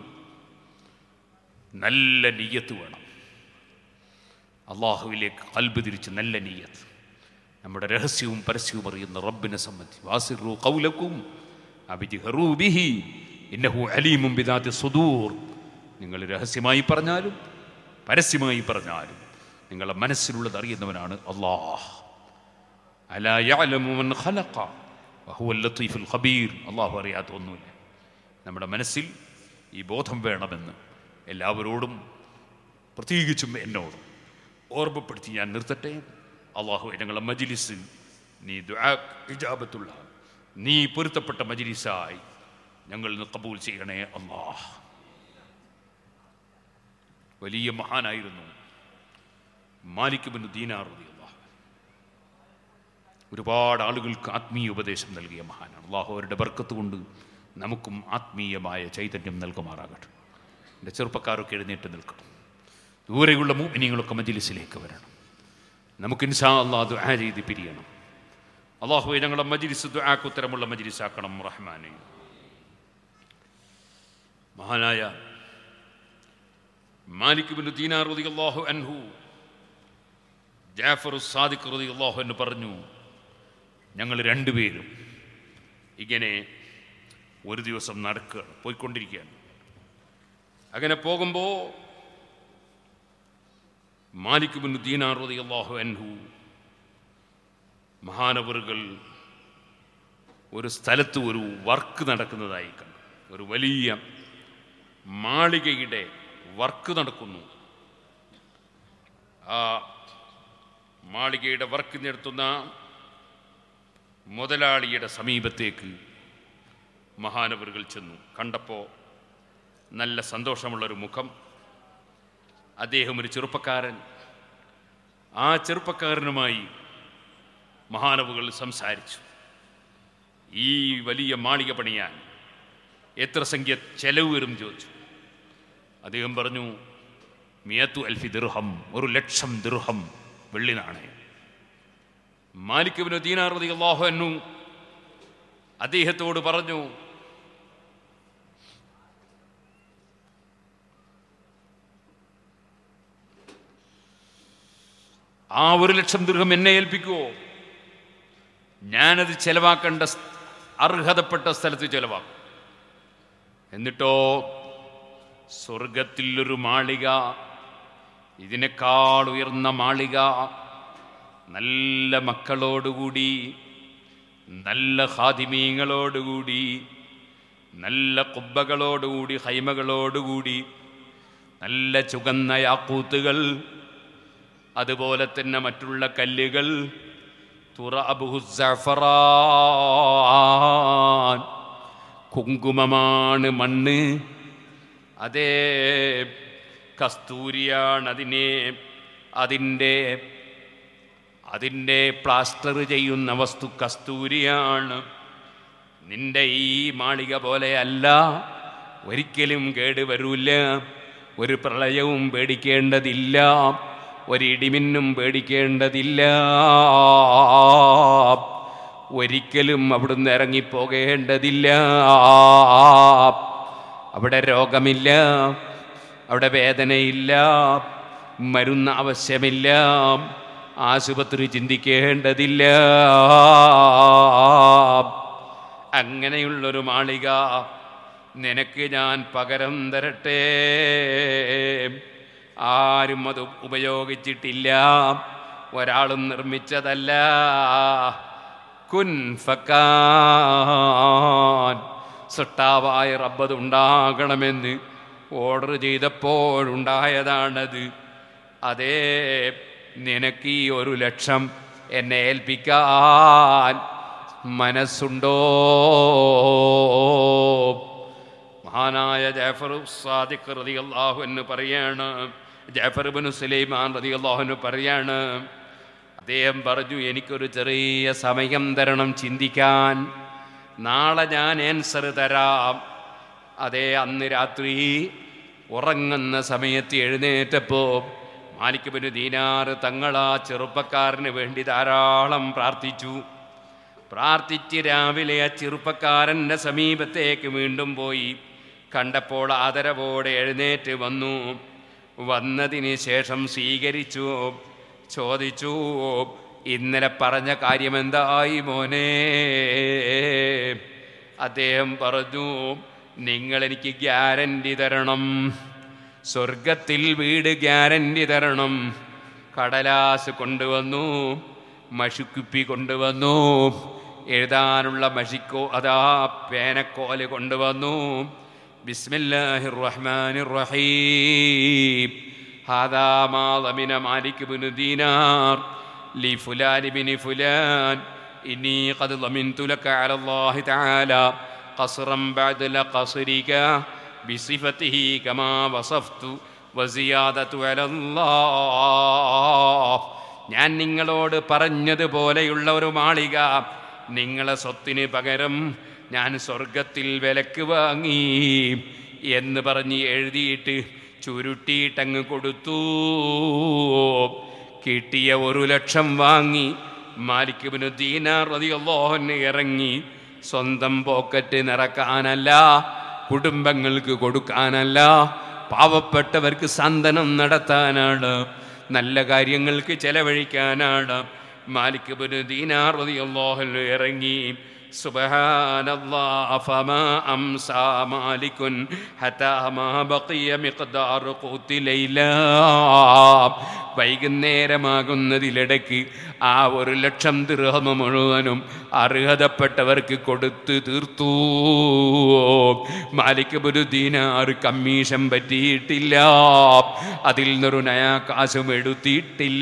Speaker 1: നല്ല നിയ്യത്ത് വേണം. അല്ലാഹുവിലേക്ക് ഖൽബ് തിരിച്ച് നല്ല നിയ്യത്ത്. നമ്മുടെ രഹസ്യവും പരസ്യവും അറിയുന്ന റബ്ബിനെ സംബന്ധിച്ച് വാസിറു ഖൗലക്കും അബ്ജിഹറു ബിഹി ഇന്നഹു അലീമുൻ ബിദാത്തി സുദൂർ. നിങ്ങൾ രഹസ്യമായി പറഞ്ഞാലും പരസ്യമായി പറഞ്ഞാലും നിങ്ങളുടെ മനസ്സിലുള്ളത് അറിയുന്നവനാണ് അല്ലാഹ്. അലാ യഅലമു മൻ ഖലഖ വഹുവൽ ലത്തീഫുൽ ഖബീർ. അല്ലാഹു അറിയാത്ത ഒന്നുമില്ല. നമ്മുടെ മനസ്സിൽ ഈ ബോധം വേണമെന്ന് എല്ലാവരോടും പ്രത്യേകിച്ചും എന്നോടും ഓർമ്മപ്പെടുത്തി ഞാൻ നിർത്തട്ടെ. അല്ലാഹു ഞങ്ങളുടെ മജ്ലിസ് നീ ദുആ ഇജാബത്തുള്ള നീ പൊരുത്തപ്പെട്ട മജ്ലിസായി ഞങ്ങൾ കബൂൽ ചെയ്യണേ അല്ലാഹ്. വലിയ മഹാനായിരുന്നു മാലിക് ഇബ്നു ദീനാർ റളിയല്ലാഹു. ഒരുപാട് ആളുകൾക്ക് ആത്മീയ ഉപദേശം നൽകിയ മഹാനാണ്. അല്ലാഹു അവരുടെ ബർക്കത്ത് കൊണ്ട് നമുക്കും ആത്മീയമായ ചൈതന്യം നൽകുമാറാകട്ടെ. എൻ്റെ ചെറുപ്പക്കാരൊക്കെ എഴുന്നേറ്റ് നിൽക്കണം. ദൂരെയുള്ള മുഅ്മിനീങ്ങളൊക്കെ മജ്ലിസിലേക്ക് വരണം. നമുക്ക് ഇൻഷാ അല്ലാഹ് ദുആ ചെയ്ത് പിരിയണം. അല്ലാഹുവേ, ഞങ്ങളുടെ മജ്ലിസ് ദുആക്ക് ഉത്തരമുള്ള മജ്ലിസാക്കണം റഹ്മാനേ. മഹാനായ മാലിക് ഇബ്നു ദീനാർ റളിയല്ലാഹു അൻഹു ജാഫർ സാദിഖ് റളിയല്ലാഹു അൻഹു പറഞ്ഞു, ഞങ്ങൾ രണ്ടുപേരും ഇങ്ങനെ ഒരു ദിവസം നടക്കുകയാണ്, പോയിക്കൊണ്ടിരിക്കുകയാണ്. അങ്ങനെ പോകുമ്പോൾ മാലിക് ഇബ്നു ദീനാർ റളിയല്ലാഹു അൻഹു മഹാനവറുകൾ ഒരു സ്ഥലത്ത് ഒരു വർക്ക് നടക്കുന്നതായി കണ്ടു. ഒരു വലിയ മാളികയുടെ വർക്ക് നടക്കുന്നു. ആ മാളികയുടെ വർക്ക് നടത്തുന്ന മുതലാളിയുടെ സമീപത്തേക്ക് മഹാനവറുകൾ ചെന്നു. കണ്ടപ്പോൾ നല്ല സന്തോഷമുള്ളൊരു മുഖം. അദ്ദേഹം ഒരു ചെറുപ്പക്കാരൻ. ആ ചെറുപ്പക്കാരനുമായി മഹാനവറുകൾ സംസാരിച്ചു. ഈ വലിയ മാളിക പണിയാൻ എത്ര സംഖ്യ ചെലവ് വരും ചോദിച്ചു. അദ്ദേഹം പറഞ്ഞു 100,000 ദിർഹം, 1,00,000 ദിർഹം വെള്ളി നാണയം. മാലിക് ഇബ്നു ദീനാർ റളിയല്ലാഹു അൻഹു അദ്ദേഹത്തോട് പറഞ്ഞു, ആ 1,00,000 ദിർഹം എന്നെ ഏൽപ്പിക്കുവോ? ഞാനത് ചെലവാക്കേണ്ട അർഹതപ്പെട്ട സ്ഥലത്ത് ചെലവാക്കും. എന്നിട്ടോ സ്വർഗത്തിലൊരു മാളിക, ഇതിനേക്കാൾ ഉയർന്ന മാളിക, നല്ല മക്കളോടുകൂടി, നല്ല ഖാദിമീങ്ങളോടുകൂടി, നല്ല കുബ്ബകളോടുകൂടി, ഹൈമകളോടുകൂടി, നല്ല ചുവന്ന യാക്കൂത്തുകൾ, അതുപോലെ തന്നെ മറ്റുള്ള കല്ലുകൾ, തുറഅബുഹു സഅഫറാൻ, കുങ്കുമമാണ് മണ്ണ്, അതേ കസ്തൂരിയാണ് അതിൻ്റെ പ്ലാസ്റ്റർ ചെയ്യുന്ന വസ്തു കസ്തൂരിയാണ്. നിന്റെ ഈ മാളിക പോലെയല്ല, ഒരിക്കലും കേടുവരൂല, ഒരു പ്രളയവും പേടിക്കേണ്ടതില്ല, ഒരിടിമിന്നും പേടിക്കേണ്ടതില്ല, ഒരിക്കലും അവിടുന്ന് ഇറങ്ങിപ്പോകേണ്ടതില്ല. അവിടെ രോഗമില്ല, അവിടെ വേദനയില്ല, മരുന്ന് ആവശ്യമില്ല, ആശുപത്രി ചിന്തിക്കേണ്ടതില്ല. അങ്ങനെയുള്ളൊരു മാളിക നിനക്ക് ഞാൻ പകരം തരട്ടെ. ആരും അത് ഉപയോഗിച്ചിട്ടില്ല, ഒരാളും നിർമ്മിച്ചതല്ല. കുൻ ഫക്കാൻ, സൃഷ്ടാവായ റബ്ബത് ഉണ്ടാകണമെന്ന് ഓർഡർ ചെയ്തപ്പോഴുണ്ടായതാണത്. അതേ, നിനക്ക് ഈ 1,00,000 എന്നെ ഏൽപ്പിക്കാൻ മനസ്സുണ്ടോ? മഹാനായ ജഅഫർ സാദിഖ് റളിയല്ലാഹു അൻഹു പറയാണ്, ജഅഫർ ഇബ്നു സുലൈമാൻ റളിയല്ലാഹു അൻഹു പറയാണ്, അദ്ദേഹം പറഞ്ഞു, എനിക്കൊരു ചെറിയ സമയം തരണം ചിന്തിക്കാൻ, നാളെ ഞാൻ ആൻസർ തരാം. അതേ, അന്ന് രാത്രി ഉറങ്ങുന്ന സമയത്ത് എഴുന്നേറ്റപ്പോൾ മാലിക് ഇബ്നു ദീനാർ തങ്ങളാ ചെറുപ്പക്കാരന് വേണ്ടി ധാരാളം പ്രാർത്ഥിച്ച് രാവിലെ ആ ചെറുപ്പക്കാരൻ്റെ സമീപത്തേക്ക് വീണ്ടും പോയി. കണ്ടപ്പോൾ ആദരവോടെ എഴുന്നേറ്റ് വന്നതിന് ശേഷം സ്വീകരിച്ചു. ചോദിച്ചു, ഇന്നലെ പറഞ്ഞ കാര്യമെന്തായി മോനെ? അദ്ദേഹം പറഞ്ഞു, നിങ്ങളെനിക്ക് ഗ്യാരണ്ടി തരണം, സ്വർഗത്തിൽ വീട് ഗ്യാരണ്ടി തരണം. കടലാസ് കൊണ്ടുവന്നു, മഷിക്കുപ്പി കൊണ്ടുവന്നു, എഴുതാനുള്ള പേനക്കോല് കൊണ്ടുവന്നു. ബിസ്മില്ലാഹിർ റഹ്മാനിർ റഹീം. ഹാദാ മാ ളമിന മാലിക് ഇബ്നു ദീനാർ لفلان بن فلان إني قد ضمنت لك على الله تعالى قصرا بعد لقصرك بصفته كما وصفت وزيادة على الله. ഞാൻ നിങ്ങളോട് പറഞ്ഞതുപോലെയുള്ള ഒരു മാളിക നിങ്ങളെ സ്വത്തിന് പകരം ഞാൻ സ്വർഗത്തിൽ വിലക്ക് വാങ്ങി എന്ന് പറഞ്ഞ് എഴുതിയിട്ട് ചുരുട്ടിയിട്ടങ്ങ് കൊടുത്തു. കിട്ടിയ 1,00,000 വാങ്ങി മാലിക് ഇബ്നു ദീനാർ റളിയല്ലാഹു അൻഹു ഇറങ്ങി. സ്വന്തം പോക്കറ്റ് നിറക്കാനല്ല, കുടുംബങ്ങൾക്ക് കൊടുക്കാനല്ല, പാവപ്പെട്ടവർക്ക് സന്തനം നടത്താനാണ്, നല്ല കാര്യങ്ങൾക്ക് ചെലവഴിക്കാനാണ്. മാലിക് ഇബ്നു ദീനാർ റളിയല്ലാഹു അൻഹു ഇറങ്ങി. സുബ്ഹാനല്ലാഹ് ഫമാ അംസാ മാലികുൻ ഹത്താ മാ ബഖിയ മിഖ്ദാറു ഖൂതി ലൈലാ. വൈകുന്നേരമാകുന്നതിലിടയ്ക്ക് ആ 1,00,000 ദിർഹം മുഴുവനും അർഹതപ്പെട്ടവർക്ക് കൊടുത്തു തീർത്തു. മാലിക് ഇബ്നു ദീനാർ കമ്മീഷൻ പറ്റിയിട്ടില്ല, അതിൽ നിന്നൊരു നയാ കാശും എടുത്തിട്ടില്ല.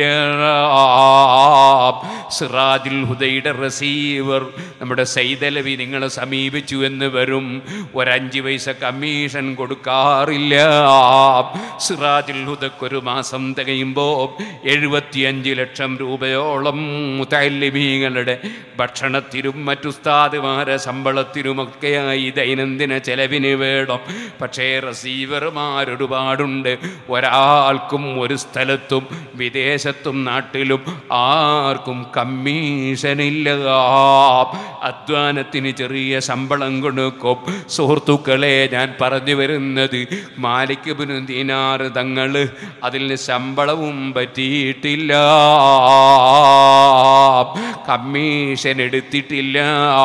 Speaker 1: സിറാജുൽ ഹുദയുടെ റിസീവർ നമ്മുടെ സൈദലവി നിങ്ങളെ സമീപിച്ചു എന്ന് വരും, 5 പൈസ കമ്മീഷൻ കൊടുക്കാറില്ല. സിറാജുൽ ഹുദക്കൊരു മാസം തികയുമ്പോൾ 75 ലക്ഷം രൂപയോളം മുതഅല്ലിമീങ്ങളുടെ ഭക്ഷണത്തിനും മറ്റുസ്താദുമാരെ ശമ്പളത്തിനുമൊക്കെയായി ദൈനംദിന ചെലവിന് വേണം. പക്ഷേ റിസീവർമാരൊരുപാടുണ്ട്. ഒരാൾക്കും ഒരു സ്ഥലത്തും വിദേശത്തും നാട്ടിലും ആർക്കും കമ്മീഷനില്ല. അധ്വാനത്തിന് ചെറിയ ശമ്പളം കൊടുക്കും. സുഹൃത്തുക്കളെ, ഞാൻ പറഞ്ഞു വരുന്നത് മാലിക് ഇബ്നു ദീനാർ തങ്ങൾ അതിന് ശമ്പളവും പറ്റിയിട്ടില്ല, കമ്മീഷൻ എടുത്തിട്ടില്ല,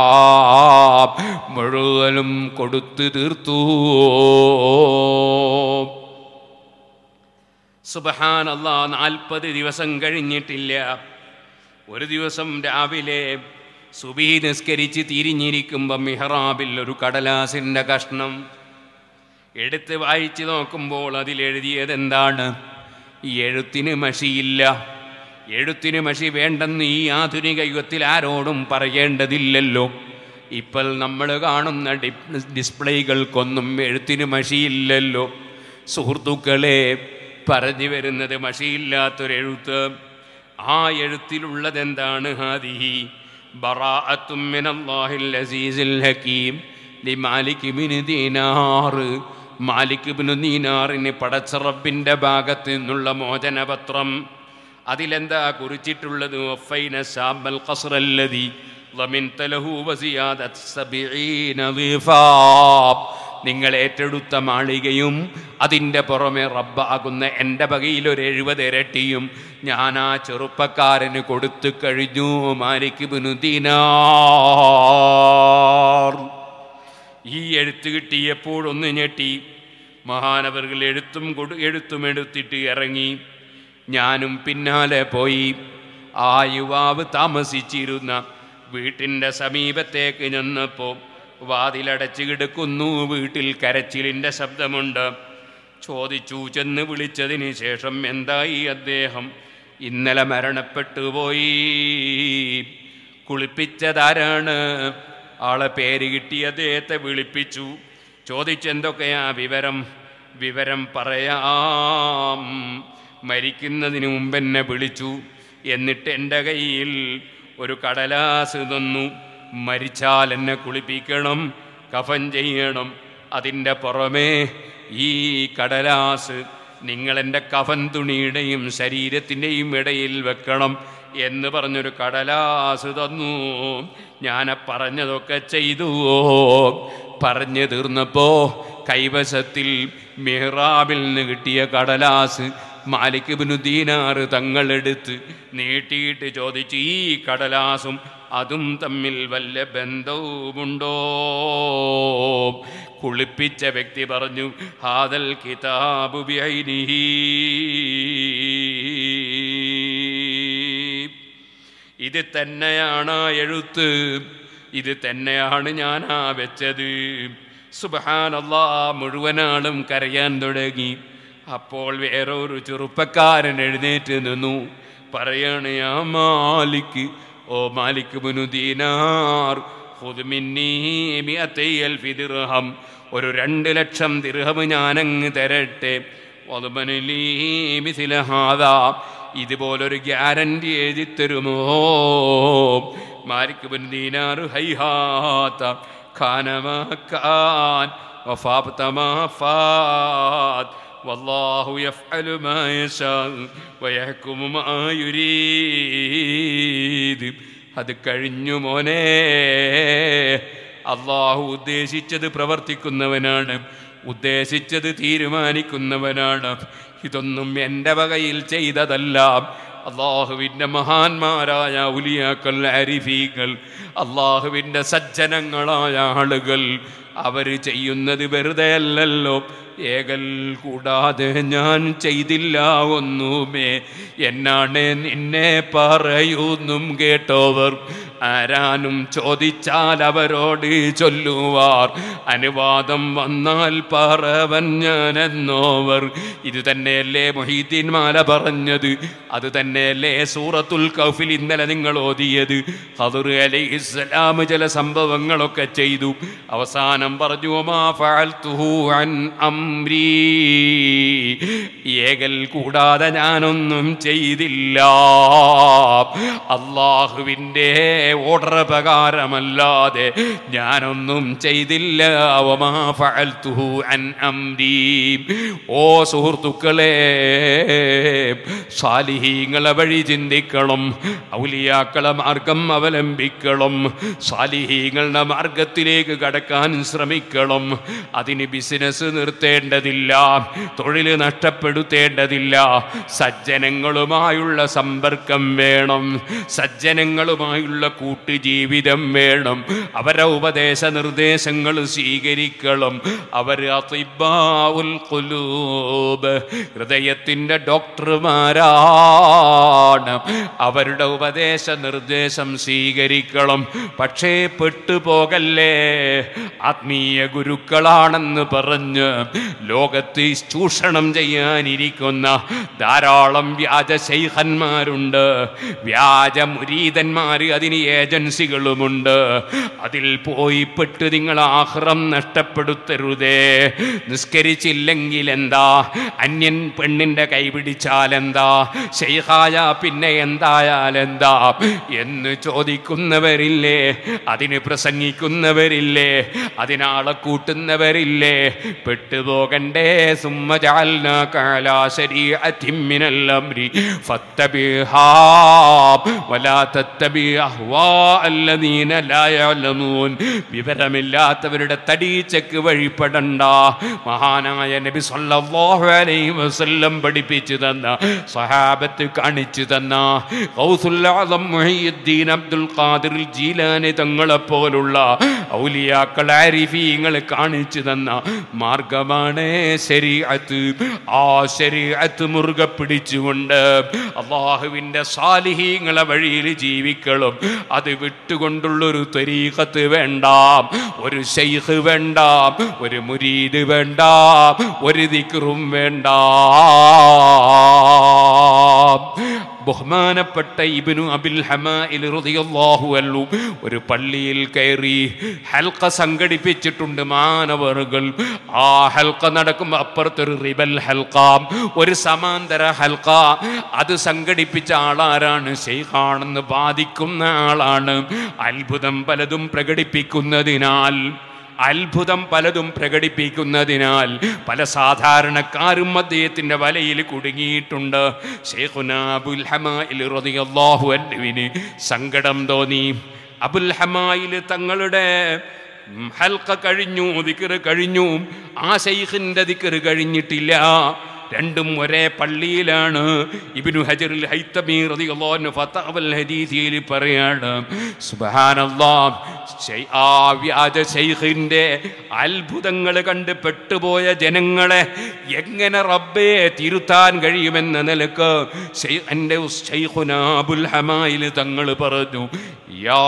Speaker 1: മുഴുവനും കൊടുത്തു തീർത്തു. സുബ്ഹാനല്ലാഹ്, 40 ദിവസം കഴിഞ്ഞിട്ടില്ല. ഒരു ദിവസം രാവിലെ സുബഹി നിസ്കരിച്ച് തിരിഞ്ഞിരിക്കുമ്പോൾ മിഹ്റാബിൽ ഒരു കടലാസിൻ്റെ കഷ്ണം എടുത്ത് വായിച്ച് നോക്കുമ്പോൾ അതിലെഴുതിയത് എന്താണ്? ഈ എഴുത്തിന് മഷിയില്ല. എഴുത്തിന് മഷി വേണ്ടെന്ന് ഈ ആധുനിക യുഗത്തിൽ ആരോടും പറയേണ്ടതില്ലല്ലോ. ഇപ്പോൾ നമ്മൾ കാണുന്ന ഡിസ്പ്ലേകൾക്കൊന്നും എഴുത്തിന് മഷിയില്ലല്ലോ. സുഹൃത്തുക്കളെ, പറഞ്ഞു വരുന്നത് മഷിയില്ലാത്തൊരെഴുത്ത്. ആ എഴുത്തിലുള്ളത് എന്താണ്? ഹാദിഹി ബറാഅത്തും മിനല്ലാഹിൽ അസീസിൽ ഹകീം ലിമാലിക് ഇബ്നു ദീനാർ. മാലിക് ഇബ്നു ദീനാറിന് പടച്ച റബ്ബിൻ്റെ ഭാഗത്ത് നിന്നുള്ള മോചനപത്രം. അതിലെന്താ കുറിച്ചിട്ടുള്ളത്? വഫൈന ശാബൽ ഖസ്റല്ലദി ളമിൻത ലഹു വസിയാദത് 70 ളീഫാ. നിങ്ങൾ ഏറ്റെടുത്ത മാളികയും അതിൻ്റെ പുറമെ റബ്ബാകുന്ന എൻ്റെ വകയിൽ ഒരു 70 ഇരട്ടിയും ഞാൻ ആ ചെറുപ്പക്കാരന് കൊടുത്തു കഴിഞ്ഞു. മാലിക് ഇബ്നു ദീനാർ. ഈ എഴുത്ത് കിട്ടിയപ്പോഴൊന്ന് ഞെട്ടി. മഹാനവറുകൾ എഴുത്തും എടുത്തിട്ട് ഇറങ്ങി. ഞാനും പിന്നാലെ പോയി. ആ യുവാവ് താമസിച്ചിരുന്ന വീട്ടിൻ്റെ സമീപത്തേക്ക് ചെന്നപ്പോൾ വാതിലടച്ച് കിടക്കുന്നു. വീട്ടിൽ കരച്ചിലിൻ്റെ ശബ്ദമുണ്ട്. ചോദിച്ചു. ചെന്ന് വിളിച്ചതിന് ശേഷം എന്തായി? അദ്ദേഹം ഇന്നലെ മരണപ്പെട്ടു പോയി. കുളിപ്പിച്ചതാരാണ്? ആളെ പേര് കിട്ടി അദ്ദേഹത്തെ വിളിപ്പിച്ചു. ചോദിച്ചെന്തൊക്കെയാ വിവരം പറയാം. മരിക്കുന്നതിന് മുമ്പ് എന്നെ വിളിച്ചു. എന്നിട്ട് എൻ്റെ കയ്യിൽ ഒരു കടലാസ് തന്നു. മരിച്ചാൽ എന്നെ കുളിപ്പിക്കണം, കഫൻ ചെയ്യണം. അതിൻ്റെ പുറമേ ഈ കടലാസ് നിങ്ങളെൻ്റെ കഫൻ തുണിയുടെയും ശരീരത്തിൻ്റെയും ഇടയിൽ വെക്കണം എന്ന് പറഞ്ഞൊരു കടലാസ് തന്നു. ഞാൻ പറഞ്ഞതൊക്കെ ചെയ്തു. പറഞ്ഞു തീർന്നപ്പോൾ കൈവശത്തിൽ മിഹ്റാബിൽ നിന്ന് കിട്ടിയ കടലാസ് മാലിക് ഇബ്നു ദീനാർ തങ്ങളെടുത്ത് നീട്ടിയിട്ട് ചോദിച്ചു, ഈ കടലാസും അതും തമ്മിൽ വല്ല ബന്ധവുമുണ്ടോ? കുളിപ്പിച്ച വ്യക്തി പറഞ്ഞു, ഹാദൽ കിതാബു ബിഐനിഹി. ഇത് തന്നെയാണ് എഴുത്ത്, ഇത് തന്നെയാണ് ഞാനാ വെച്ചത്. സുബ്ഹാനല്ലാഹ്, മുഴുവനാളും കരയാൻ തുടങ്ങി. അപ്പോൾ വേറൊരു ചെറുപ്പക്കാരൻ എഴുന്നേറ്റ് നിന്നു. പറയാണ്, യാ മാലിക്, ഓ മാലിക് ഇബ്നു ദീനാർ, ഖുദ് മിന്നീ 200,000 ദിർഹം, ഒരു 2,00,000 ദിർഹം ഞാനങ്ങ് തരട്ടെ. വദ്മനലീ മിസ്ല ഹാദാ, ഇതുപോലൊരു ഗ്യാരണ്ടി എഴുതി തരുമോ? മാലിക് ഇബ്നു ദീനാർ ഹൈഹാത്ത ഖാന മാ കാൻ വഫാത മാ ഫാത് വല്ലാഹു യഫ്അലു മാ യശാ വയഹ്കുമു മാ യുരീദ്. അത് കഴിഞ്ഞു മോനെ. അള്ളാഹു ഉദ്ദേശിച്ചത് പ്രവർത്തിക്കുന്നവനാണ്, ഉദ്ദേശിച്ചത് തീരുമാനിക്കുന്നവനാണ്. ഇതൊന്നും എൻ്റെ വകയിൽ ചെയ്തതല്ല. അള്ളാഹുവിൻ്റെ മഹാന്മാരായ ഔലിയാക്കൾ, ആരിഫീകൾ, അള്ളാഹുവിൻ്റെ സജ്ജനങ്ങളായ ആളുകൾ അവർ ചെയ്യുന്നത് വെറുതെ അല്ലല്ലോ. ഏകൽ കൂടാതെ ഞാൻ ചെയ്തില്ല ഒന്നുമേ എന്നാണ് നിന്നെ പറയുന്നും കേട്ടോവർ. ആരാനും ചോദിച്ചാൽ അവരോട് ചൊല്ലുവാർ, അനുവാദം വന്നാൽ പറവൻ ഞാനെന്നോവർ. ഇത് തന്നെയല്ലേ മുഹീദ്ദീൻ മാല പറഞ്ഞത്? അത് തന്നെയല്ലേ സൂറത്തുൽ കഹ്ഫിൽ ഇന്നലെ നിങ്ങൾ ഓതിയത്? ഖദർ അലൈഹിസ്സലാം ചില സംഭവങ്ങളൊക്കെ ചെയ്തു. അവസാനം പറഞ്ഞു വമാ ഫഅൽതുഹു അൻ അംരീ, ഏകൽ കൂടാതെ ഞാനൊന്നും ചെയ്തില്ല. അള്ളാഹുവിൻ്റെ ഓർഡർ പ്രകാരമല്ലാതെ ഞാനൊന്നും ചെയ്തില്ല. വമാ ഫഅൽതുഹു അൻ അംരീ. ഓ സുഹൃത്തുക്കളെ, സാലിഹീങ്ങളെ വഴി ചിന്തിക്കണം, ഔലിയാക്കളെ മാർഗം അവലംബിക്കണം, സാലിഹീങ്ങളുടെ മാർഗത്തിലേക്ക് കടക്കാൻ ശ്രമിക്കണം. അതിന് ബിസിനസ് നിർത്തേണ്ടതില്ല, തൊഴിൽ നഷ്ടപ്പെടുത്തേണ്ടതില്ല. സജ്ജനങ്ങളുമായുള്ള സമ്പർക്കം വേണം, സജ്ജനങ്ങളുമായുള്ള കൂട്ടുജീവിതം വേണം. അവരെ ഉപദേശ നിർദ്ദേശങ്ങൾ സ്വീകരിക്കണം. അവർ അതിബ്ബാഉൽ ഖുലൂബ്, ഹൃദയത്തിൻ്റെ ഡോക്ടർമാരാണ്. അവരുടെ ഉപദേശ നിർദ്ദേശം സ്വീകരിക്കണം. പക്ഷേ പെട്ടുപോകല്ലേ, ആത്മീയ ഗുരുക്കളാണെന്ന് പറഞ്ഞ് ലോകത്ത് ചൂഷണം ചെയ്യാനിരിക്കുന്ന ധാരാളം വ്യാജ ശൈഖന്മാരുണ്ട്, വ്യാജ മുരീദന്മാർ, അതിന് ഏജൻസികളുമുണ്ട്. അതിൽ പോയി പെട്ട് നിങ്ങൾ ആഖിറം നഷ്ടപ്പെടുത്തരുതേ. നിസ്കരിച്ചില്ലെങ്കിൽ എന്താ, അന്യൻ പെണ്ണിൻ്റെ കൈ പിടിച്ചാൽ എന്താ, ശൈഖായ പിന്നെ എന്തായാൽ എന്താ എന്ന് ചോദിക്കുന്നവരില്ലേ, അതിന് പ്രസംഗിക്കുന്നവരില്ലേ, അതിനാളെ കൂട്ടുന്നവരില്ലേ? പെട്ടുപോകണ്ടേ. സുമ്മ ജഅൽനാക അലാ ശരീഅത്തിൻ മിനൽ അംരി ഫത്തബിഹാ വലാ തത്തബി അഹ്വാഅല്ലദീന ലാ യഅലമൂൻ. വിവരമില്ലാത്തവരുടെ തടീച്ചക്ക് വഴിപ്പെടണ്ട. മഹാനായ നബി സല്ലല്ലാഹു അലൈഹി വസല്ലം പഠിപ്പിച്ചു തന്ന, സ്വഹാബത്ത് കാണിച്ചു തന്ന, ഗൗസുൽ ആദം മുഹയ്യിദ്ദീൻ അബ്ദുൽ ഖാദിർ ജീലാനി തങ്ങളെപ്പോലുള്ള ഔലിയാക്കൾ, ആരിഫീങ്ങൾ കാണിച്ചു തന്ന മാർഗമാണ് ശരീഅത്ത്. ആ ശരീഅത്ത് മുറുകെ പിടിച്ചുകൊണ്ട് അള്ളാഹുവിൻ്റെ സാലിഹീങ്ങളെ വഴിയിൽ ജീവിക്കണം. അത് വിട്ടുകൊണ്ടുള്ളൊരു തരീഖത്ത് വേണ്ട, ഒരു ശൈഖ് വേണ്ട, ഒരു മുരീദ് വേണ്ട, ഒരു ദിക്റും വേണ്ട. ബഹുമാനപ്പെട്ട ഇബ്നു അബിൽ ഹമാഇൽ റളിയല്ലാഹു അൻഹു ഒരു പള്ളിയിൽ കയറി ഹൽഖ സംഘടിപ്പിച്ചിട്ടുണ്ട് മാനവറുകൾ. ആ ഹൽഖ നടക്കുമ്പോൾ അപ്പുറത്തൊരു റിബൽ ഹൽഖ, ഒരു സമാന്തര ഹൽഖ. അത് സംഘടിപ്പിച്ച ആളാരാണ്? ശൈഖാണെന്ന് വാദിക്കുന്ന ആളാണ്. അത്ഭുതം പലതും പ്രകടിപ്പിക്കുന്നതിനാൽ പല സാധാരണക്കാരും അദ്ദേഹത്തിൻ്റെ വലയിൽ കുടുങ്ങിയിട്ടുണ്ട്. ശൈഖുനാ അബുൽ ഹമാഇൽ റളിയല്ലാഹു അൻഹുവിന് സങ്കടം തോന്നി. അബുൽ ഹമാഇൽ തങ്ങളുടെ ഹൽഖ കഴിഞ്ഞു, ദിക്ർ കഴിഞ്ഞു, ആ ശൈഖിൻ്റെ ദിക്ർ കഴിഞ്ഞിട്ടില്ല. രണ്ടും ഒരേ പള്ളിയിലാണ്. ഇബ്നു ഹജറുൽ ഹൈതമി റളിയല്ലാഹു അൻഹു ഫതവൽ ഹദീസിൽ പറയാണ്, സുബ്ഹാനല്ലാഹ്, ആ വ്യാജ ശൈഖിൻ്റെ അത്ഭുതങ്ങൾ കണ്ട് പെട്ടുപോയ ജനങ്ങളെ എങ്ങനെ റബ്ബേ തിരുത്താൻ കഴിയുമെന്ന നിലക്ക് എൻ്റെ ശൈഖുനാ അബുൽ ഹമാഇൽ തങ്ങൾ പറഞ്ഞു, യാ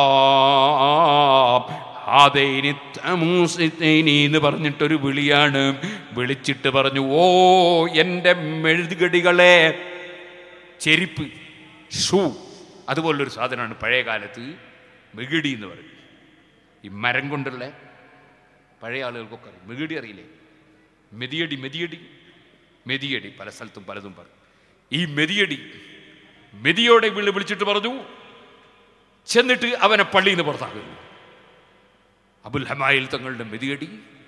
Speaker 1: എന്ന് പറഞ്ഞിട്ടൊരു വിളിയാണ്. വിളിച്ചിട്ട് പറഞ്ഞു, ഓ എൻ്റെ മെഴുകുകടികളെ, ചെരുപ്പ്, ഷൂ, അതുപോലൊരു സാധനമാണ് പഴയ കാലത്ത് മെഗിടി എന്ന് പറയും. ഈ മരം കൊണ്ടുള്ള പഴയ ആളുകൾക്കൊക്കെ അറിയും. മെഗിടി അറിയില്ലേ? മെതിയടി പല സ്ഥലത്തും പലതും പറയും. ഈ മെതിയോടെ വിളിച്ചിട്ട് പറഞ്ഞു, ചെന്നിട്ട് അവനെ പള്ളിയിൽ നിന്ന് പുറത്താക്കുന്നു. അബുൽ ഹമായിൽ തങ്ങളുടെ മെതിയടി.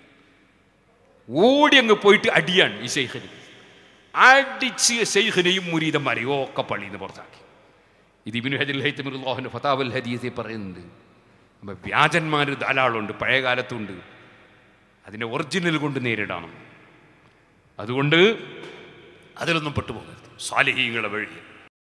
Speaker 1: ഓടി അങ്ങ് പോയിട്ട് അടിയാണ് ഈ ശൈഖിന്. അടിച്ച് ശൈഖിനെയും മുരീദന്മാരെയും ഒക്കെ പള്ളിയിൽ നിന്ന് പുറത്താക്കി. ഇത് ഇബ്നു ഹജറുൽ ഹൈതമി റളിയല്ലാഹു അൻഹു ഫതാവൽ ഹദീസിൽ പറയുന്നുണ്ട്. അപ്പം വ്യാജന്മാർ ധാരാളമുണ്ട്, പഴയ കാലത്തുണ്ട്. അതിനെ ഒറിജിനൽ കൊണ്ട് നേരിടണം. അതുകൊണ്ട് അതിലൊന്നും പെട്ടുപോകരുത്. സാലിഹീങ്ങളെ വഴി